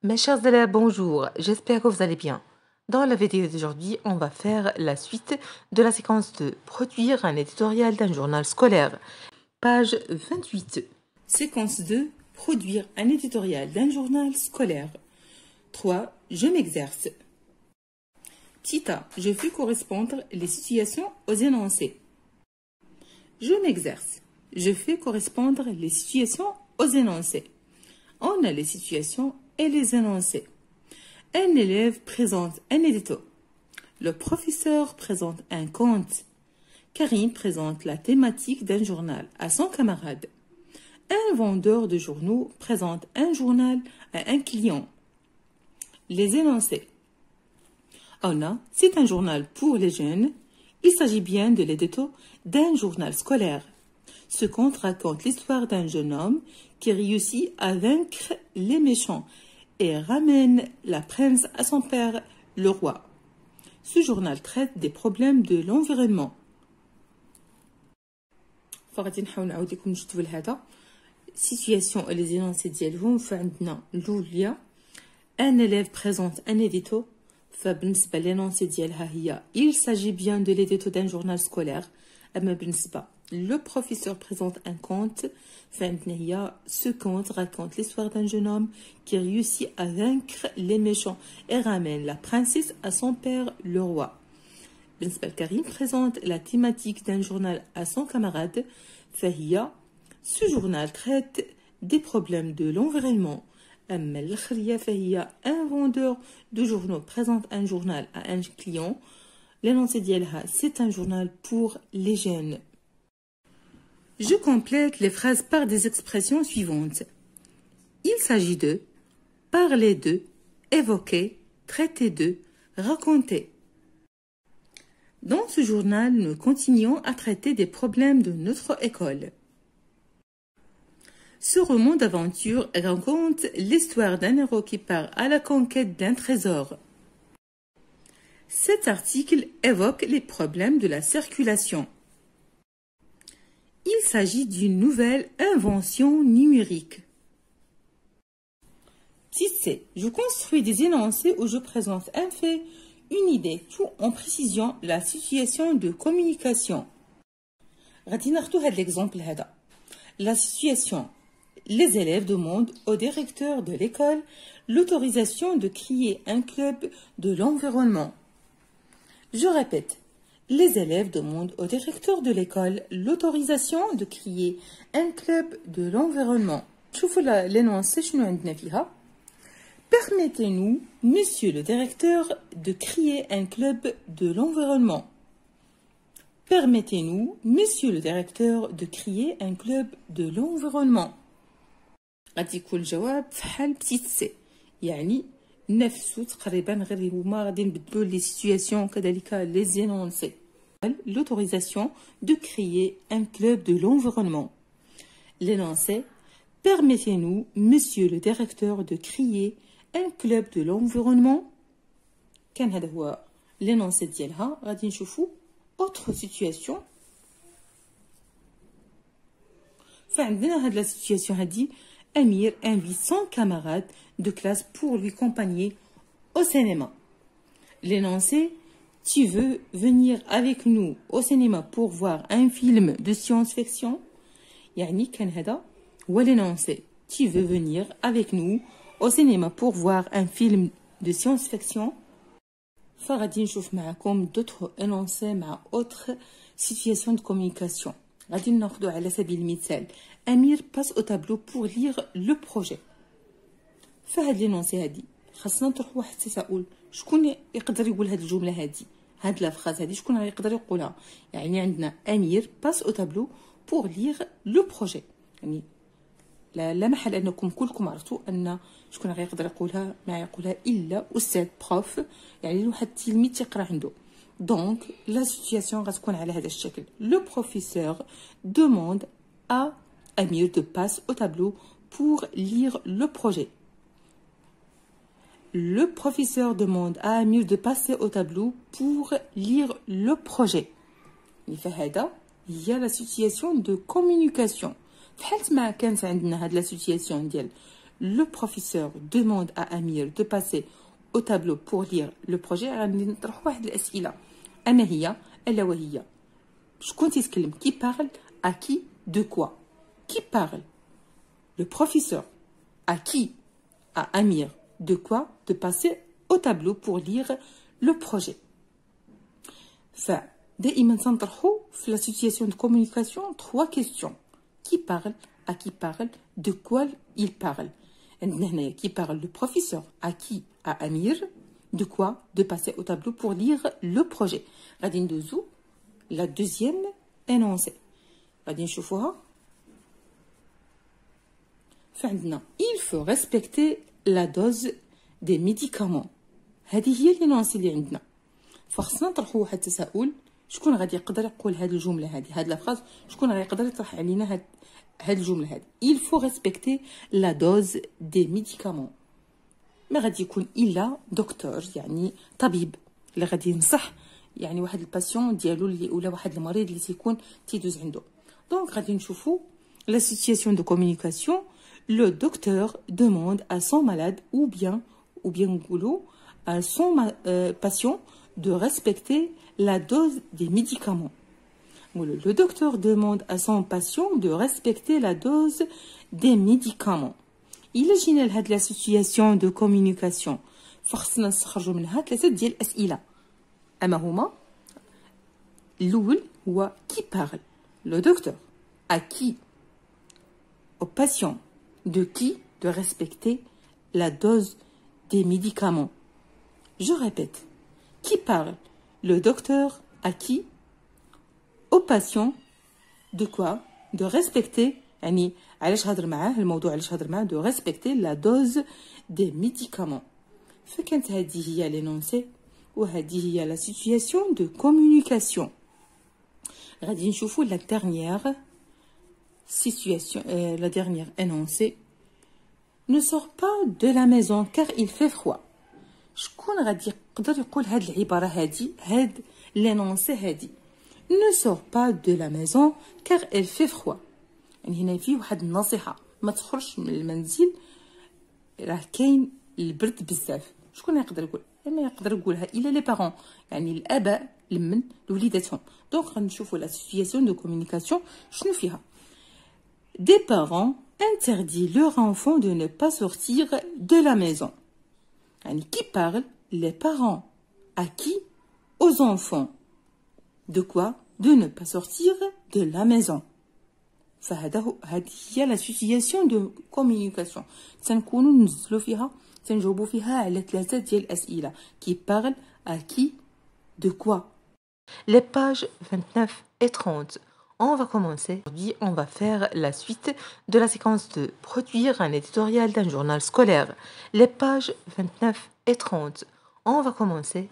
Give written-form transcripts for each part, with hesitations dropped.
Mes chers élèves, bonjour, j'espère que vous allez bien. Dans la vidéo d'aujourd'hui, on va faire la suite de la séquence de produire un éditorial d'un journal scolaire. Page 28. Séquence 2, produire un éditorial d'un journal scolaire. 3. Je m'exerce. Petit a, je fais correspondre les situations aux énoncés. Je m'exerce. Je fais correspondre les situations aux énoncés. On a les situations et les énoncés. Un élève présente un édito. Le professeur présente un conte. Karim présente la thématique d'un journal à son camarade. Un vendeur de journaux présente un journal à un client. Les énoncés. Anna, c'est un journal pour les jeunes. Il s'agit bien de l'édito d'un journal scolaire. Ce conte raconte l'histoire d'un jeune homme qui réussit à vaincre les méchants et ramène la princesse à son père, le roi. Ce journal traite des problèmes de l'environnement. فغادي نحاول نعاود لكم الجدول هذا situation et les énoncés ديالهم. فعندنا الأولى un élève présente un édito. فبالنسبة l'énoncé ديالها هي il s'agit bien de l'édito d'un journal scolaire. أما بالنسبة le professeur présente un conte. Ce conte raconte l'histoire d'un jeune homme qui réussit à vaincre les méchants et ramène la princesse à son père, le roi. Karim présente la thématique d'un journal à son camarade. Ce journal traite des problèmes de l'environnement. Un vendeur de journaux présente un journal à un client. L'énoncé ديالها c'est un journal pour les jeunes. Je complète les phrases par des expressions suivantes. Il s'agit de, parler de, évoquer, traiter de, raconter. Dans ce journal, nous continuons à traiter des problèmes de notre école. Ce roman d'aventure raconte l'histoire d'un héros qui part à la conquête d'un trésor. Cet article évoque les problèmes de la circulation. Il s'agit d'une nouvelle invention numérique. Petit c. Je construis des énoncés où je présente un fait, une idée, tout en précisant la situation de communication. غادي ناخدو هاد l'exemple هذا. La situation. Les élèves demandent au directeur de l'école l'autorisation de créer un club de l'environnement. Je répète. Les élèves demandent au directeur de l'école l'autorisation de créer un club de l'environnement. شوفوا l'énoncé شنو عندنا فيها. Permettez-nous, monsieur le directeur, de créer un club de l'environnement. Permettez-nous, monsieur le directeur, de créer un club de l'environnement. غادي يكون الجواب فحال بتيت سي. يعني نفسه تقريبا غير هما غادي نبدلوا لي سيتوياسيون كذلك لي زينونسي. L'autorisation de créer un club de l'environnement. L'énoncé. Permettez-nous, monsieur le directeur, de créer un club de l'environnement. كان هذا هو l'énoncé ديالها. غادي نشوفوا autre situation. فعندنا هاد la situation هادي. Amir invite son camarade de classe pour lui accompagner au cinéma. L'énoncé. Tu veux venir avec nous au cinéma pour voir un film de science-fiction? يعني كان هذا هو l'énoncé. Tu veux venir avec nous au cinéma pour voir un film de science-fiction? فغادي نشوف معكم d'autres énoncés مع autres situations de communication. غادي ناخذوا على سبيل المثال أمير passe au tableau pour lire le projet. فهاد l'énoncé هادي خاصنا نطرحوا واحد التساؤل. شكون يقدر يقول هاد الجمله هادي؟ هاد لا فراز هادي شكون يقدر يقولها؟ يعني عندنا امير باس او تابلو بور ليغ لو بروجي. يعني لا محل انكم كلكم عرفتوا ان شكون غيقدر يقولها. ما يقولها الا استاذ بروف. يعني واحد التلميذ تيقرا عنده. دونك لا سيتوياسيون غتكون على هذا الشكل. لو بروفيسور دوموند ا امير دو باس او تابلو بور ليغ لو بروجي. Le professeur demande à Amir de passer au tableau pour lire le projet. فهذا هي la situation de communication. فحالت ما كانت عندنا هاد la situation ديال le professeur demande à Amir de passer au tableau pour lire le projet. غادي نطرح واحد الأسئلة. أما هي ألا وهي شكون تيتكلم؟ Qui parle à qui de quoi? Qui parle? Le professeur. À qui? À Amir. De quoi? De passer au tableau pour lire le projet. فدائما تنطرحوا في la situation de communication 3 questions. Qui parle? À qui parle? De quoi il parle? عندنا هنايا qui parle le professeur. À qui? À Amir. De quoi? De passer au tableau pour lire le projet. غادي ندوزو la deuxième énoncé. غادي نشوفوها. فعندنا il faut respecter la dose des médicaments. هذه هي l'énoncé اللي عندنا. فخصنا نطرحوا واحد التساؤل. شكون غادي يقدر يقول هذه الجمله هذه؟ هاد لافراز شكون غيقدر يطرح علينا هاد الجمله هذه؟ il faut respecter la dose des médicaments. ما غادي يكون الا دكتور يعني طبيب اللي غادي ينصح يعني واحد الباسيون ديالو اللي ولا واحد المريض اللي تيكون تيدوز عنده. دونك غادي نشوفوا la situation de communication. Le docteur demande à son malade ou bien نقولوا à son patient de respecter la dose des médicaments. Le docteur demande à son patient de respecter la dose des médicaments. إلا جينا لهاد la situation de communication فخصنا نستخرجوا منها 3 ديال الأسئلة. أما هما الأول هو qui parle? Le docteur. À qui? Au patient. De qui? De respecter la dose des médicaments. Je répète. Qui parle? Le docteur. À qui? Au patient. De quoi? De respecter يعني علاش هضر معاه الموضوع علاش هضر معاه de respecter la dose des médicaments. فكانت هذه هي l'énoncé وهذه هي la situation de communication. غادي نشوفوا la dernière situation la dernière énoncé. Ne sors pas de la maison car il fait froid. شكون غادي يقدر يقول هاد العبارة هادي هاد l'énoncé هادي؟ Ne sors pas de la maison car il fait froid. يعني هنا فيه واحد النصيحة ما تخرجش من المنزل راه كاين البرد بزاف. شكون يقدر يقول؟ ما يقدر يقولها الا لي بارون يعني الاباء لمن لوليداتهم. دونك غنشوفوا لا سيتوياسيون دو كومونيكاسيون شنو فيها. Des parents interdisent leur enfant de ne pas sortir de la maison. يعني qui parle? Les parents. À qui? Aux enfants. De quoi? De ne pas sortir de la maison. هذه هي la situation de communication. تنكونوا ننزلوا فيها تنجاوبوا فيها على 3 ديال الأسئلة. Qui parle? À qui? De quoi? Les pages 29 et 30. On va commencer. Aujourd'hui, on va faire la suite de la séquence de produire un éditorial d'un journal scolaire. Les pages 29 et 30. On va commencer.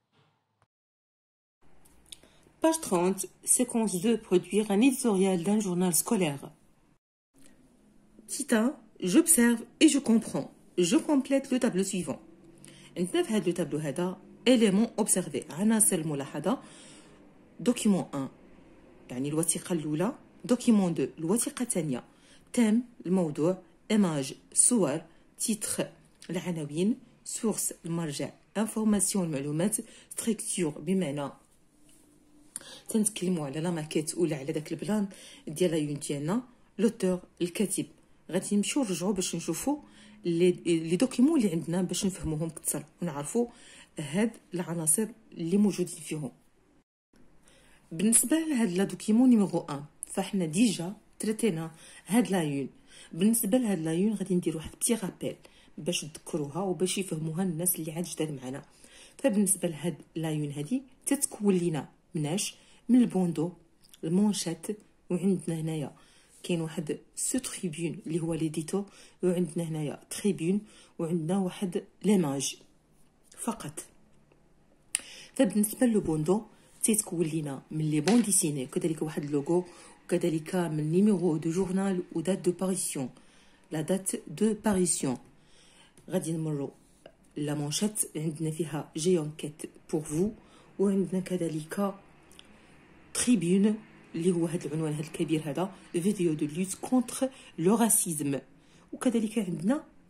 Page 30, séquence 2, produire un éditorial d'un journal scolaire. Tita, j'observe et je comprends. Je complète le tableau suivant. عندنا في هذا التابلو هذا élément observé عناصر الملاحظة. document 1 يعني الوثيقة الأولى. document 2 الوثيقة الثانية. thème الموضوع. image صور. titre العناوين. source المرجع. information المعلومات. structure بمعنى تنتكلموا على لا ماكيت ولا على داك البلان ديال لايون ديالنا. لوتور الكاتب. غادي نمشيو نرجعوا باش نشوفوا لي دوكيمون اللي عندنا باش نفهموهم اكثر ونعرفوا هاد العناصر اللي موجودين فيهم. بالنسبه لهاد لا دوكيمون نيميرو 1 فاحنا ديجا تريتينا هاد لايون. بالنسبه لهاد لايون غادي ندير واحد بتي رابيل باش تذكروها وباش يفهموها الناس اللي عاد جداد معنا. فبالنسبه لهاد لايون هادي تتكون لينا مناش من البوندو المونشات. وعندنا هنايا كاين واحد سو تريبيون اللي هو ليديتو. وعندنا هنايا تريبيون وعندنا واحد ليماج فقط. فبالنسبه للبوندو تيتكون لينا من لي بون ديسيني كذلك واحد اللوغو وكذلك من نيميرو دو جورنال و دات دو باريسيون. لا دات دو باريسيون غادي نمروا لا مونشات عندنا فيها جي انكيت بور فو. وعندنا كذلك تريبيون اللي هو هذا العنوان هذا الكبير هذا فيديو دو لوت كونتر لو راسيزم. وكذلك عندنا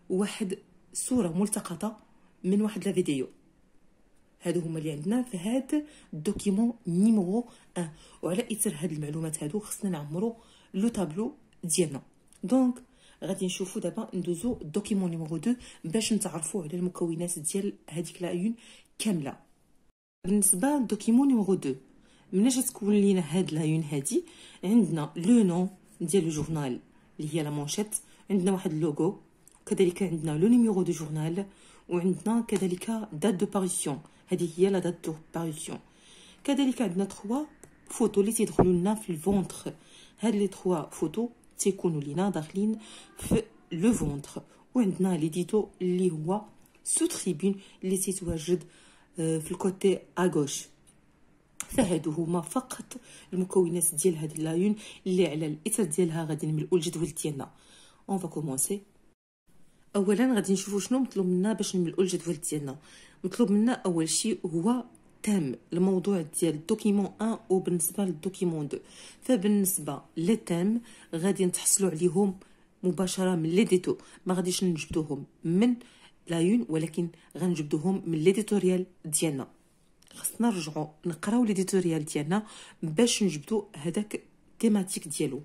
واحد صورة ملتقطة من واحد لا فيديو. هادو هما اللي عندنا في هاد الدوكيمون نيميرو 1. وعلى اثر هاد المعلومات هادو خصنا نعمرو لو طابلو ديالنا. دونك غادي نشوفوا دابا ندوزو الدوكيمون نيميرو 2 باش نتعرفوا على المكونات ديال هذيك لايون كامله. بالنسبه للدوكيمون نيميرو 2 مناش تكون لينا هاد لايون هادي، عندنا لو نو ديال لو جورنال اللي هي لا مونشيت، عندنا واحد اللوغو، كذلك عندنا لو نيميرو دو جورنال، وعندنا كذلك دات دو باريسيون، هذه هي لا دات دو باريسيون. كذلك عندنا 3 فوتو اللي تيدخلوا لنا في الفونتر. هاد لي 3 فوتو تيكونوا لينا داخلين في لو فونتر. وعندنا ليديتو اللي هو سو تريبون اللي تيتواجد في الكوتي اغوش. فهادو هما فقط المكونات ديال هاد لايون اللي على الاثر ديالها غادي نملؤوا الجدول ديالنا. اون فا كومونسي. اولا غادي نشوفوا شنو مطلوب منا باش نملؤوا الجدول ديالنا. مطلوب منا اول شيء هو تام الموضوع ديال الدوكيمون 1 وبالنسبه للدوكيمون 2. فبالنسبه للتام غادي نتحصلوا عليهم مباشره من ليديتو، ما غاديش نجبدوهم من لايون ولكن غنجبدوهم من ليديتوريال ديالنا. خصنا نرجعوا نقراو ليديتوريال ديالنا باش نجبدوا هذاك تيماتيك ديالو.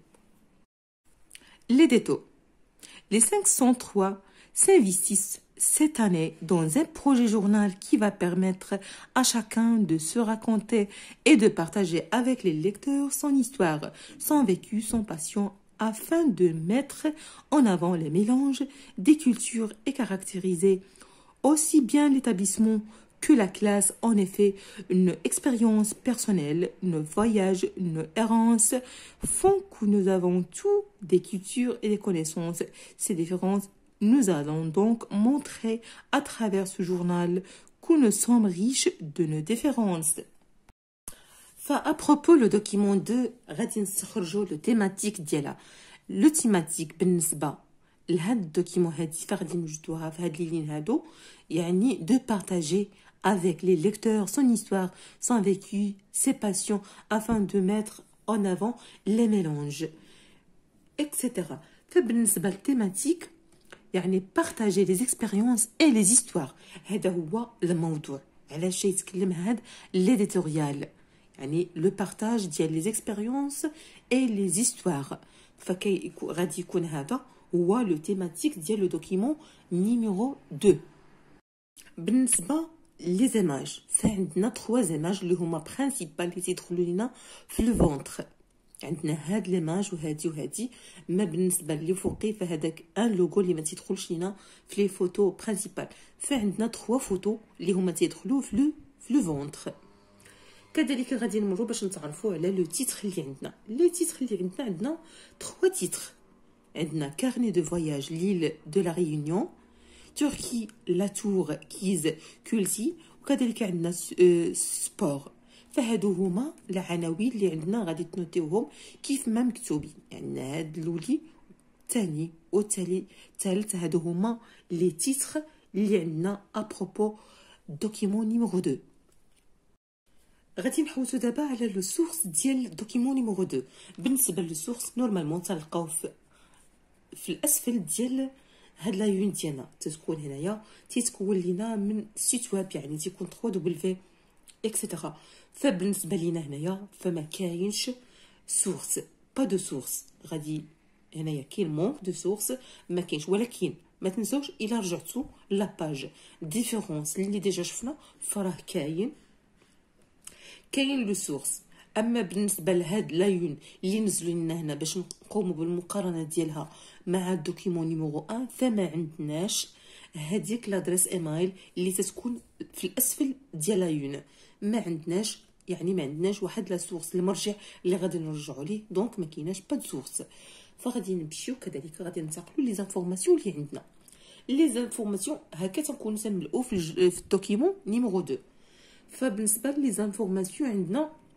ليديتو les 503 s'investissent cette année dans un projet journal qui va permettre à chacun de se raconter et de partager avec les lecteurs son histoire, son vécu, son passion, afin de mettre en avant les mélanges des cultures et caractériser aussi bien l'établissement que la classe. En effet, une expérience personnelle, nos voyages, nos errances font que nous avons tous des cultures et des connaissances. Ces différences, nous allons donc montrer à travers ce journal que nous sommes riches de nos différences. À propos le document 2 غادي نستخرجوا le thématique ديالها. Le thématique بالنسبة لهاد الدوكيمون هادي فغادي نوجدوها في هاد لي لين هادو، يعني de partager avec les lecteurs son histoire, son vécu, ses passions, afin de mettre en avant les mélanges, etc. فبالنسبة للتيماتيك يعني partager les expériences et les histoires. هذا هو الموضوع علاش يتكلم هاد ليديتوريال، يعني لو بارتاج ديال لي زيكسبيريونس اي لي زيستوار. غادي يكون هذا هو لو تيماتيك ديال لو دوكيمون نيميرو 2. بالنسبه لي زيماج فعندنا 3 زيماج اللي هما برينسيبال اللي تيدخلوا لينا في لو فونتر. عندنا هاد ليماج وهادي وهادي. ما بالنسبه لي فوقي فهداك ان لوغو اللي ما تيدخلش لينا في لي فوتو برينسيبال. فعندنا 3 فوتو اللي هما تيدخلوا في لو فونتر. كذلك غادي نمروا باش نتعرفوا على لو تيتر اللي عندنا. لي تيتر اللي عندنا 3 تيتر. عندنا كارني دو فواياج ليل دو لا ريونيون، تركي لا تور كيز كولسي، وكذلك عندنا سبور. فهادو هما العناوين اللي عندنا غادي تنوتيوهم كيف ما مكتوبين. يعني هاد الاولي الثاني والتالي الثالث هادو هما لي تيتر اللي عندنا ابروبو دوكيمون نيميرو 2. غادي نحوسو دابا على لو سورس ديال دوكيمون نيميرو 2. بالنسبه لو سورس نورمالمون تلقاو في الاسفل ديال هاد لايون ديالنا. تتكون هنايا تيتكون لينا من سيت ويب، يعني تيكون 3 دبليو اكسيتيرا. فبالنسبه لينا هنايا فما كاينش سورس، با دو سورس. غادي هنايا كاين مونك دو سورس، ما كاينش. ولكن ما تنساوش الا رجعتو لاباج ديفيرونس اللي ديجا شفنا فراه كاين لو سورس. اما بالنسبه لهاد لايون اللي نزلوا لنا هنا باش نقوموا بالمقارنه ديالها مع الدوكيمون نيميرو 1 فما عندناش هذيك لادريس ايميل اللي تتكون في الاسفل ديال لايون. ما عندناش واحد لا سورس المرجع اللي غادي نرجعوا ليه. دونك ما كايناش با سورس. فغادي نمشيو كذلك غادي ننتقلوا لي زانفورماسيون اللي عندنا. لي زانفورماسيون هكا تنكونوا تنملؤوا في الدوكيمون نيميرو 2. فبالنسبه لي زانفورماسيون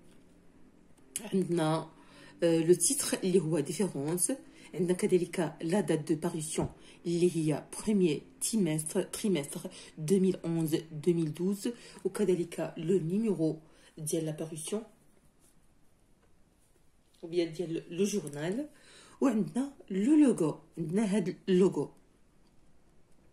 عندنا لو تيتر اللي هو ديفيرونس. عندنا كذلك لا دات دو باريسيون اللي هي بروميير تريمستر 2011-2012، وكذلك لو نيميرو ديال لا باريسيون ou bien ديال لو جورنال. وعندنا لو لوغو، عندنا هاد اللوغو.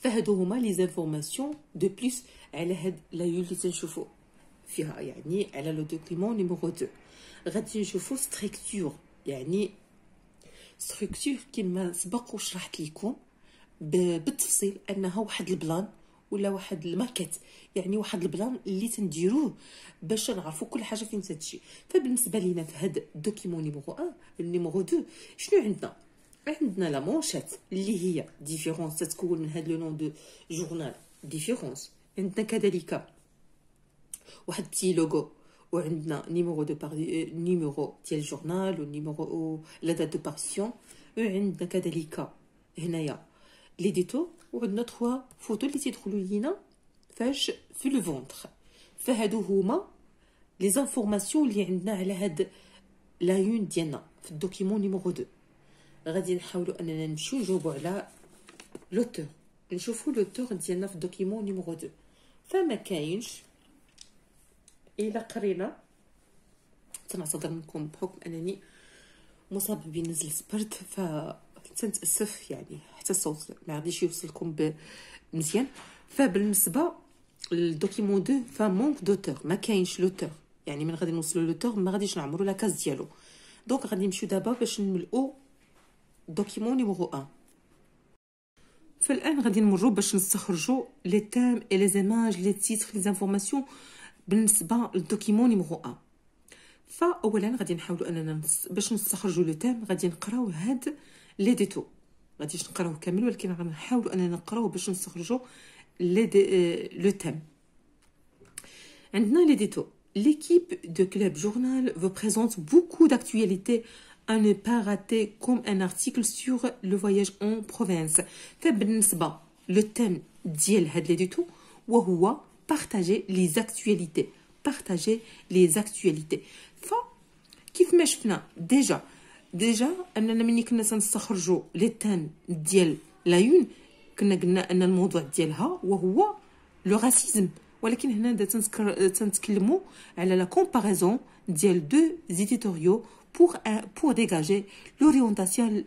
فهادو هما لي زانفورماسيون دو بليس على هاد لايون اللي تنشوفو فيها، يعني على لو دوكيمون نيميرو 2. غادي نشوفو ستركتور، يعني ستركتور كما سبق وشرحت لكم بالتفصيل انها واحد البلان ولا واحد الماكيت، يعني واحد البلان اللي تنديروه باش نعرفوا كل حاجه فين تمشي. فبالنسبه لينا في هذا الدوكيمون نيميرو 1 نيميرو 2 شنو عندنا لا مونشيت اللي هي ديفيرونس، تتكون من هذا لو نون دو جورنال ديفيرونس. عندنا كذلك واحد بتي لوغو، وعندنا نيميرو دو نيميرو ديال الجورنال والنيميرو لا دات دو بارسيون، وعندنا كذلك هنايا ليديتو، وعندنا 3 فوتو اللي تيدخلوا لينا فاش في لو فونتر. فهادو هما لي زانفورماسيون اللي عندنا على هاد لايون ديالنا في الدوكيمون نيميرو 2. غادي نحاولوا اننا نمشيو نجاوبوا على لوتور، نشوفوا لوتور ديالنا في الدوكيمون نيميرو 2. فما كاينش الا قرينا، تنعتذر منكم بحكم انني مصاب بنزله برد، تنتاسف يعني حتى الصوت ما غاديش يوصلكم مزيان. فبالنسبه للدوكيمون 2 فمونك دوتور، ما كاينش لوتور، يعني من غادي نوصلوا لوتور ما غاديش نعمروا لا كاس ديالو. دونك غادي نمشيو دابا باش نملؤوا دوكيمون نيميرو 1. فالان غادي نمروا باش نستخرجوا لي تيم اي لي زيماج لي تيتر لي زانفورماسيون بالنسبه للدوكيمون نيميرو 1. فاولا غادي نحاولوا اننا باش نستخرجوا لو تيم غادي نقراو هاد لي ديتو، غاديش نقراوه كامل ولكن غنحاولوا اننا نقراوه باش نستخرجوا لو تيم. عندنا لي ديتو. L'équipe de Club Journal vous présente beaucoup d'actualités à ne pas rater, comme un article sur le voyage en province. فبالنسبة le thème ديال هاد لي ديتو وهو partager les actualités. Partager les actualités. فكيف ما شفنا ديجا اننا ملي كنا تنستخرجوا لي تيم ديال لايون كنا قلنا ان الموضوع ديالها وهو لو راسيزم، ولكن هنا تنتكلموا على لا كومباريزون ديال دو زيديتوريو pour dégager l'orientation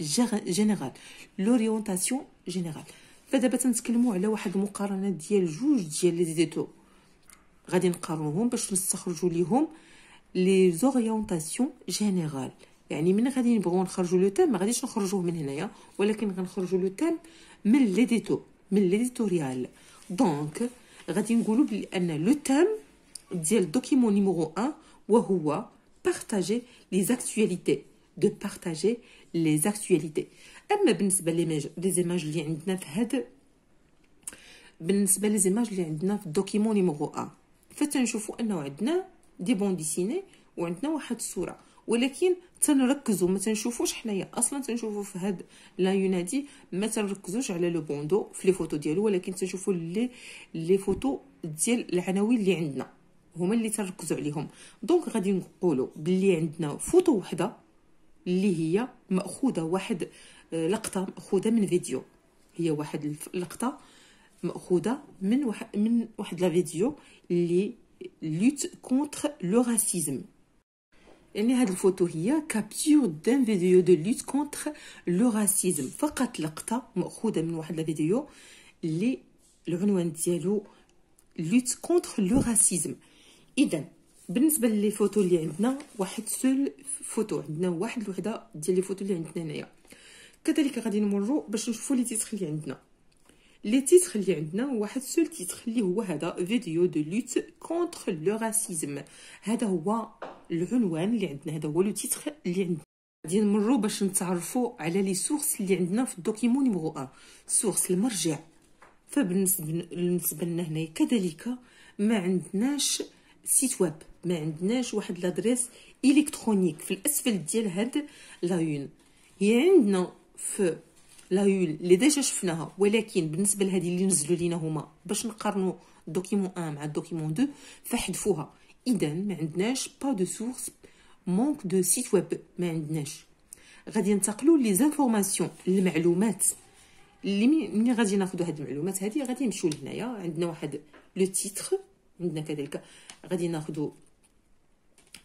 générale. فدابا تنتكلموا على واحد المقارنه ديال جوج ديال لي زيديتو، غادي نقارنوهم باش نستخرجوا ليهم لي زوريونطاسيون جينيرال. يعني من غادي نبغيو نخرجوا لو تيم ما غاديش نخرجوه من هنايا، ولكن غنخرجوا لو تيم من ليديتو، من ليديتوريال. دونك غادي نقولوا بان لو تيم ديال دوكيمون نيميرو 1 وهو partager les actualités، de partager les actualités. اما بالنسبه لي زيماج اللي عندنا في هذا، بالنسبه لي زيماج اللي عندنا في الدوكيمون نيميرو 1 فتنشوفوا انه عندنا دي بون ديسيني وعندنا واحد الصوره، ولكن تنركزوا ما تنشوفوش حنايا اصلا تنشوفوا في هاد لايون هادي ما تنركزوش على لو بوندو في لي فوتو ديالو، ولكن تنشوفوا لي فوتو ديال العناوين اللي عندنا هما اللي تركزوا عليهم. دونك غادي نقولوا باللي عندنا فوتو وحده اللي هي ماخوذه واحد لقطه ماخوذه من فيديو، هي واحد اللقطه ماخوذه من واحد لا فيديو اللي لوت كونتر لو راسيزم. يعني هاد الفوتو هي كابتور دان فيديو دو لوت كونتر لو راسيزم، فقط لقطه ماخوذه من واحد لا فيديو اللي العنوان ديالو لوت كونتر لو راسيزم. اذا بالنسبه لي فوتو اللي عندنا واحد سول فوتو، عندنا واحد الوحده ديال لي فوتو اللي عندنا هنايا. كذلك غادي نمروا باش نشوفوا لي تيتر اللي عندنا. لي تيتر اللي عندنا واحد سول تيتر اللي هو هذا فيديو دو لوت كونتر لو راسيزم، هذا هو العنوان اللي عندنا، هذا هو لو تيتر اللي عندنا. غادي نمروا باش نتعرفوا على لي سورس اللي عندنا في الدوكيمون نيميرو 1. سورس المرجع، فبالنسبه لنا هنايا كذلك ما عندناش سيت ويب، ما عندناش واحد لادريس الكترونيك في الاسفل ديال هاد لايون. هي عندنا في لايون اللي ديجا شفناها، ولكن بالنسبه لهذه اللي نزلوا لينا هما باش نقارنوا الدوكيمون 1 مع الدوكيمون 2 فحذفوها. اذا ما عندناش با دو سورس، مونك دو سيت ويب ما عندناش. غادي ننتقلوا لي زانفورماسيون، المعلومات اللي ملي غادي ناخذوا هاد المعلومات هذه غادي نمشيو لهنايا. عندنا واحد لو تيتر، عندنا كذلك غادي ناخذوا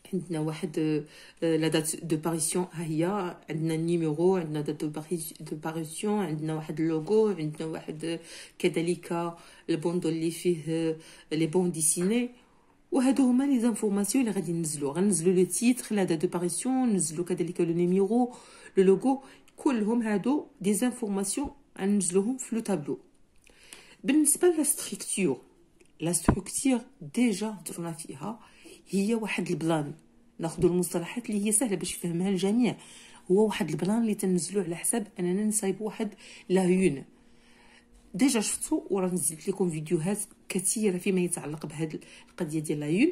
عندنا واحد لا دات دو باريسيون، ها هي عندنا النيميرو، عندنا دات دو باريسيون، عندنا واحد اللوغو، عندنا واحد كذلك البوندو اللي فيه لي بون ديسيني. وهادو هما لي زانفورماسيون اللي غادي غننزلو لو تيتر، لا دات دو باريسيون، ننزلو كذلك لو نيميرو، لو لوغو، كلهم هادو دي زانفورماسيون غننزلوهم في لو تابلو. بالنسبه لا ستركتور ديجا هضرنا فيها، هي واحد البلان. ناخذ المصطلحات اللي هي سهله باش يفهمها الجميع. هو واحد البلان اللي تنزلوه على حساب اننا نصايب واحد لايون. ديجا شفتو وراه نزلت لكم فيديوهات كثيره فيما يتعلق بهذه القضيه ديال لايون.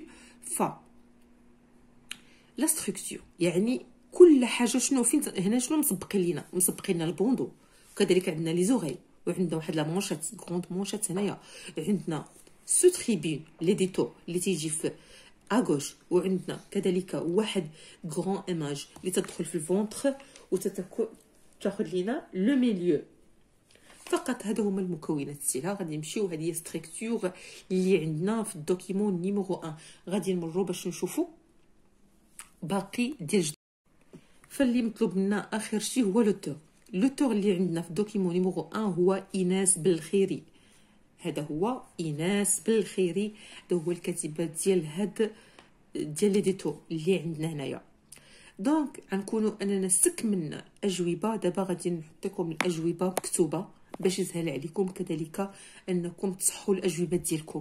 لا ستركتور يعني كل حاجه شنو فين هنا، شنو مسبقين لنا البوندو، وكذلك عندنا لي زوغي، وعندنا واحد لا مونشات كروند مونشات هنايا، عندنا سو تريبون لي ديتو اللي تيجي في اغوش، وعندنا كذلك واحد غران ايماج اللي تدخل في الفونتر وتاخذ لينا لو ميليو. فقط هادو هما المكونات ديالها. غادي نمشيو، هذه هي ستركتور اللي عندنا في الدوكيمون نيميرو 1. غادي نمروا باش نشوفوا باقي ديال فاللي مطلوب منا اخر شيء هو لوتور اللي عندنا في الدوكيمون نيميرو 1 هو ايناس بالخيري. هذا هو ايناس بالخيري، هذا هو الكاتبه ديال لي ديتو اللي عندنا هنايا. دونك غنكونوا اننا استكملنا اجوبه. دابا غادي نحط لكم الاجوبه مكتوبه باش يسهل عليكم كذلك انكم تصحوا الاجوبه ديالكم.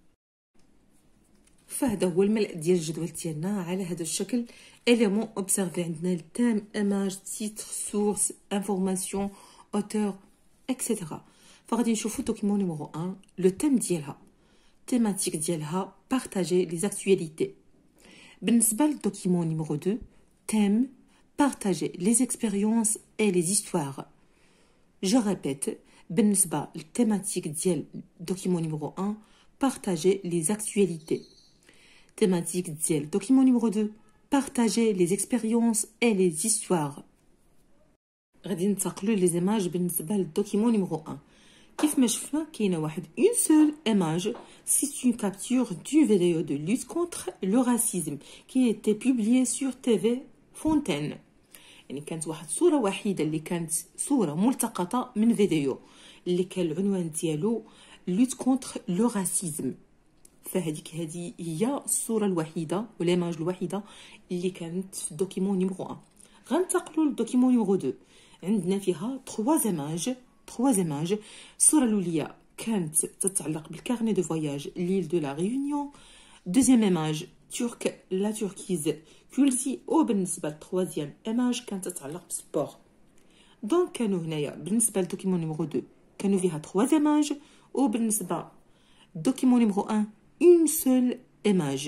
فهذا هو الملء ديال الجدول ديالنا على هذا الشكل. élément observé عندنا التام، image، titre، source، information، auteur، etc. فغادي نشوفوا دوكيمون نيميرو 1 لو تيم ديالها، تيماتيك ديالها بارطاجي لي زاكتواليتي. بالنسبه للدوكيمون نيميرو 2 تيم بارطاجي لي اكسبيريونس اي لي زيستوار. جو ريبيت، بالنسبه للتيماتيك ديال دوكيمون نيميرو 1 بارطاجي لي زاكتواليتي. thématique ديال document numéro 2 partager les expériences et les histoires. غادي ننتقلوا لي زيماج بالنسبه للدوكيمون نيميرو 1. كيف ما شفنا كاينه واحد اون سول ايماج، سي اون كابتور دو فيديو دو لوت كونتر لو راسيزم كي ايتي بوبليي سور تي في فونتين. يعني كانت واحد صوره وحيده اللي كانت صوره ملتقطه من فيديو اللي كان العنوان ديالو لوت كونتر لو راسيزم. فهذه هي الصوره الوحيده والايماج الوحيده اللي كانت في الدوكيمون نيميرو 1. غنتقلوا للدوكيمون نيميرو 2. عندنا فيها 3 ايماج. الصوره الاولى كانت تتعلق بالكارني دو فواياج ليل دو لا ريونيون. دوزيام ايماج ترك لا تركيز كولزي. وبالنسبه للتروازيام ايماج كانت تتعلق بالسبور. دونك كانوا هنايا بالنسبه للدوكيمون نيميرو 2 كانوا فيها 3 ايماج، وبالنسبه للدوكيمون نيميرو 1 une seule image.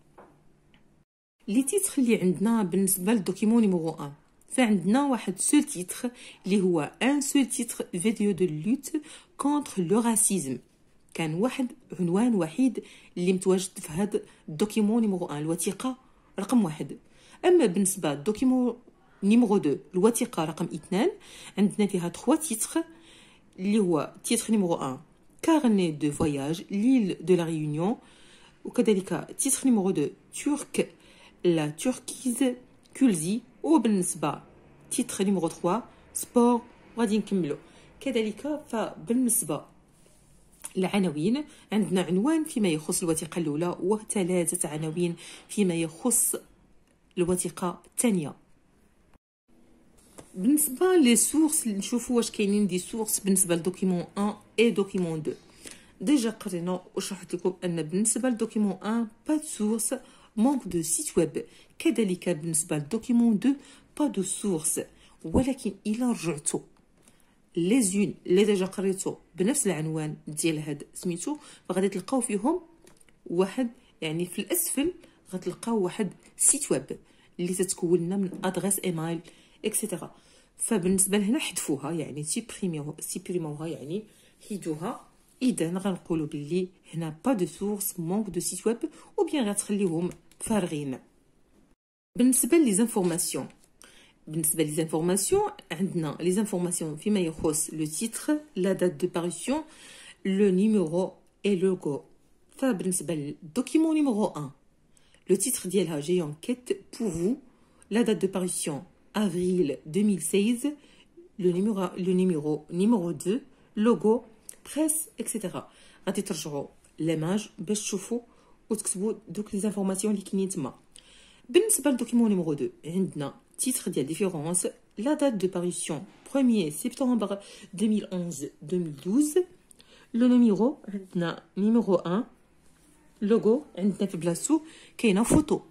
لي تيتر اللي عندنا بالنسبه للدوكيمون نيميرو 1 فعندنا واحد سول تيتر اللي هو ان سول تيتر فيديو دو لوت كونتر لو راسيزم. كان واحد عنوان وحيد اللي متواجد في هذا الدوكيمون نيميرو 1 الوثيقه رقم 1. اما بالنسبه للدوكيمون نيميرو 2 الوثيقه رقم 2 عندنا فيها 3 تيتر اللي هو تيتر نيميرو 1 carnet de voyage l'île de la Réunion. وكذلك تيتر نيميرو 2 ترك لا تركيز كولزي. وبالنسبه تيتر نيميرو 3 سبور. غادي نكملوا كذلك. فبالنسبه للعناوين عندنا عنوان فيما يخص الوثيقه الاولى و3 عناوين فيما يخص الوثيقه الثانيه. بالنسبه لي سورس نشوفوا واش كاينين دي سورس بالنسبه لدوكيمون 1 اي دوكيمون 2. ديجا قرينا وشرحت لكم ان بالنسبه لدوكيمون 1 با دو سورس مونك دو سيت ويب. كذلك بالنسبه لدوكيمون 2 با دو سورس، ولكن الا رجعتوا لي زون اللي ديجا قريتو بنفس العنوان ديال هاد سميتو فغادي تلقاو فيهم واحد، يعني في الاسفل غتلقاو واحد سيت ويب اللي تتكون لنا من ادريس ايميل اكسيتيرا. فبالنسبه لهنا حذفوها، يعني سيبريموها، يعني حيدوها. اذا غنقولوا باللي هنا با دو سورس مونك دو سيت ويب، او بيان غتخليهم فارغين. بالنسبه لي زانفورماسيون عندنا لي زانفورماسيون فيما يخص لو تيتر، لا دات دو باريسيون، لو نيميرو اي لوغو. فبالنسبه للدوكيمون نيميرو 1 Le titre ديالها J'ai enquête pour vous. La date de parution avril 2016. Le numéro 2. Logo, presse, etc. غادي ترجعوا ليماج باش تشوفوا وتكتبوا دوك لي زانفورماسيون اللي كاينين تما. بالنسبه للدوكيمون نيميرو 2 عندنا تيتر ديال ديفيرونس. لا دات دو باريسيون 1er سبتمبر 2011-2012. لو نيميرو عندنا نيميرو 1. لوغو عندنا في بلاصتو كاينه فوتو.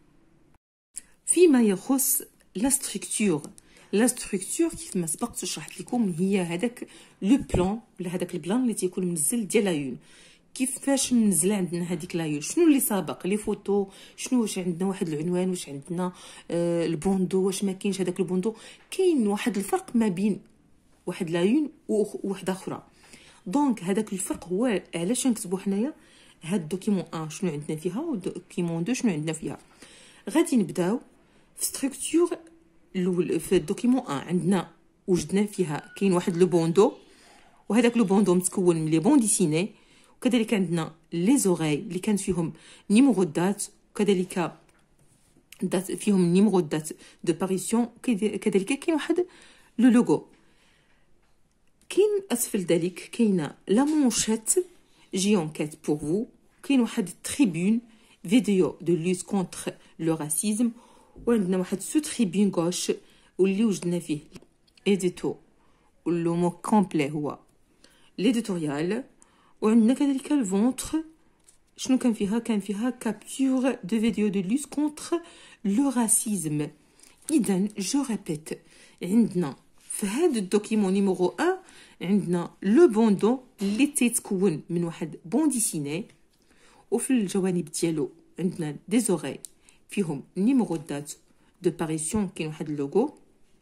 فيما يخص لا ستركتور كيف ما سبقت شرحت لكم هي هذاك لو بلان ولا هذاك البلان اللي تيكون منزل ديال لايون. كيفاش منزله عندنا هذيك لايون؟ شنو اللي سابق لي فوتو؟ شنو واش عندنا واحد العنوان؟ واش عندنا البوندو؟ واش ما كاينش هذاك البوندو؟ كاين واحد الفرق ما بين واحد لايون وواحده اخرى. دونك هذاك الفرق هو علاش نكتبوا حنايا هاد دوكيمون 1 شنو عندنا فيها ودوكيمون 2 شنو عندنا فيها. غادي نبداو في ستركتور الاول. في الدوكيمون 1 عندنا وجدنا فيها كاين واحد لو بوندو، وهذاك لو بوندو متكون من لي بون ديسيني، وكذلك عندنا لي زوغاي اللي كانت فيهم نيميرو دات، وكذلك دات فيهم نيميرو دات دو باريسيون، كذلك كاين واحد لو لوغو. كاين اسفل ذلك كاينه لا مونشيت جي انكيت بور فو، كاين واحد تريبون فيديو دو لوت كونتر لو راسيزم، وعندنا واحد سو تريبون غوش واللي وجدنا فيه ايديتو لو مو كومبلي هو ليديتوريال. وعندنا كذلك الفونتر شنو كان فيها؟ كان فيها كابتور دو فيديو دو لوت كونتر لو راسيزم. اذا جو ريبيت، عندنا في هذا الدوكيمون نيميرو 1 عندنا لو بوندو اللي تيتكون من واحد بون ديسيني، وفي الجوانب ديالو عندنا دي زوغاي فيهم نيميرو دات دو باريسيون، كاين واحد اللوغو.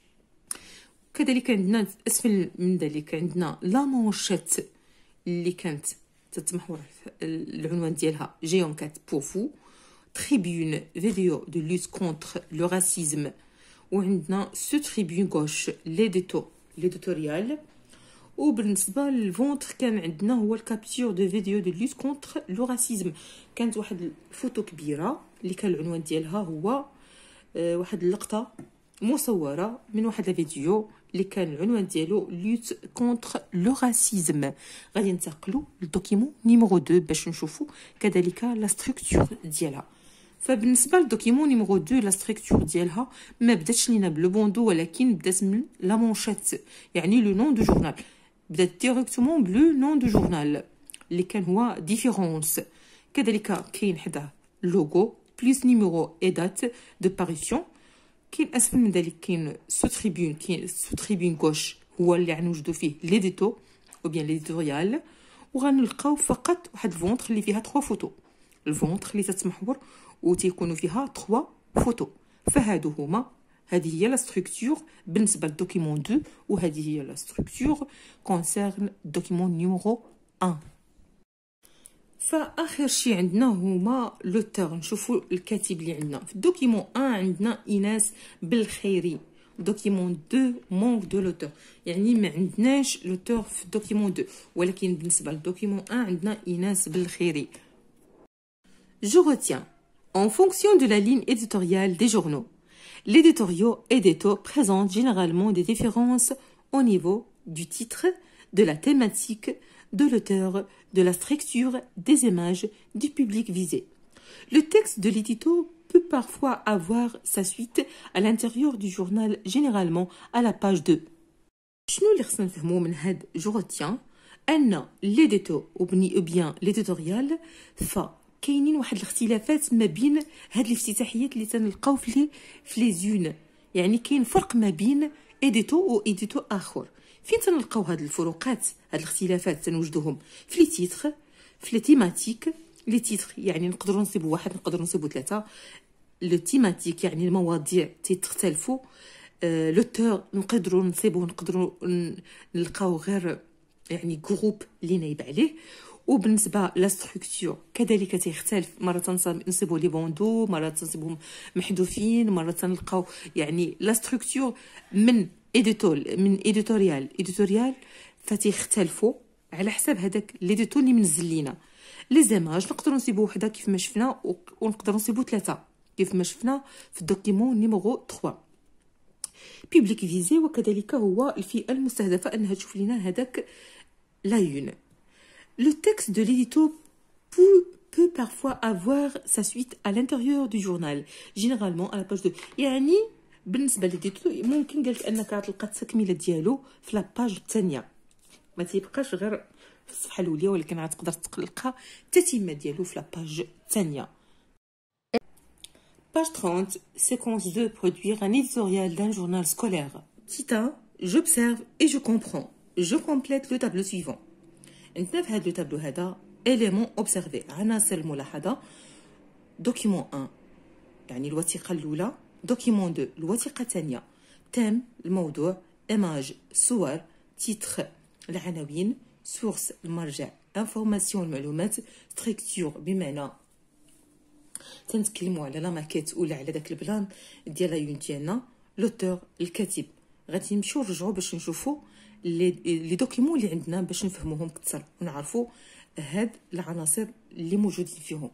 كذلك عندنا اسفل من ذلك عندنا لا مونشيت اللي كانت تتمحور العنوان ديالها جي انكيت بور فو، تريبون فيديو دو لوت كونتر لو راسيزم، وعندنا سو تريبون غوش ليديتوريال. وبالنسبه للفونتر كان عندنا هو الكابتور دو فيديو دو لوت كونتر لو راسيزم. كانت واحد الفوتو كبيره اللي كان العنوان ديالها هو واحد اللقطه مصوره من واحد الفيديو اللي كان العنوان ديالو لوت كونتر لو راسيزم. غادي ننتقلوا للدوكيمون نيميرو 2 باش نشوفوا كذلك لا ستركتور ديالها. فبالنسبه للدوكيمون نيميرو 2 لا ستركتور ديالها ما بداتش لينا بلو بوندو، ولكن بدات من لا مونشيت يعني لو نون دو جورنال. بدات ديريكتومون بلو نون دو جورنال اللي كان هو ديفيرونس. كذلك كاين حداه لوغو بليس نيميرو اي دات دو باريسيون. كاين اسفل من ذلك كاين سو تريبون غوش هو اللي غنوجدو فيه ليديتو او بيان ليديتوريال، وغنلقاو فقط واحد الفونتر اللي فيها 3 فوتو. الفونتر اللي تتمحور وتيكونوا فيها 3 فوتو. فهادو هما، هذه هي لا ستركتور بالنسبه للدوكيمون 2، وهذه هي لا ستركتور كونسيرن الدوكيمون نيميرو 1. فاخر شيء عندنا هما لوتور. نشوفوا الكاتب اللي عندنا في الدوكيمون 1 عندنا ايناس بالخيري. دوكيمون 2 مونك دو لوتور، يعني ما عندناش لوتور في الدوكيمون 2، ولكن بالنسبه للدوكيمون 1 عندنا ايناس بالخيري. Je retiens, en fonction de la ligne éditoriale des journaux, l'éditorial édito présente généralement des différences au niveau du titre, de la thématique, de l'auteur, de la structure, des images, du public visé. Le texte de l'édito peut parfois avoir sa suite à l'intérieur du journal, généralement à la page 2. شنو اللي خصنا نفهمو من هاد جو ريتيان؟ ان ليديتو او بيان ليديتوريال كاينين واحد الاختلافات ما بين هاد الافتتاحيات اللي تنلقاو في لي زون. يعني كاين فرق ما بين ايديتو و ايديتو اخر. فين تنلقاو هاد الفروقات، هاد الاختلافات تنوجدوهم في لي تيتر، في لي تيماتيك. لي تيتر يعني نقدروا نصيبوا واحد، نقدروا نصيبوا 3. لو تيماتيك يعني المواضيع تختلفوا. لوتور نقدروا نلقاو غير يعني جروب اللي نايب عليه. وبالنسبه لا ستركتور كذلك تيختلف، مره تنصيبوا لي بوندو، مره تنصيبهم محذوفين، مره تنلقاو يعني لا ستركتور من ايديتوريال فتيختلفوا على حساب هذاك ليديتو اللي منزل لينا. لي زيماج نقدروا نصيبوا وحده كيف ما شفنا ونقدروا نصيبوا ثلاثه كيف ما شفنا في الدوكيمون نيميرو 3. بيبليك فيزي وكذلك هو الفئه المستهدفه انها تشوف لنا هذاك لا يون. Le texte de l'édito peut parfois avoir sa suite à l'intérieur du journal, généralement à la page 2. يعني بالنسبه للديتو ممكن قالك انك تلقى التكمله ديالو في لاباج الثانيه، ما تيبقاش غير في الصفحه الاولى، ولكن غتقدر تلقى التتمه ديالو في لاباج الثانيه. Page 30, séquence 2, produire un éditorial d'un journal scolaire. Titre, j'observe et je comprends. Je complète le tableau suivant. عندنا في هذا لو تابلو هذا élément observé، عناصر الملاحظة. document 1 يعني الوثيقة الأولى، document 2 الوثيقة الثانية، thème الموضوع، image صور، titre العناوين، source المرجع، information المعلومات، structure بمعنى تنتكلموا على لا ماكيت ولا على داك البلان ديال لايون ديالنا، لوتور الكاتب. غادي نمشيو نرجعوا باش نشوفوا لي دوكيمون اللي عندنا باش نفهموهم اكثر ونعرفوا هاد العناصر اللي موجودين فيهم.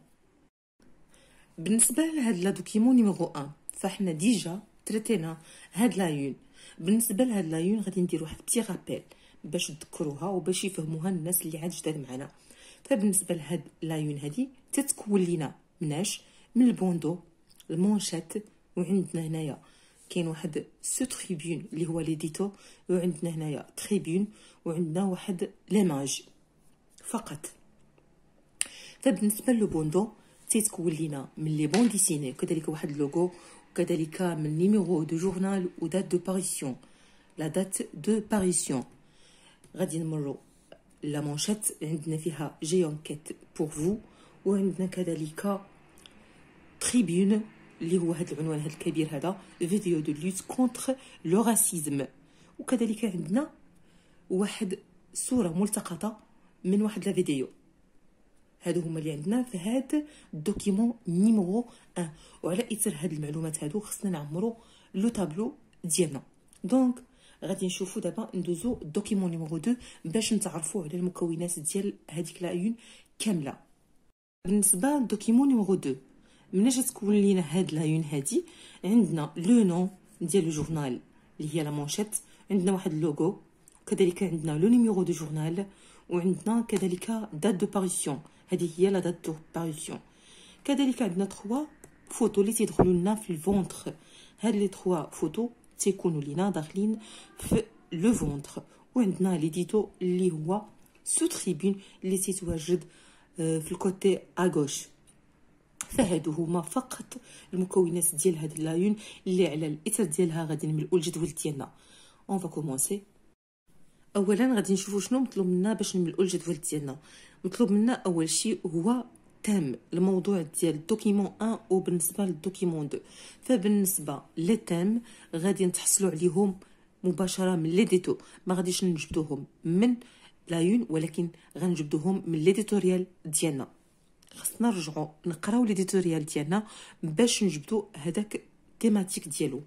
بالنسبه لهاد لا دوكيمون نيميرو 1 فاحنا ديجا تريتينا هاد لايون. بالنسبه لهاد لايون غادي ندير واحد بتي رابيل باش تذكروها وباش يفهموها الناس اللي عاد جداد معنا. فبالنسبه لهاد لايون هادي تتكون لينا مناش من البوندو المونشات، وعندنا هنايا كاين واحد سو تريبون اللي هو ليديتو، وعندنا هنايا تريبون، وعندنا واحد ليماج فقط. فبالنسبه للبوندو تيتكون لينا من لي بون ديسيني، وكذلك واحد اللوغو، وكذلك من نيميرو دو جورنال و دات دو باريسيون. لا دات دو باريسيون غادي نمروا لا مونشات عندنا فيها جي انكيت بور فو، وعندنا كذلك تريبون اللي هو هذا العنوان هذا الكبير هذا فيديو دو لوت كونتر لو راسيزم، وكذلك عندنا واحد صوره ملتقطه من واحد لا فيديو. هادو هما اللي عندنا في هذا الدوكيمون نيميرو 1. وعلى اثر هاد المعلومات هادو خصنا نعمروا لو تابلو ديالنا. دونك غادي نشوفوا دابا ندوزو الدوكيمون نيميرو 2 باش نتعرفوا على المكونات ديال هذيك لايون كامله. بالنسبه للدوكيمون نيميرو 2 من اش تكون لينا هاد لايون هادي، عندنا لو نون ديال الجورنال اللي هي لا مونشيت، عندنا واحد اللوغو، كذلك عندنا لو نيميرو دو جورنال، وعندنا كذلك دات دو باريسيون، هذه هي لا دات دو باريسيون. كذلك عندنا 3 فوتو اللي تيدخلوا لنا في الفونتر. هاد لي 3 فوتو تيكونوا لينا داخلين في لو فونتر. وعندنا ليديتو اللي هو سو تريبون اللي تيتواجد في الكوتي اغوش. فهادو هما فقط المكونات ديال هاد لايون اللي على الاثر ديالها غادي نملؤوا الجدول ديالنا. اون فا كومونسي. اولا غادي نشوفوا شنو مطلوب منا باش نملؤوا الجدول ديالنا. مطلوب منا اول شيء هو تام الموضوع ديال الدوكيمون 1 وبالنسبه للدوكيمون 2. فبالنسبه لي تام غادي نتحصلوا عليهم مباشره من ليديتو، ما غاديش نجبدوهم من لايون ولكن غنجبدوهم من ليديتوريال ديالنا. خصنا نرجعوا نقراو ليديتوريال ديالنا باش نجبدوا هذاك تيماتيك ديالو.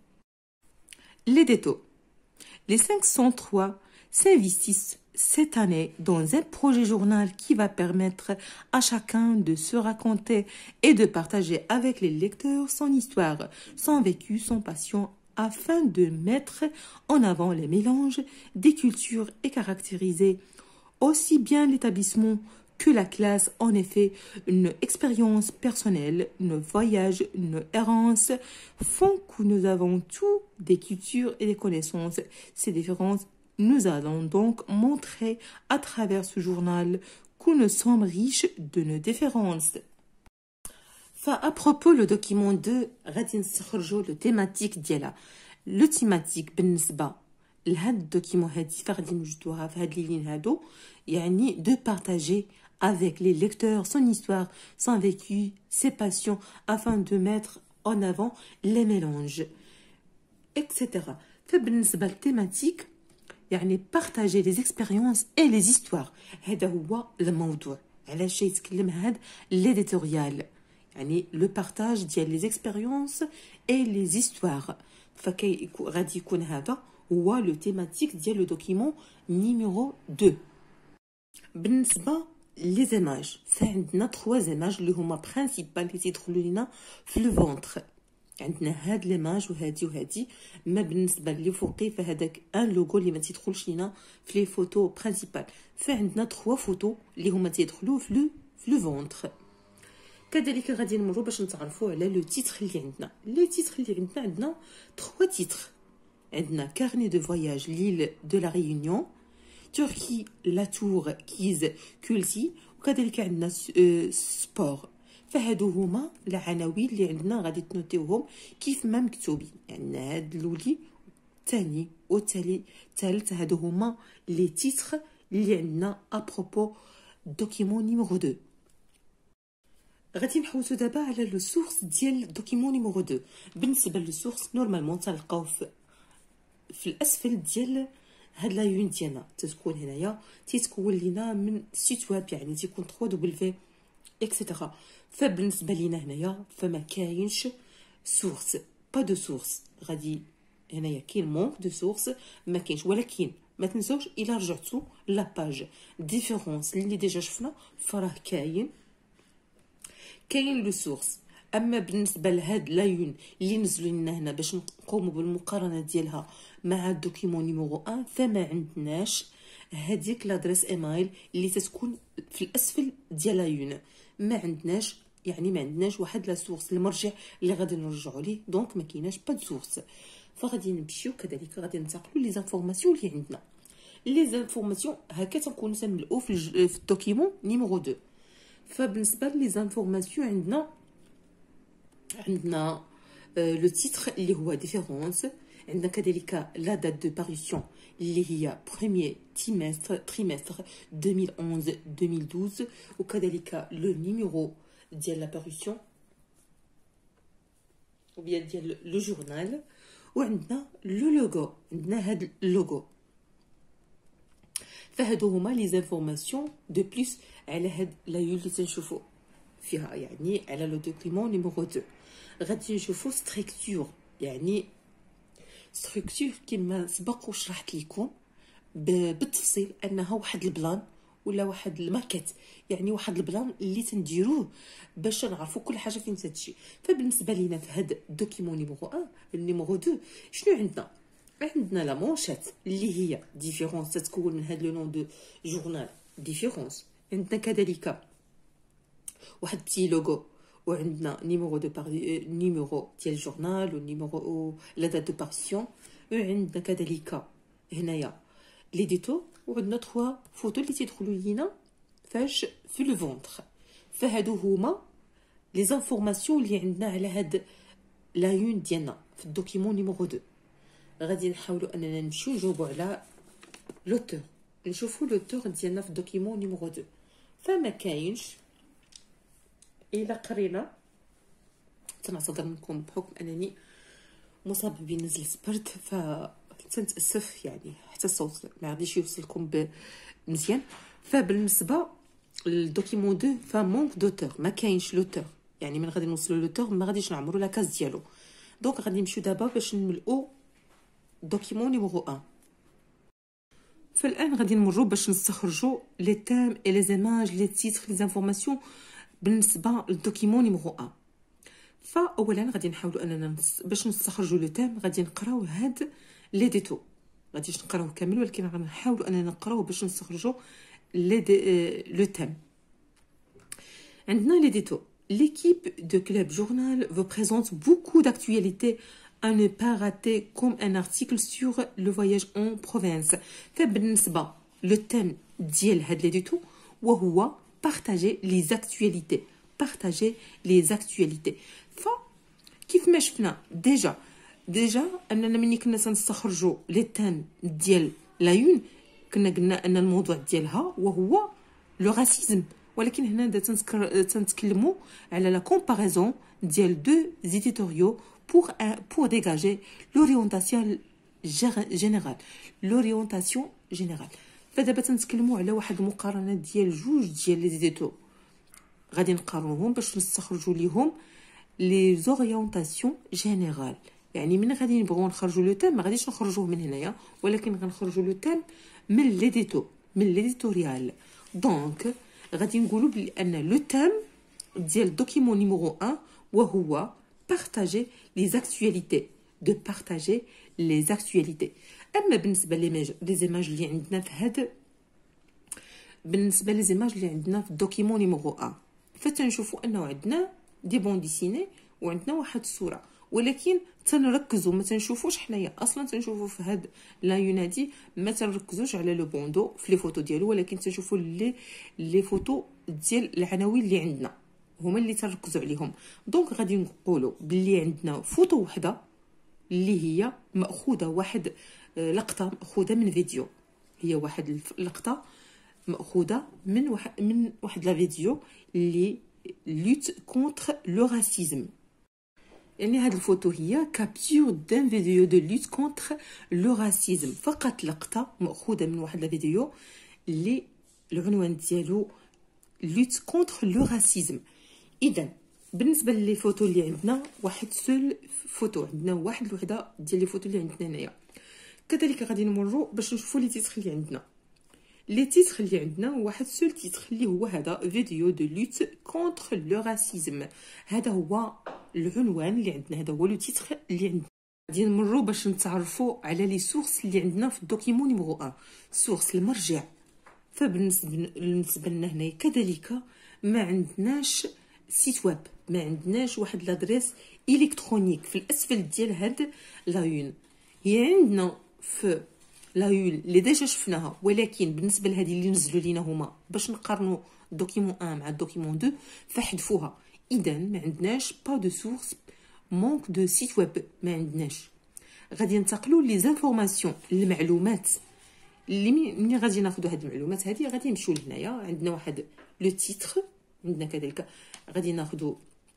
Les détos. Les 503 s'investissent cette année dans un projet journal qui va permettre à chacun de se raconter et de partager avec les lecteurs son histoire, son vécu, son passion, afin de mettre en avant les mélanges des cultures et caractériser aussi bien l'établissement que la classe. En effet, une expérience personnelle, nos voyages, nos errances font que nous avons tous des cultures et des connaissances. Ces différences, nous allons donc montrer à travers ce journal que nous sommes riches de nos différences. À propos le document 2 غادي نستخرجوا le thématique ديالها. Le thématique بالنسبة لهاد الدوكيمون هادي فغادي نوجدوها في هاد لي لين هادو، يعني de partager avec les lecteurs son histoire, son vécu, ses passions, afin de mettre en avant les mélanges, etc. فبالنسبة للتيماتيك يعني partager les expériences et les histoires. هذا هو الموضوع علاش يتكلم هاد l'éditorial، يعني لو بارتاج ديال لي زيكسبيريونس اي لي زيستوار. غادي يكون هذا هو لو تيماتيك ديال لو دوكيمون نيميرو 2. بالنسبه لي زيماج فعندنا 3 زيماج اللي هما برينسيبال اللي تيدخلوا لينا في لو فونتر. عندنا هاد ليماج وهادي ما بالنسبه لي فوقي فهداك ان لوغو اللي ما تيدخلش لينا في لي فوتو برينسيبال. فعندنا 3 فوتو اللي هما تيدخلوا في لو فونتر. كذلك غادي نمروا باش نتعرفوا على لو تيتر اللي عندنا. لي تيتر اللي عندنا 3 تيتر. عندنا كارني دو فواياج ليل دو لا ريونيون، تركي لا تور كيز كولسي، وكذلك عندنا سبور. فهادو هما العناوين اللي عندنا غادي تنوتيوهم كيف ما مكتوبين. يعني هاد الاولي الثاني والتالي الثالث هادو هما لي تيتر اللي عندنا ابروبو دوكيمون نيميرو 2. غادي نحوسو دابا على لو سورس ديال دوكيمون نيميرو 2. بالنسبه لو سورس نورمالمون تلقاوه في الاسفل ديال هاد لا يون ديالنا. تتكون هنايا تيتكون لينا من سيت ويب، يعني تيكون 3 دبليو اكسيتيرا. فبالنسبه لينا هنايا فما كاينش سورس، با دو سورس. غادي هنايا كاين مونك دو سورس ما كاينش، ولكن ما تنساوش الا رجعتو لاباج ديفيرونس اللي ديجا شفنا فراه كاين لو سورس. اما بالنسبه لهاد لايون اللي نزلوا لنا هنا باش نقوموا بالمقارنه ديالها مع الدوكيمون نيميرو 1 فما عندناش هذيك لادريس ايميل اللي تتكون في الاسفل ديال لايون. ما عندناش واحد لا سورس المرجع اللي غادي نرجعوا ليه، دونك ما كايناش با سورس. فغادي نمشيو كذلك غادي ننتقلوا لي زانفورماسيون اللي عندنا. لي زانفورماسيون هكا تنكونوا تنملؤوا في الدوكيمون نيميرو 2. فبالنسبه لي زانفورماسيون عندنا لو تيتر اللي هو ديفيرونس. عندنا كذلك لا دات دو باريسيون اللي هي بروميير تريمستر 2011-2012، وكذلك لو نيميرو ديال لاباريسيون ou bien ديال لو جورنال. وعندنا لو لوغو، عندنا هاد اللوغو. فهادو هما لي زانفورماسيون دو بليس على هاد لايون اللي تنشوفو فيها، يعني على لو دوكيمون نيميرو 2. غادي نشوفو ستركتور، يعني ستركتور كما سبق وشرحت لكم بالتفصيل انها واحد البلان ولا واحد الماكيت، يعني واحد البلان اللي تنديروه باش نعرفوا كل حاجه فين تمشي. فبالنسبه لينا في هذا الدوكيمون نيميرو 1 نيميرو 2 شنو عندنا لا مونشات اللي هي ديفيرونس، تتكون من هذا لو نون دو جورنال ديفيرونس. عندنا كذلك واحد بتي لوغو، وعندنا نيميرو نيميرو ديال الجورنال ونيميرو لا دات دو بارسيون. وعندنا كذلك هنايا لي ديتو، وعندنا 3 فوتو اللي تيدخلوا لينا فاش في لو فونتر. فهادو هما لي زانفورماسيون اللي عندنا على هاد لايون ديالنا في الدوكيمون نيميرو 2. غادي نحاولوا اننا نمشيو نجاوبوا على لوتور، نشوفوا لوتور ديالنا في الدوكيمون نيميرو 2. فما كاينش الا قرينا. تنعتذر منكم بحكم انني مصاب بنزله برد، تنتاسف يعني حتى الصوت ما غاديش يوصلكم مزيان. فبالنسبه للدوكيمون 2 فمونك دوتور، ما كاينش لوتور، يعني من غادي نوصلوا لوتور ما غاديش نعمروا لا كاس ديالو. دونك غادي نمشيو دابا باش نملؤوا دوكيمون نيميرو 1. فالان غادي نمروا باش نستخرجوا لي تام اي لي زيماج لي تيتر لي زانفورماسيون بالنسبه للدوكيمون نيميرو 1. فاولا غادي نحاولوا اننا باش نستخرجوا لو تام غادي نقراو هاد لي ديتو. غاديش نقراوه كامل، ولكن غنحاولوا اننا نقراوه باش نستخرجوا لو تام. عندنا لي ديتو. L'équipe de Club Journal vous présente beaucoup d'actualités à ne pas rater, comme un article sur le voyage en province. فبالنسبة le thème ديال هاد لي ديتو وهو partager les actualités. Partager les actualités. فكيف ما شفنا ديجا اننا ملي كنا تنستخرجوا لي تام ديال لايون كنا قلنا ان الموضوع ديالها وهو لو راسيزم، ولكن هنا تنتكلموا على لا كومباريزون ديال دو زيديتوريو pour dégager l'orientation générale. فدابا تنتكلموا على واحد المقارنه ديال جوج ديال لي زيديتو، غادي نقارنوهم باش نستخرجوا ليهم لي زوريونطاسيون جينيرال. يعني من غادي نبغيو نخرجوا لو تام ما غاديش نخرجوه من هنايا، ولكن غنخرجوا لو تام من لي ديتو، من ليديتوريال. دونك غادي نقولوا بان لو تام ديال دوكيمون نيميرو 1 وهو partager les actualités de partager les actualités. اما بالنسبه لي زيماج اللي عندنا في هذا بالنسبه لي زيماج اللي عندنا في الدوكيمون نيميرو 1 فتنشوفوا انه عندنا دي بون ديسيني وعندنا واحد الصوره، ولكن تنركزوا ما تنشوفوش حنايا اصلا تنشوفوا في هاد لا ينادي ما تنركزوش على لو بوندو في لي فوتو ديالو، ولكن تنشوفوا لي فوتو ديال العناوين اللي عندنا هما اللي تنركزوا عليهم. دونك غادي نقولوا باللي عندنا فوتو وحده اللي هي ماخوذه واحد لقطه ماخوذه من فيديو، هي واحد اللقطه ماخوذه من واحد لا فيديو اللي لوت كونتر لو راسيزم. يعني هاد الفوتو هي كابتور دان فيديو دو لوت كونتر لو راسيزم، فقط لقطه ماخوذه من واحد لا فيديو اللي العنوان ديالو لوت كونتر لو راسيزم. اذا بالنسبه لي فوتو اللي عندنا واحد سول فوتو، عندنا واحد الوحده ديال لي فوتو اللي عندنا هنايا. كذلك غادي نمروا باش نشوفوا لي تيتر اللي عندنا. لي تيتر اللي عندنا واحد سول تيتر اللي هو هذا فيديو دو لوت كونتر لو راسيزم، هذا هو العنوان اللي عندنا، هذا هو لو تيتر اللي عندنا. غادي نمروا باش نتعرفوا على لي سورس اللي عندنا في الدوكيمون نيميرو 1. سورس المرجع، فبالنسبه لنا هنايا كذلك ما عندناش سيت ويب، ما عندناش واحد لادريس الكترونيك في الاسفل ديال هاد لايون. هي عندنا في لايون اللي ديجا شفناها، ولكن بالنسبه لهذه اللي نزلوا لينا هما باش نقارنوا الدوكيمون 1 مع الدوكيمون 2 فحذفوها. اذا ما عندناش با دو سورس مونك دو سيت ويب، ما عندناش. غادي ننتقلوا لي زانفورماسيون المعلومات اللي ملي غادي ناخذوا هاد المعلومات هذه غادي نمشيو لهنايا. عندنا واحد لو تيتر، عندنا كذلك غادي ناخذوا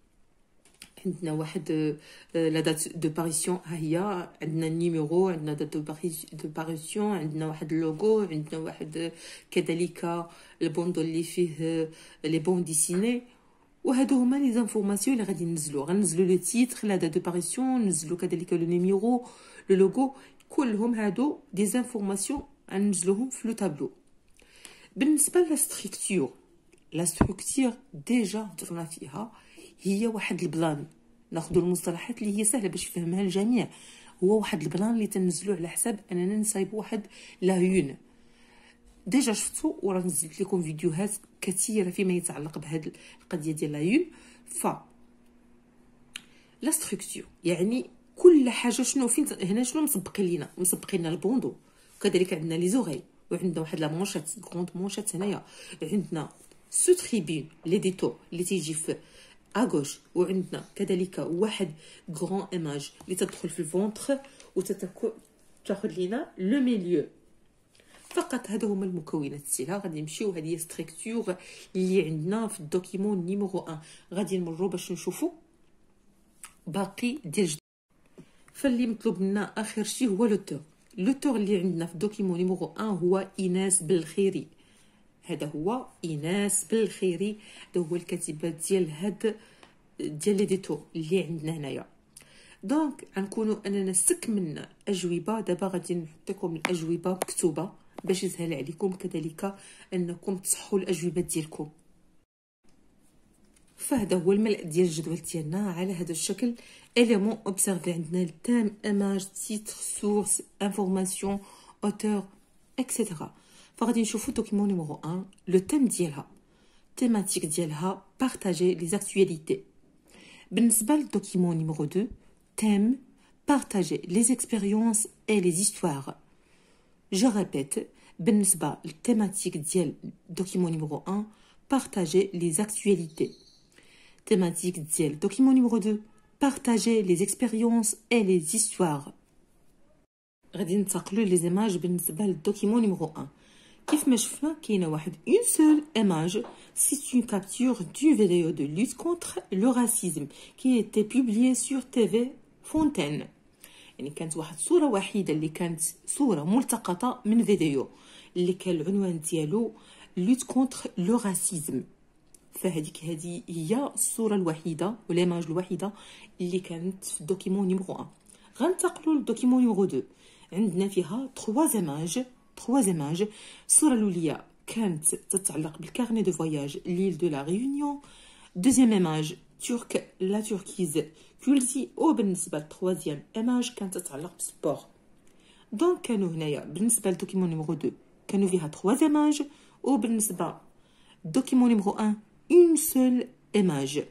عندنا واحد لا دات دو باريسيون، ها هي عندنا النيميرو، عندنا دات دو باريسيون، عندنا واحد اللوغو، عندنا واحد كذلك البوندو اللي فيه لي بون ديسيني. وهادو هما لي زانفورماسيون اللي غادي غنزلوا لو تيتر، لا دات دو باريسيون، نزلوا كذلك لو نيميرو، لو لوغو، كلهم هادو دي زانفورماسيون غنزلوهم في لو تابلو. بالنسبه لا ستركتور ديجا هضرنا فيها، هي واحد البلان. ناخذوا المصطلحات اللي هي سهله باش يفهمها الجميع. هو واحد البلان اللي تنزلوه على حساب اننا نصايبوا واحد لايون. ديجا شفتوا وراه نزلت لكم فيديوهات كثيره فيما يتعلق بهذه القضيه ديال لايون. ف لا ستركتور يعني كل حاجه شنو فين هنا، شنو مسبقين لنا البوندو، وكذلك عندنا لي زوغي، وعندنا واحد لا مونشات كروند مونشات هنايا، عندنا سو تريبون لي ديتو اللي تيجي في اغوش، وعندنا كذلك واحد غران ايماج اللي تدخل في الفونتر وتاخذ لينا لو ميليو. فقط هادو هما المكونات ديالها. غادي نمشيو، هذه هي ستركتور اللي عندنا في الدوكيمون نيميرو 1. غادي نمروا باش نشوفوا باقي ديال فاللي مطلوب منا اخر شيء هو لوتور اللي عندنا في الدوكيمون نيميرو 1 هو ايناس بالخيري. هذا هو ايناس بالخيري، هذا هو الكاتبه ديال لي ديتو اللي عندنا هنايا. دونك غنكونوا اننا استكملنا اجوبه. دابا غادي نحط لكم الاجوبه مكتوبه باش يسهل عليكم كذلك انكم تصحوا الاجوبه ديالكم. فهذا هو الملء ديال الجدول ديالنا على هذا الشكل. élément observé عندنا التام، image، titre، source، information، auteur etc. فغادي نشوفوا دوكيمون نيميرو 1 لو تيم ديالها، تيماتيك ديالها partager les actualités. بالنسبه للدوكيمون نيميرو 2 thème partager les expériences et les histoires. je répète بالنسبه للتيماتيك ديال دوكيمون نيميرو 1 partager les actualités. thématique ديال document numéro 2 partager les expériences et les histoires. غادي ننتقلوا لي زيماج بالنسبه للدوكيمون نيميرو 1. كيف ما شفنا كاينه واحد اون سول ايماج، سي اون كابتور دو فيديو دو لوت كونتر لو راسيزم كي ايتي بوبليي سور تي في فونتين. يعني كانت واحد صوره وحيده اللي كانت صوره ملتقطه من فيديو اللي كان العنوان ديالو لوت كونتر لو راسيزم. فهذه هي الصوره الوحيده وليماج الوحيده اللي كانت في الدوكيمون نيميرو 1. غنتقلوا للدوكيمون نيميرو 2. عندنا فيها 3 ايماج. الصوره الاولى كانت تتعلق بالكارني دو فواياج ليل دو لا ريونيون. دوزيام ايماج ترك لا تركيز كولزي. وبالنسبه للتروازيام ايماج كانت تتعلق بالسبور. دونك كانوا هنايا بالنسبه لدوكيمون نيميرو 2 كانوا فيها 3 ايماج، وبالنسبه دوكيمون نيميرو 1 اون سول ايماج.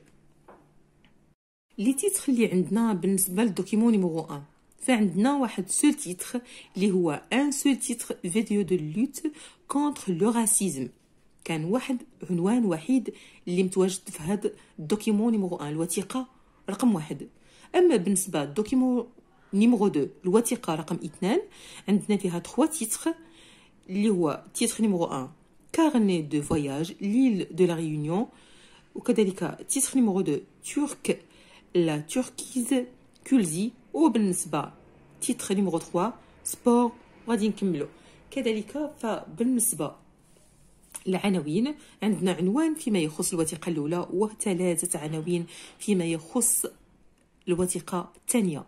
لي تيتر اللي عندنا بالنسبه للدوكيمون نيميرو 1 فعندنا واحد سول تيتر اللي هو ان سول تيتر فيديو دو لوت كونتر لو راسيزم. كان واحد عنوان وحيد اللي متواجد في هذا الدوكيمون نيميرو 1 الوثيقه رقم 1. اما بالنسبه للدوكيمون نيميرو 2 الوثيقه رقم 2 عندنا فيها 3 تيتر اللي هو تيتر نيميرو 1 كارني دو فواياج ليل دو لا ريونيون، وكذلك تيتر نيميرو 2 ترك لا تركيز كولزي. وبالنسبه تيتر نيميرو 3 سبور. غادي نكملو كذلك. فبالنسبه العناوين عندنا عنوان فيما يخص الوثيقه الاولى وثلاثه عناوين فيما يخص الوثيقه الثانيه.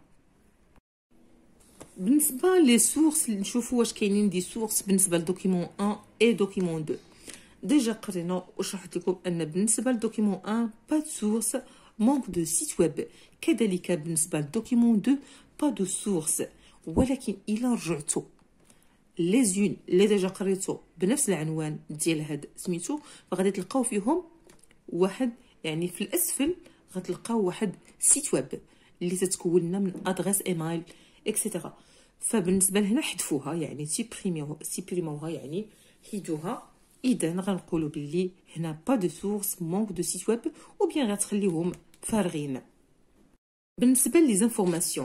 بالنسبه لي سورس نشوفوا واش كاينين دي سورس بالنسبه لدوكيمون 1 اي دوكيمون 2. ديجا قرينا وشرحت لكم ان بالنسبه لدوكيمون 1 با دو سورس مونك دو سيت ويب، كذلك بالنسبه لدوكيمون 2 با دو سورس، ولكن الى رجعتو لي زون اللي ديجا قريتو بنفس العنوان ديال هاد سميتو فغادي تلقاو فيهم واحد، يعني في الاسفل غتلقاو واحد سيت ويب اللي تتكون لنا من ادريس ايميل اكسيتيرا. فبالنسبه لهنا حذفوها، يعني سيبريموها، يعني حيدوها. اذا غنقولوا باللي هنا با دو سورس مونك دو سيت ويب، او بيان غتخليهم فارغين. بالنسبه لي زانفورماسيون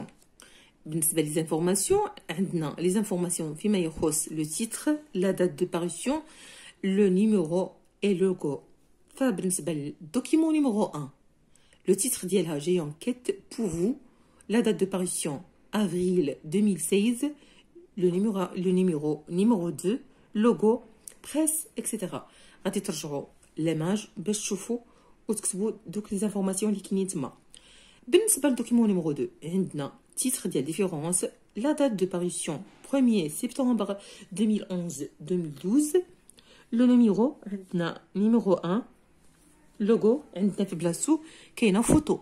عندنا لي زانفورماسيون فيما يخص لو تيتر، لا دات دو باريسيون، لو نيميرو اي لوغو. فبالنسبه للدوكيمون نيميرو 1 لو تيتر ديالها جي انكيت بور فو، لا دات دو باريسيون avril 2016, le numéro 2, logo, presse, etc. غادي ترجعوا ليماج باش تشوفوا وتكتبوا دوك لي زانفورماسيون اللي كاينين تما. بالنسبه للدوكيمون نيميرو 2 عندنا تيتر ديال ديفيرونس، لا دات دو باريسيون 1er سبتمبر 2011-2012. لو نيميرو عندنا نيميرو 1، لوغو عندنا في بلاصتو كاينه فوتو.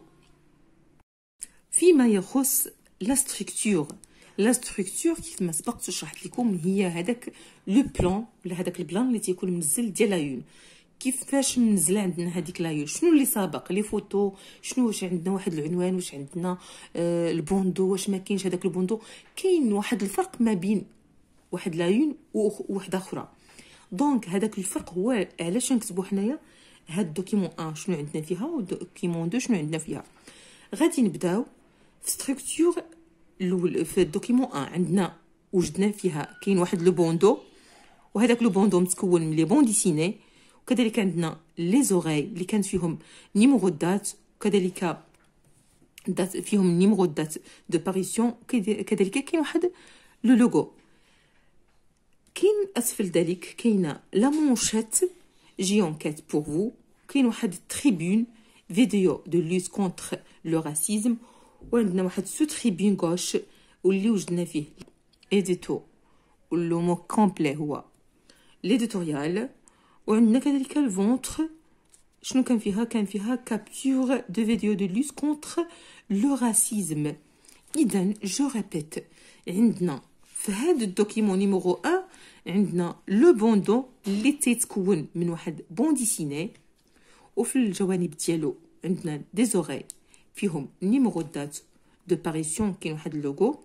فيما يخص لا ستركتور كيف ما سبقت شرحت لكم هي هذاك لو بلان ولا هذاك البلان اللي تيكون منزل ديال لايون. كيفاش منزله عندنا هذيك لايون، شنو اللي سابق لي فوتو، شنو واش عندنا واحد العنوان، واش عندنا البوندو، واش ما كاينش هذاك البوندو. كاين واحد الفرق ما بين واحد لايون وواحده اخرى. دونك هذاك الفرق هو علاش نكتبوا حنايا هاد دوكيمون 1 شنو عندنا فيها ودوكيمون 2 شنو عندنا فيها. غادي نبداو في ستركتور الاول. في الدوكيمون 1 عندنا وجدنا فيها كاين واحد لو بوندو، وهذاك لو بوندو متكون من لي بون ديسيني، وكذلك عندنا لي زوغاي اللي كانت فيهم نيميرو دات، وكذلك دات فيهم نيميرو دات دو باريسيون، كذلك كاين واحد لو لوغو. كاين اسفل ذلك كاينه لا مونشيت جي انكيت بور فو، كاين واحد تريبون فيديو دو لوت كونتر لو راسيزم، وعندنا واحد سو تريبون غوش واللي وجدنا فيه ايديتو، ولو مو كومبلي هو ليديتوريال. وعندنا كذلك الفونتر شنو كان فيها، كان فيها كابتور دو فيديو دو لوت كونتر لو راسيزم. اذا جو ريبيت، عندنا في هذا الدوكيمون نيميرو 1 عندنا لو بوندو اللي تيتكون من واحد بون ديسيني، وفي الجوانب ديالو عندنا دي زوغاي فيهم نيميرو دات دو باريسيون، كاين واحد اللوغو.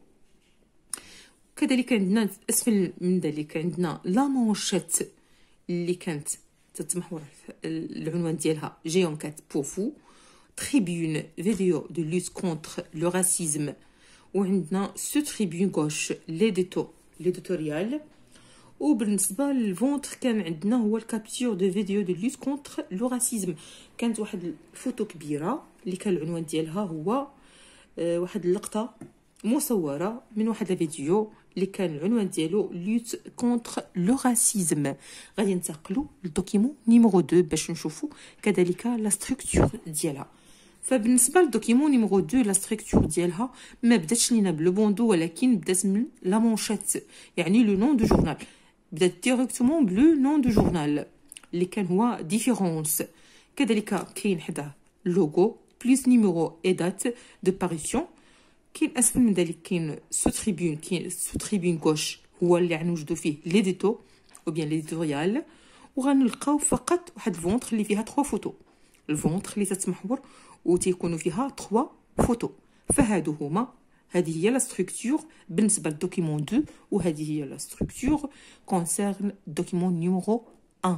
كذلك عندنا اسفل من ذلك عندنا لا مونشيت اللي كانت تتمحور العنوان ديالها جي انكيت بور فو، تريبون فيديو دو لوت كونتر لو راسيزم، وعندنا سو تريبون غوش ليديتوريال. وبالنسبه للفونتر كان عندنا هو الكابتور دو فيديو دو لوت كونتر لو راسيزم. كانت واحد الفوتو كبيره اللي كان العنوان ديالها هو واحد اللقطه مصوره من واحد الفيديو اللي كان العنوان ديالو لوت كونتر لو راسيزم. غادي ننتقلوا للدوكيمون نيميرو 2 باش نشوفوا كذلك لا ستركتور ديالها. فبالنسبه للدوكيمون نيميرو 2 لا ستركتور ديالها ما بداتش لينا بلو بوندو، ولكن بدات من لا مونشيت، يعني لو نون دو جورنال. بدات ديريكتومون بلو نون دو جورنال اللي كان هو ديفيرونس. كذلك كاين حداه لوغو بليس نيميرو اي دات دو باريسيون. كاين اسفل من ذلك كاين سو تريبيون، كاين سو تريبيون غوش هو اللي غنوجدو فيه لي ديتو او بيان ليديتوريال، وغنلقاو فقط واحد الفونتر اللي فيها 3 فوتو، الفونتر اللي تتمحور وتيكونوا فيها 3 فوتو. فهادو هما، هذه هي لا ستركتور بالنسبه للدوكيمون 2، وهذه هي لا ستركتور كونسيرن دوكيمون نيميرو 1.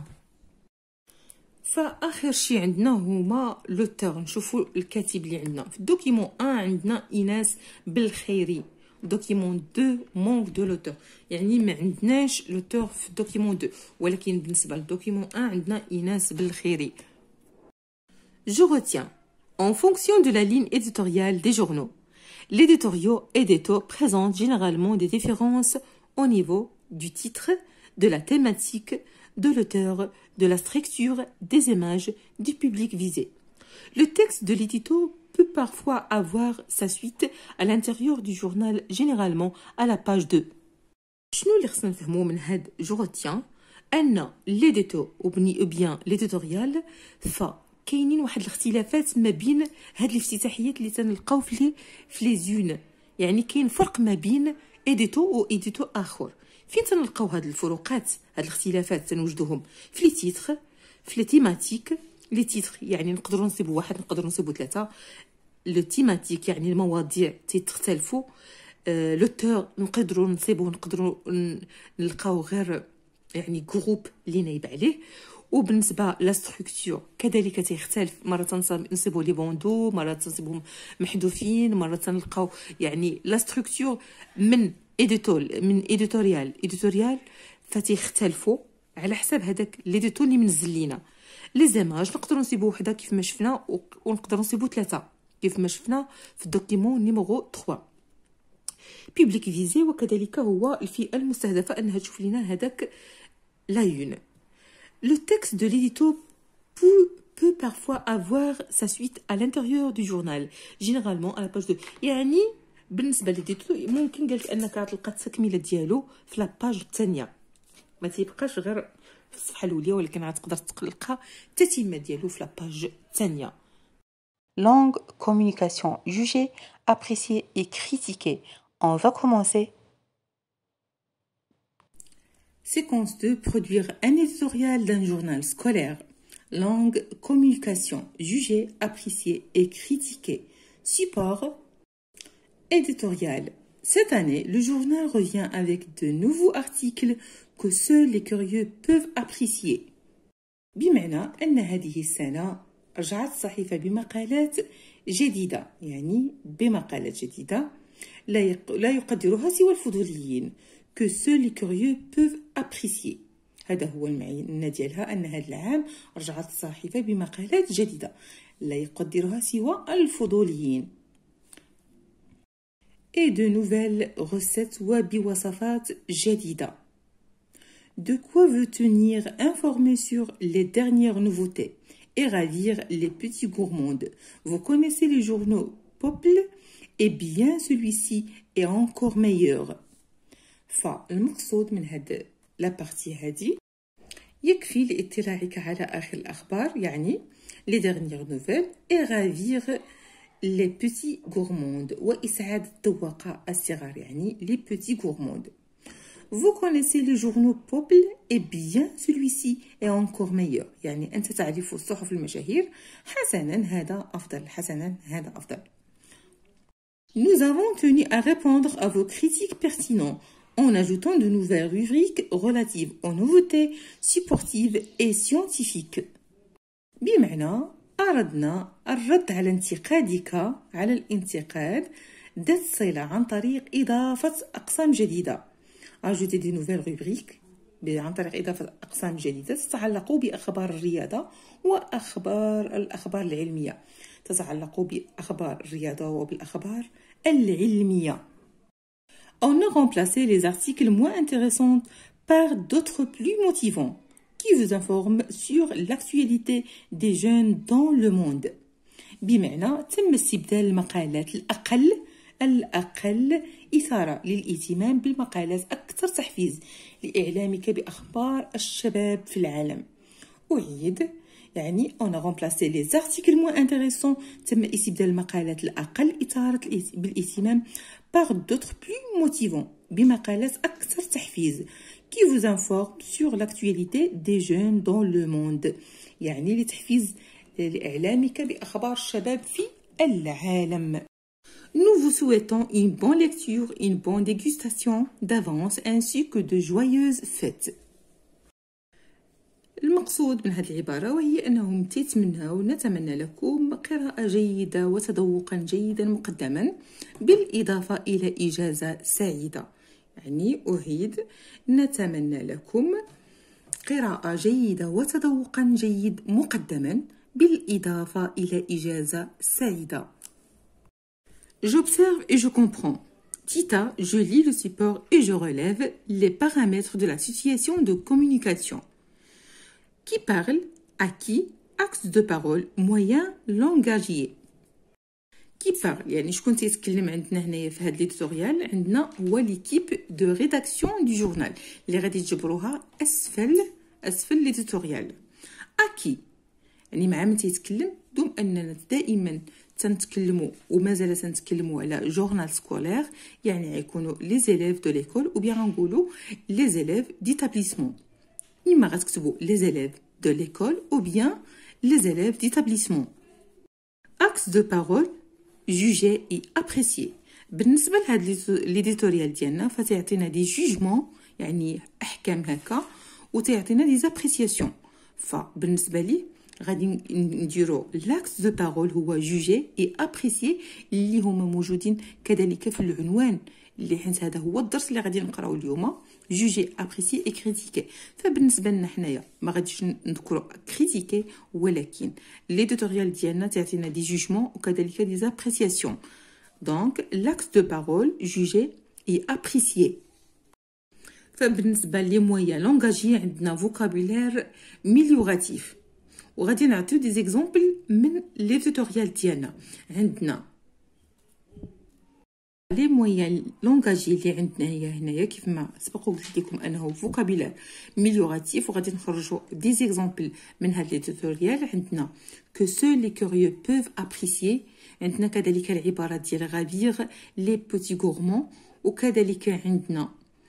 فاخر شيء عندنا هما لوتور. نشوفوا الكاتب اللي عندنا في الدوكيمون 1 عندنا ايناس بالخيري، دوكيمون 2 مونك دو لوتور، يعني ما عندناش لوتور في الدوكيمون 2، ولكن بالنسبه للدوكيمون 1 عندنا ايناس بالخيري. Je retiens, en fonction de la ligne éditoriale des journaux, l'éditoriaux édito présente généralement des différences au niveau du titre, de la thématique, de l'auteur, de la structure, des images, du public visé. Le texte de l'édito peut parfois avoir sa suite à l'intérieur du journal, généralement à la page 2. شنو اللي خصنا نفهمو من هاد جو رتيان؟ ان ليديتو ou bien l'éditorial كاينين واحد الاختلافات ما بين هاد الافتتاحيات اللي تنلقاو في لي زون، يعني كاين فرق ما بين ايديتو و ايديتو اخر. فين تنلقاو هاد الفروقات، هاد الاختلافات تنوجدوهم في لي تيتر، في لي تيماتيك. لي تيتر يعني نقدروا نصيبوا واحد، نقدروا نصيبوا 3. لو تيماتيك يعني المواضيع تختلفوا. لوتور نقدروا نلقاو غير يعني جروب اللي نايب عليه. وبالنسبه لا ستركتور كذلك تيختلف، مره تنصيبوا لي بوندو، مره تنصيبهم محذوفين، مره تنلقاو يعني لا ستركتور من ايديتوريال فتيختلفوا على حساب هذاك ليديتو اللي منزل لينا. لي زيماج نقدروا نصيبوا وحده كيف ما شفنا، ونقدروا نصيبوا 3 كيف ما شفنا في الدوكيمون نيميرو 3. بيبليك فيزي وكذلك هو الفئه المستهدفه انها تشوف لنا هذاك لايون. Le texte de l'édito peut parfois avoir sa suite à l'intérieur du journal, généralement à la page 2. يعني بالنسبه للديتو ممكن قالك انك غتلقى التكمله ديالو في لاباج الثانيه، ما تيبقاش غير في الصفحه الاولى، ولكن غتقدر تلقى التتمه ديالو في لاباج الثانيه. Langue, communication, jugée, appréciée et critiquée. On va commencer. Séquence 2. Produire un éditorial d'un journal scolaire. Langue, communication, jugée, appréciée et critiquée. Support, éditorial. Cette année, le journal revient avec de nouveaux articles que seuls les curieux peuvent apprécier. بمعنى أن هذه السنة رجعت الصحيفة بمقالات جديدة، يعني بمقالات جديدة لا يقدرها سوى الفضوليين. que seuls les curieux peuvent apprécier. هذا هو المعنى ديالها، أن هذا العام رجعت الصحيفة بمقالات جديدة لا يقدرها سوى الفضوليين. et de nouvelles recettes وبوصفات جديدة. De quoi veut tenir informé sur les dernières nouveautés et ravir les petits gourmands. Vous connaissez les journaux People? Eh bien celui-ci est encore meilleur. فالمقصود من هاد لابارتي هادي يكفي لاطلاعك على آخر الأخبار، يعني les dernières nouvelles et ravir les petits gourmands وإسعاد الذواقة الصغار، يعني les petits gourmands. Vous connaissez les journaux People? Eh bien celui-ci est encore meilleur. يعني أنت تعرف الصحف المشاهير، حسنا هذا أفضل، حسنا هذا أفضل. Nous avons tenu à répondre à vos critiques pertinentes en ajoutant de nouvelles rubriques relatives aux nouveautés sportives et scientifiques. بمعنى أردنا الرد على انتقادك على الانتقاد ذات صلة عن طريق إضافة أقسام جديدة. ajouter des nouvelles rubriques عن طريق إضافة أقسام جديدة تتعلق بأخبار الرياضة وأخبار الأخبار العلمية. تتعلق بأخبار الرياضة وبالأخبار العلمية. On a remplacé les articles moins intéressants par d'autres plus motivants qui vous informent sur l'actualité des jeunes dans le monde. بمعنى تم استبدال المقالات الأقل الأقل إثارة للاهتمام بالمقالات أكثر تحفيز لإعلامك بأخبار الشباب في العالم. أعيد يعني on a remplacé les articles moins intéressants تم استبدال المقالات الأقل إثارة بالاهتمام par d'autres plus motivants بمقالات أكثر تحفيز qui vous informent sur l'actualité des jeunes dans le monde يعني لتحفيز لإعلامك بأخبار الشباب في العالم. Nous vous souhaitons une bonne lecture, une bonne dégustation d'avance ainsi que de joyeuses fêtes. المقصود من هذه العبارة وهي أنهم نتمنى لكم قراءة جيدة وتذوقا جيدا مقدما بالإضافة إلى إجازة سعيدة. يعني أعيد نتمنى لكم قراءة جيدة وتذوقا جيد مقدما بالإضافة إلى إجازة سعيدة. J'observe et je comprends. Tita, je lis le support et je relève les paramètres de la situation de communication. Qui parle, à qui, axe de parole, moyen langagier. Qui parle يعني شكون تيتكلم عندنا هنايا في هذا ليديتوريال عندنا هو ليكيب دو ريداكسيون دو جورنال اللي غادي تجبروها اسفل ليديتوريال. اكي يعني مع من تيتكلم دوم اننا دائما تنتكلموا ومازال تنتكلموا على جورنال سكولير يعني غيكونوا لي زيليف دو ليكول او بيان غنقولوا لي زيليف ديتابليسمون. إما غتكتبوا les élèves de l'école ou bien les élèves d'établissement. Axe de parole, juger et apprécier. بالنسبة لهاد l'éditorial ديالنا فتعطينا دي جوجمون يعني أحكام هكا وتعطينا دي زابريسياسيون. فبالنسبة لي غادي نديرو l'axe de parole هو juger et apprécier اللي هما موجودين كذلك في العنوان اللي حيت هذا هو الدرس اللي غادي نقراو اليوم جوجي ابريسي اي كريتيكي. فبالنسبه لنا حنايا ما غاديش نذكروا كريتيكي ولكن ليديتوريال ديالنا تعطينا دي جوجمون وكذلك دي زابريسياسيون. دونك لاكس دو بارول جوجي اي ابريسيي. فبالنسبه لي مويان لونغاجي عندنا فوكابولير ميليوراتيف وغادي نعطيو دي زيكزامبل من ليديتوريال ديالنا. عندنا لي مويان لونغاجي اللي عندنا هي هنايا كيف ما سبق قلت لكم انه فوكابولير ميليوراتيف وغادي نخرجوا دي زيكزامبل من هاد لي توتوريال. عندنا كو سو لي كوريو بوف ابريسيي عندنا كذلك العبارات ديال غافير لي بوتي غورمون وكذلك عندنا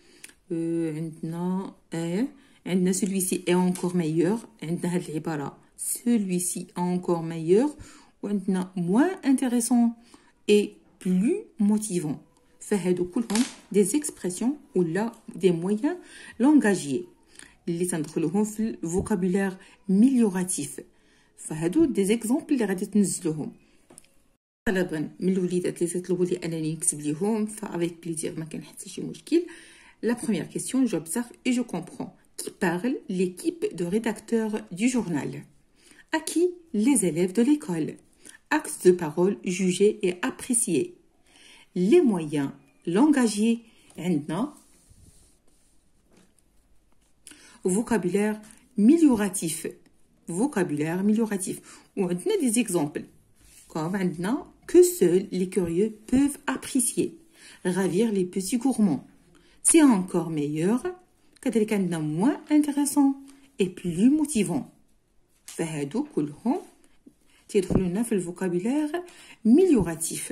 عندنا celui ci est encore meilleur عندنا هاد العباره celui ci est encore meilleur وعندنا moins intéressant et plus motivant. فهادو كلهم des expressions ولا des moyens langagiers اللي تندخلوهم في الفوكابولير ميليوراتيف. فهادو des exemples اللي غادي تنزلوهم. طلبا من الوليدات اللي تطلبوا لي انني نكتب ليهم فافيك بليزير ما كاين حتى شي مشكل. La première question, j'observe et je comprends. Qui parle? L'équipe de rédacteurs du journal. À qui? Les élèves de l'école. Axe de parole, juger et apprécier. Les moyens langagiers, عندنا vocabulaire amélioratif. Vocabulaire amélioratif. وعندنا des exemples. Comme عندنا que seuls les curieux peuvent apprécier. Ravir les petits gourmands. C'est encore meilleur. كذلك عندنا moins intéressant et plus motivant. فهادو كلهم تيدخلونا في الفوكابولير amélioratif.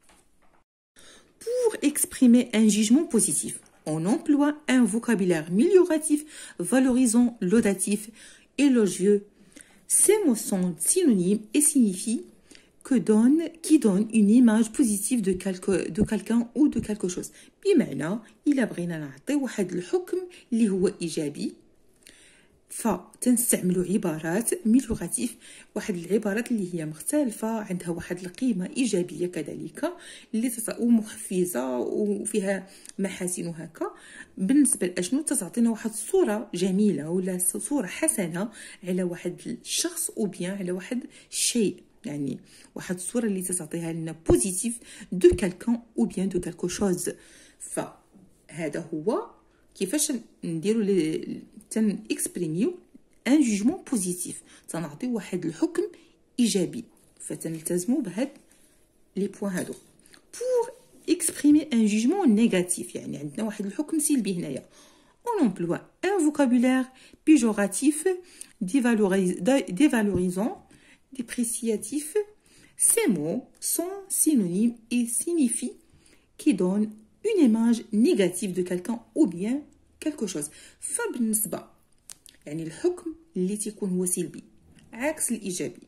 Pour exprimer un jugement positif, on emploie un vocabulaire amélioratif, valorisant, laudatif, élogieux. Ces mots sont synonymes et signifient qui donne une image positive de quelqu'un ou de quelque chose. بمعنى إلا بغينا نعطي واحد الحكم اللي هو إيجابي فتنستعملوا عبارات ميليوراتيف واحد العبارات اللي هي مختلفة عندها واحد القيمة إيجابية كذلك اللي ومحفزة وفيها محاسن هكا بالنسبة لأشنو تعطينا واحد الصورة جميلة ولا صورة حسنة على واحد الشخص أو بيان على واحد الشيء يعني واحد الصورة اللي تعطيها لنا بوزيتيف دو كالكان أو بيان دو كالكو شوز. فهذا هو كيفاش نديرو تن اكسبريميو ان جوجمون بوزيتيف تنعطيو واحد الحكم ايجابي فتنلتزموا بهاد لي بوين هادو. بور exprimer un jugement négatif. يعني عندنا واحد الحكم سلبي هنايا. On emploie un vocabulaire péjoratif, dévalorisant, dépréciatif. Ces mots sont synonymes et signifient qui donnent une image négative de quelqu'un ou bien quelque chose. فبالنسبة يعني الحكم اللي تيكون هو سلبي عكس الإيجابي،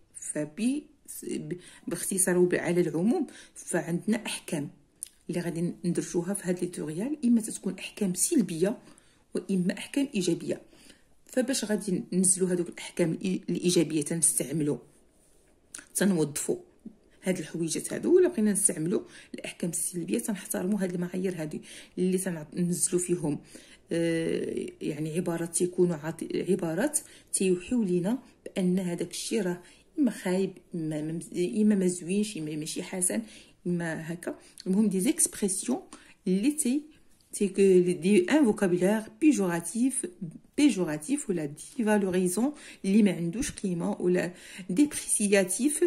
باختصار على العموم فعندنا أحكام اللي غادي ندرجوها في هذا التوتوريال، إما تكون أحكام سلبية وإما أحكام إيجابية. فباش غادي ننزلوا هذوك الأحكام الإيجابية تنوظفوا هاد الحويجات هادو، ولا بغينا نستعملوا الاحكام السلبيه تنحترموا هاد المعايير هادي اللي تنزلوا فيهم يعني عبارات تيكونوا عبارات تيوحيو لينا بان هذاك الشيء راه اما خايب اما ما زوينش اما ماشي حسن اما هكا. المهم دي زيكسبرسيون اللي دي ان فوكابولير بيجوراتيف ولا ديفالوريزون اللي ما عندوش قيمه ولا ديبريسياتيف.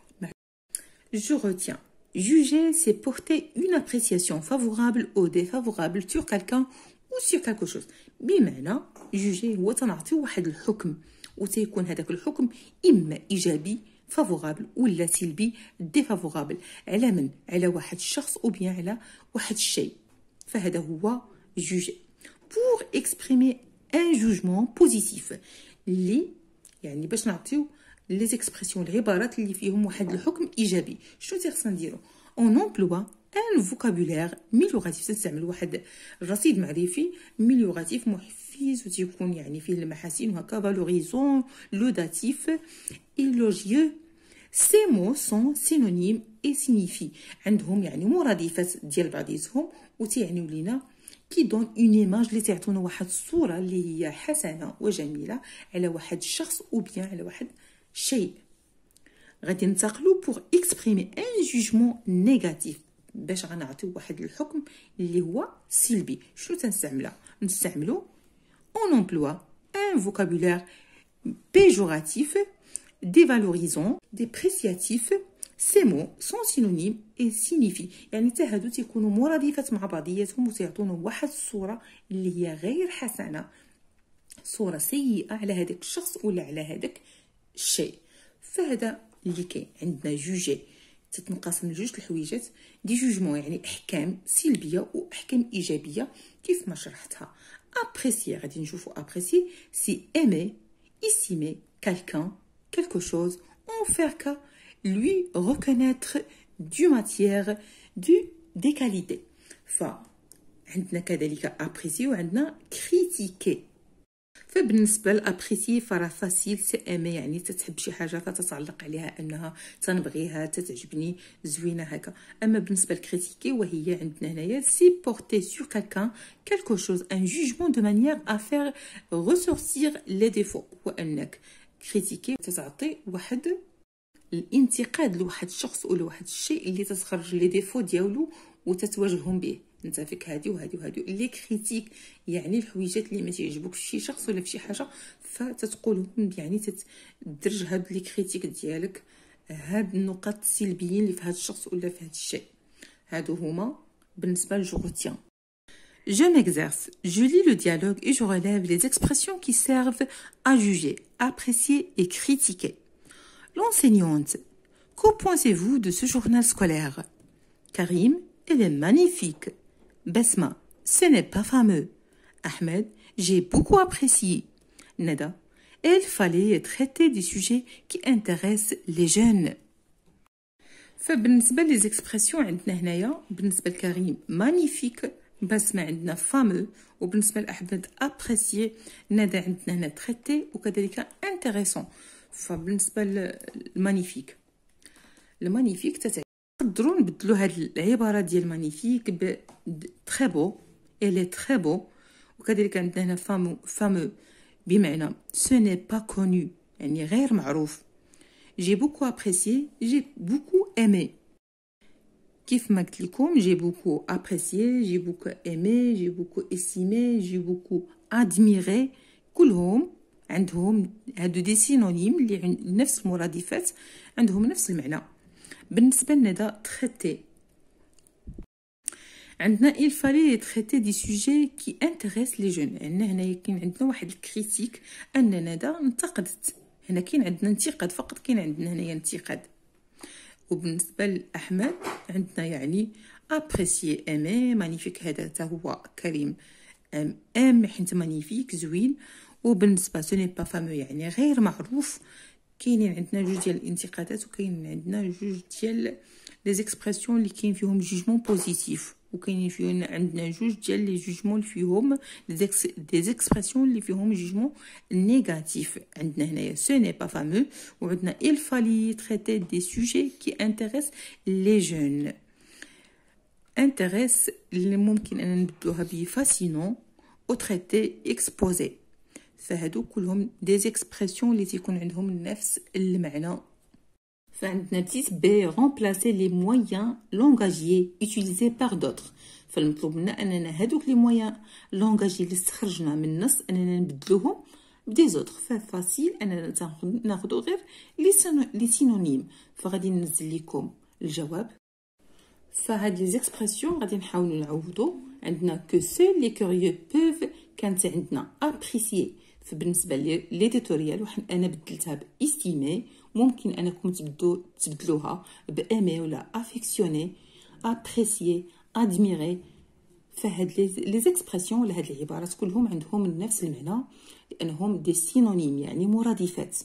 Je retiens. Juger, c'est porter une appréciation favorable ou défavorable sur quelqu'un ou sur quelque chose. بمعنى juger هو تنعطيو واحد الحكم وتيكون هذاك الحكم إما إيجابي favorable ولا سلبي défavorable على من؟ على واحد الشخص أو بيان على واحد الشيء. فهذا هو juger. Pour exprimer un jugement positif اللي يعني باش نعطيو لي زيكسبرسيون العبارات اللي فيهم واحد الحكم ايجابي شنو تيخصنا نديرو؟ اون امبلوا ان فوكابولير ميليوراتيف، تستعمل واحد الرصيد معرفي ميليوراتيف محفز وتيكون يعني فيه المحاسن وهكا. فالوريزون لو داتيف ايلوجيو. سي مو سون سينونيم اي سينيفي، عندهم يعني مرادفات ديال بعضياتهم وتيعنيو لينا كي دون اون ايماج اللي تعطونا واحد الصوره اللي هي حسنه وجميله على واحد الشخص او بيان على واحد شيء. غادي ننتقلوا بور اكسبريمي ان جوجمون نيجاتيف باش غنعطيو واحد الحكم اللي هو سلبي. شنو نستعملو اون امبلوا ان فوكابولير بيجوراتيف dévalorisant dépréciatif. Ces mots sont synonymes et signifient يعني حتى هادو تيكونوا مرادفات مع بعضياتهم وتيعطونا واحد الصوره اللي هي غير حسنه، صوره سيئه على هذاك الشخص ولا على هذاك الشيء. فهذا اللي كاين عندنا جوجي تتنقسم لجوج الحويجات دي جوجمون يعني احكام سلبيه واحكام ايجابيه كيف ما شرحتها. ابريسيي غادي نشوفوا ابريسيي سي ايمي استيمي quelqu'un quelque chose en faire cas lui reconnaître du matière des qualités. فعندنا كذلك apprécier وعندنا critiquer. فبالنسبه لابريسي فراه فاسيل سي ايمي يعني تتحب شي حاجه فتتعلق عليها انها تنبغيها تتعجبني زوينه هكا. اما بالنسبه لكريتيكي وهي عندنا هنايا سي بورتي سور كالكان كالكو شوز ان جوجمون دو مانيير ا فير ريسورسير لي ديفو، وانك كريتيكي تتعطي واحد الانتقاد لواحد الشخص او لواحد الشيء اللي تتخرج لي ديفو ديالو وتتواجههم به. انت فيك هادي وهادي وهادي لي كريتيك يعني الحويجات اللي ما تعجبوك في شي شخص ولا في شي حاجه فتتقولهم يعني تدرج هاد لي كريتيك ديالك هاد النقاط السلبيين اللي في هاد الشخص ولا في هاد الشيء. هادو هما بالنسبه لجو روتيان. Je m'exerce, je lis le dialogue et je relève les expressions qui servent à juger, apprécier et critiquer. L'enseignante, qu'en pensez-vous de ce journal scolaire? Karim, il est magnifique. Besma, ce n'est pas fameux. Ahmed, j'ai beaucoup apprécié. Nada, il fallait traiter des sujets qui intéressent les jeunes. فبالنسبة لي زيكسبرسيون عندنا هنايا بالنسبة لكريم magnifique، بسمة عندنا فامو، وبالنسبة لأحمد ابريسيي، ندى عندنا هنا تريتي وكذلك انتريسون. فبالنسبة للمانيفيك نقدروا نبدلوا هاد العبارة ديال مانيفيك ب تري بو، إلي تري بو، وكذلك عندنا هنا فامو بمعنى سو ني با كونو يعني غير معروف. جي بوكو ابريسيي، جي بوكو ايمي. كيف ما قلت لكم جي بوكو ابريسيي، جي بوكو ايمي، جي بوكو استيمي، جي بوكو ادميري، كلهم عندهم هادو دي سينونيم اللي نفس المرادفات عندهم نفس المعنى. بالنسبه لندى تريتي عندنا il fallait traiter des sujets qui intéressent les jeunes. هنا كاين عندنا واحد الكريتيك اننا دا انتقدت. هنا كاين عندنا انتقاد فقط، كاين عندنا هنايا انتقاد. وبالنسبه لاحمد عندنا يعني ابريسيي امي مانيفيك، هذا حتى هو كريم ام حيت مانيفيك زوين. وبالنسبه سو ني با فامو يعني غير معروف، كاينين عندنا جوج ديال الانتقادات وكاين عندنا جوج ديال لي زيكسبرسيون اللي كاين فيهم جوجمون بوزيتيف، وكاينين فيهم عندنا جوج ديال لي جوجمون اللي فيهم دي زيكسبرسيون اللي فيهم جوجمون نيجاتيف. عندنا هنايا سو ني با فامو، وعندنا il fallait traiter des sujets qui intéressent les jeunes. intéresse اللي ممكن ان نبدلوها ب fascinant و traiter exposé. فهادو كلهم دي زيكسبرسيون اللي تيكون عندهم نفس المعنى. فعندنا تيت بي remplacer les moyens langagiers utilisés par d'autres. فالمطلوب منا اننا هادوك لي مويان لونغاجي اللي استخرجنا من النص اننا نبدلوهم بدي زوتر. ففاسيل اننا ناخذ غير لي سينونيم. فغادي ننزل لكم الجواب. فهاد لي زيكسبرسيون غادي نحاولوا نعوضوا. عندنا que seuls les curieux peuvent، كانت عندنا apprécier. فبالنسبه ليديتوريال انا بدلتها باستيمي، ممكن انكم تبدلوها بامي ولا افيكسيوني، ابريسيي، ادميري. فهاد لي زيكسبرسيون ولا هاد العبارات كلهم عندهم نفس المعنى لانهم دي سينونيم يعني مرادفات.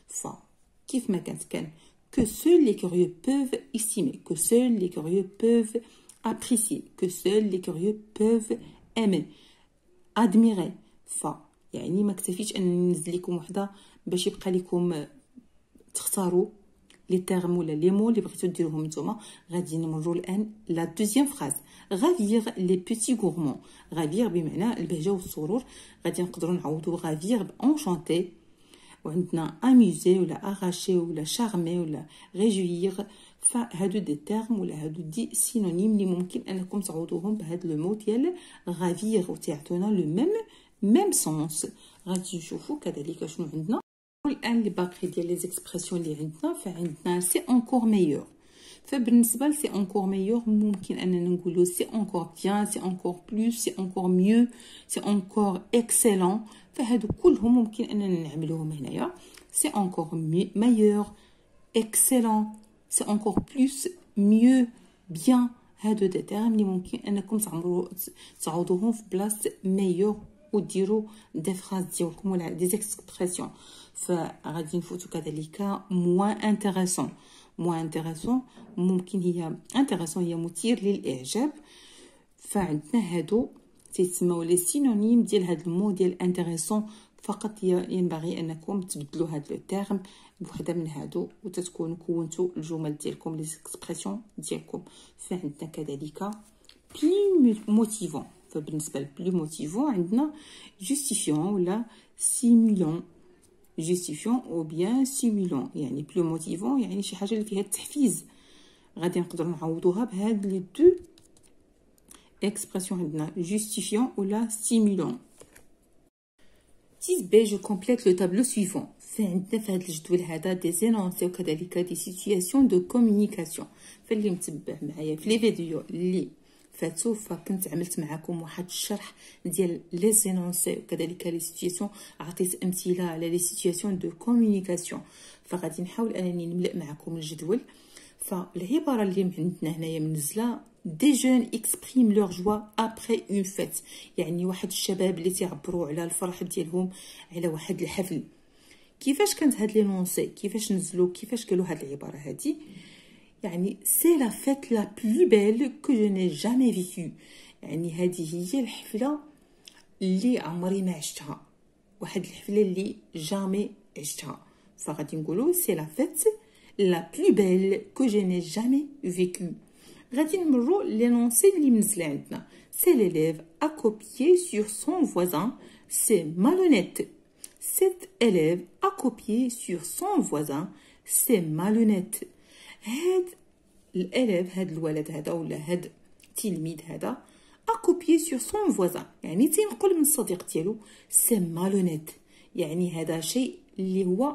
فكيف ما كان que seuls les curieux peuvent estimer, que seuls les curieux peuvent apprécier, que seuls les curieux peuvent aimer, admirer. يعني ما اكتفيتش ان ننزل لكم وحده باش يبقى لكم تختاروا لي تيرم ولا لي مو اللي بغيتو ديروهم نتوما. غادي نمروا الان لا دوزيام فراز. غافير لي بيتي غورمون. غافير بمعنى البهجه والسرور. غادي نقدروا نعوضوا غافير بانشانتي. وعندنا اميزي ولا اغاشي ولا شارمي ولا ريجوير. فهادو دي تيرم ولا هادو دي سينونيم اللي ممكن انكم تعوضوهم بهذا لو مو ديال غافير وتعطونا لو ميم سونس. غادي نشوفوا كذلك شنو عندنا الان اللي باقي ديال لي زيكسبرسيون اللي عندنا. فعندنا سي انكور ميور. فبالنسبه لسي انكور ميور ممكن اننا نقولوا سي انكور بيان، سي انكور بلوس، سي انكور ميو، سي انكور اكسيلون. فهادو كلهم ممكن اننا نعملوهم هنايا. سي انكور ميور، اكسيلون، سي انكور بلوس، ميو، بيان. هادو دي تيرم اللي ممكن انكم تعوضوهم في بلاصه ميور وديروا دي فراز ديالكم ولا دي زيكسبرسيون. فغادي نفوتوا كذلك موان انتريسون. موان انتريسون ممكن هي انتريسون هي مثير للاعجاب. فعندنا هادو تيتسموا لي سينونيم ديال هاد المو ديال انتريسون. فقط ينبغي انكم تبدلوا هاد لو تيرم بوحده من هادو وتتكونوا كونتوا الجمل ديالكم لي زيكسبرسيون ديالكم. فعندنا كذلك بلي موتيفون. فبالنسبه لبلو موتيفون عندنا جوستيفيون ولا سيمولون. جوستيفيون او بيان سيمولون يعني بلو موتيفون يعني شي حاجه اللي فيها التحفيز. غادي نقدروا نعوضوها بهاد لي دو اكسبرسيون. عندنا جوستيفيون ولا سيمولون. تيس بي جو كومبليت لو تابلو سويفون. فعندنا في هذا الجدول هذا دي زينونسي وكذلك دي سيتوياسيون دو كومونيكاسيون. فاللي متبع معايا في لي فيديو اللي فاتو فكنت عملت معكم واحد الشرح ديال لي زينونسي وكذلك لي سيتوياسيون، عطيت امثله على لي سيتوياسيون دو كومونيكاسيون. فغادي نحاول انني نملأ معكم الجدول. فالعباره اللي عندنا هنايا منزله دي جون اكسبريم لور جوا ابري اون فيت، يعني واحد الشباب اللي تيعبروا على الفرح ديالهم على واحد الحفل. كيفاش كانت هاد لي نونسي، كيفاش نزلوا، كيفاش قالوا هاد العباره هادي؟ يعني سي لا فيت لا بلو بيل كو جو ني جامي فيكو. يعني هذه هي الحفله اللي عمري ما عشتها، واحد الحفله اللي جامي عشتها. فغادي نقولوا سي لا فيت لا بلو بيل كو جو ني جامي فيكو. غادي نمروا لي نونسي اللي منزله عندنا. سي ليليف ا كوبيي سور سون فوازان، سي مالونيت. cet élève a copié sur son voisin, c'est malhonnête. هاد الاليف، هاد الولد هذا ولا هاد التلميذ هذا a copié sur son voisin يعني تينقل من الصديق ديالو. c'est malhonnête يعني هذا شيء اللي هو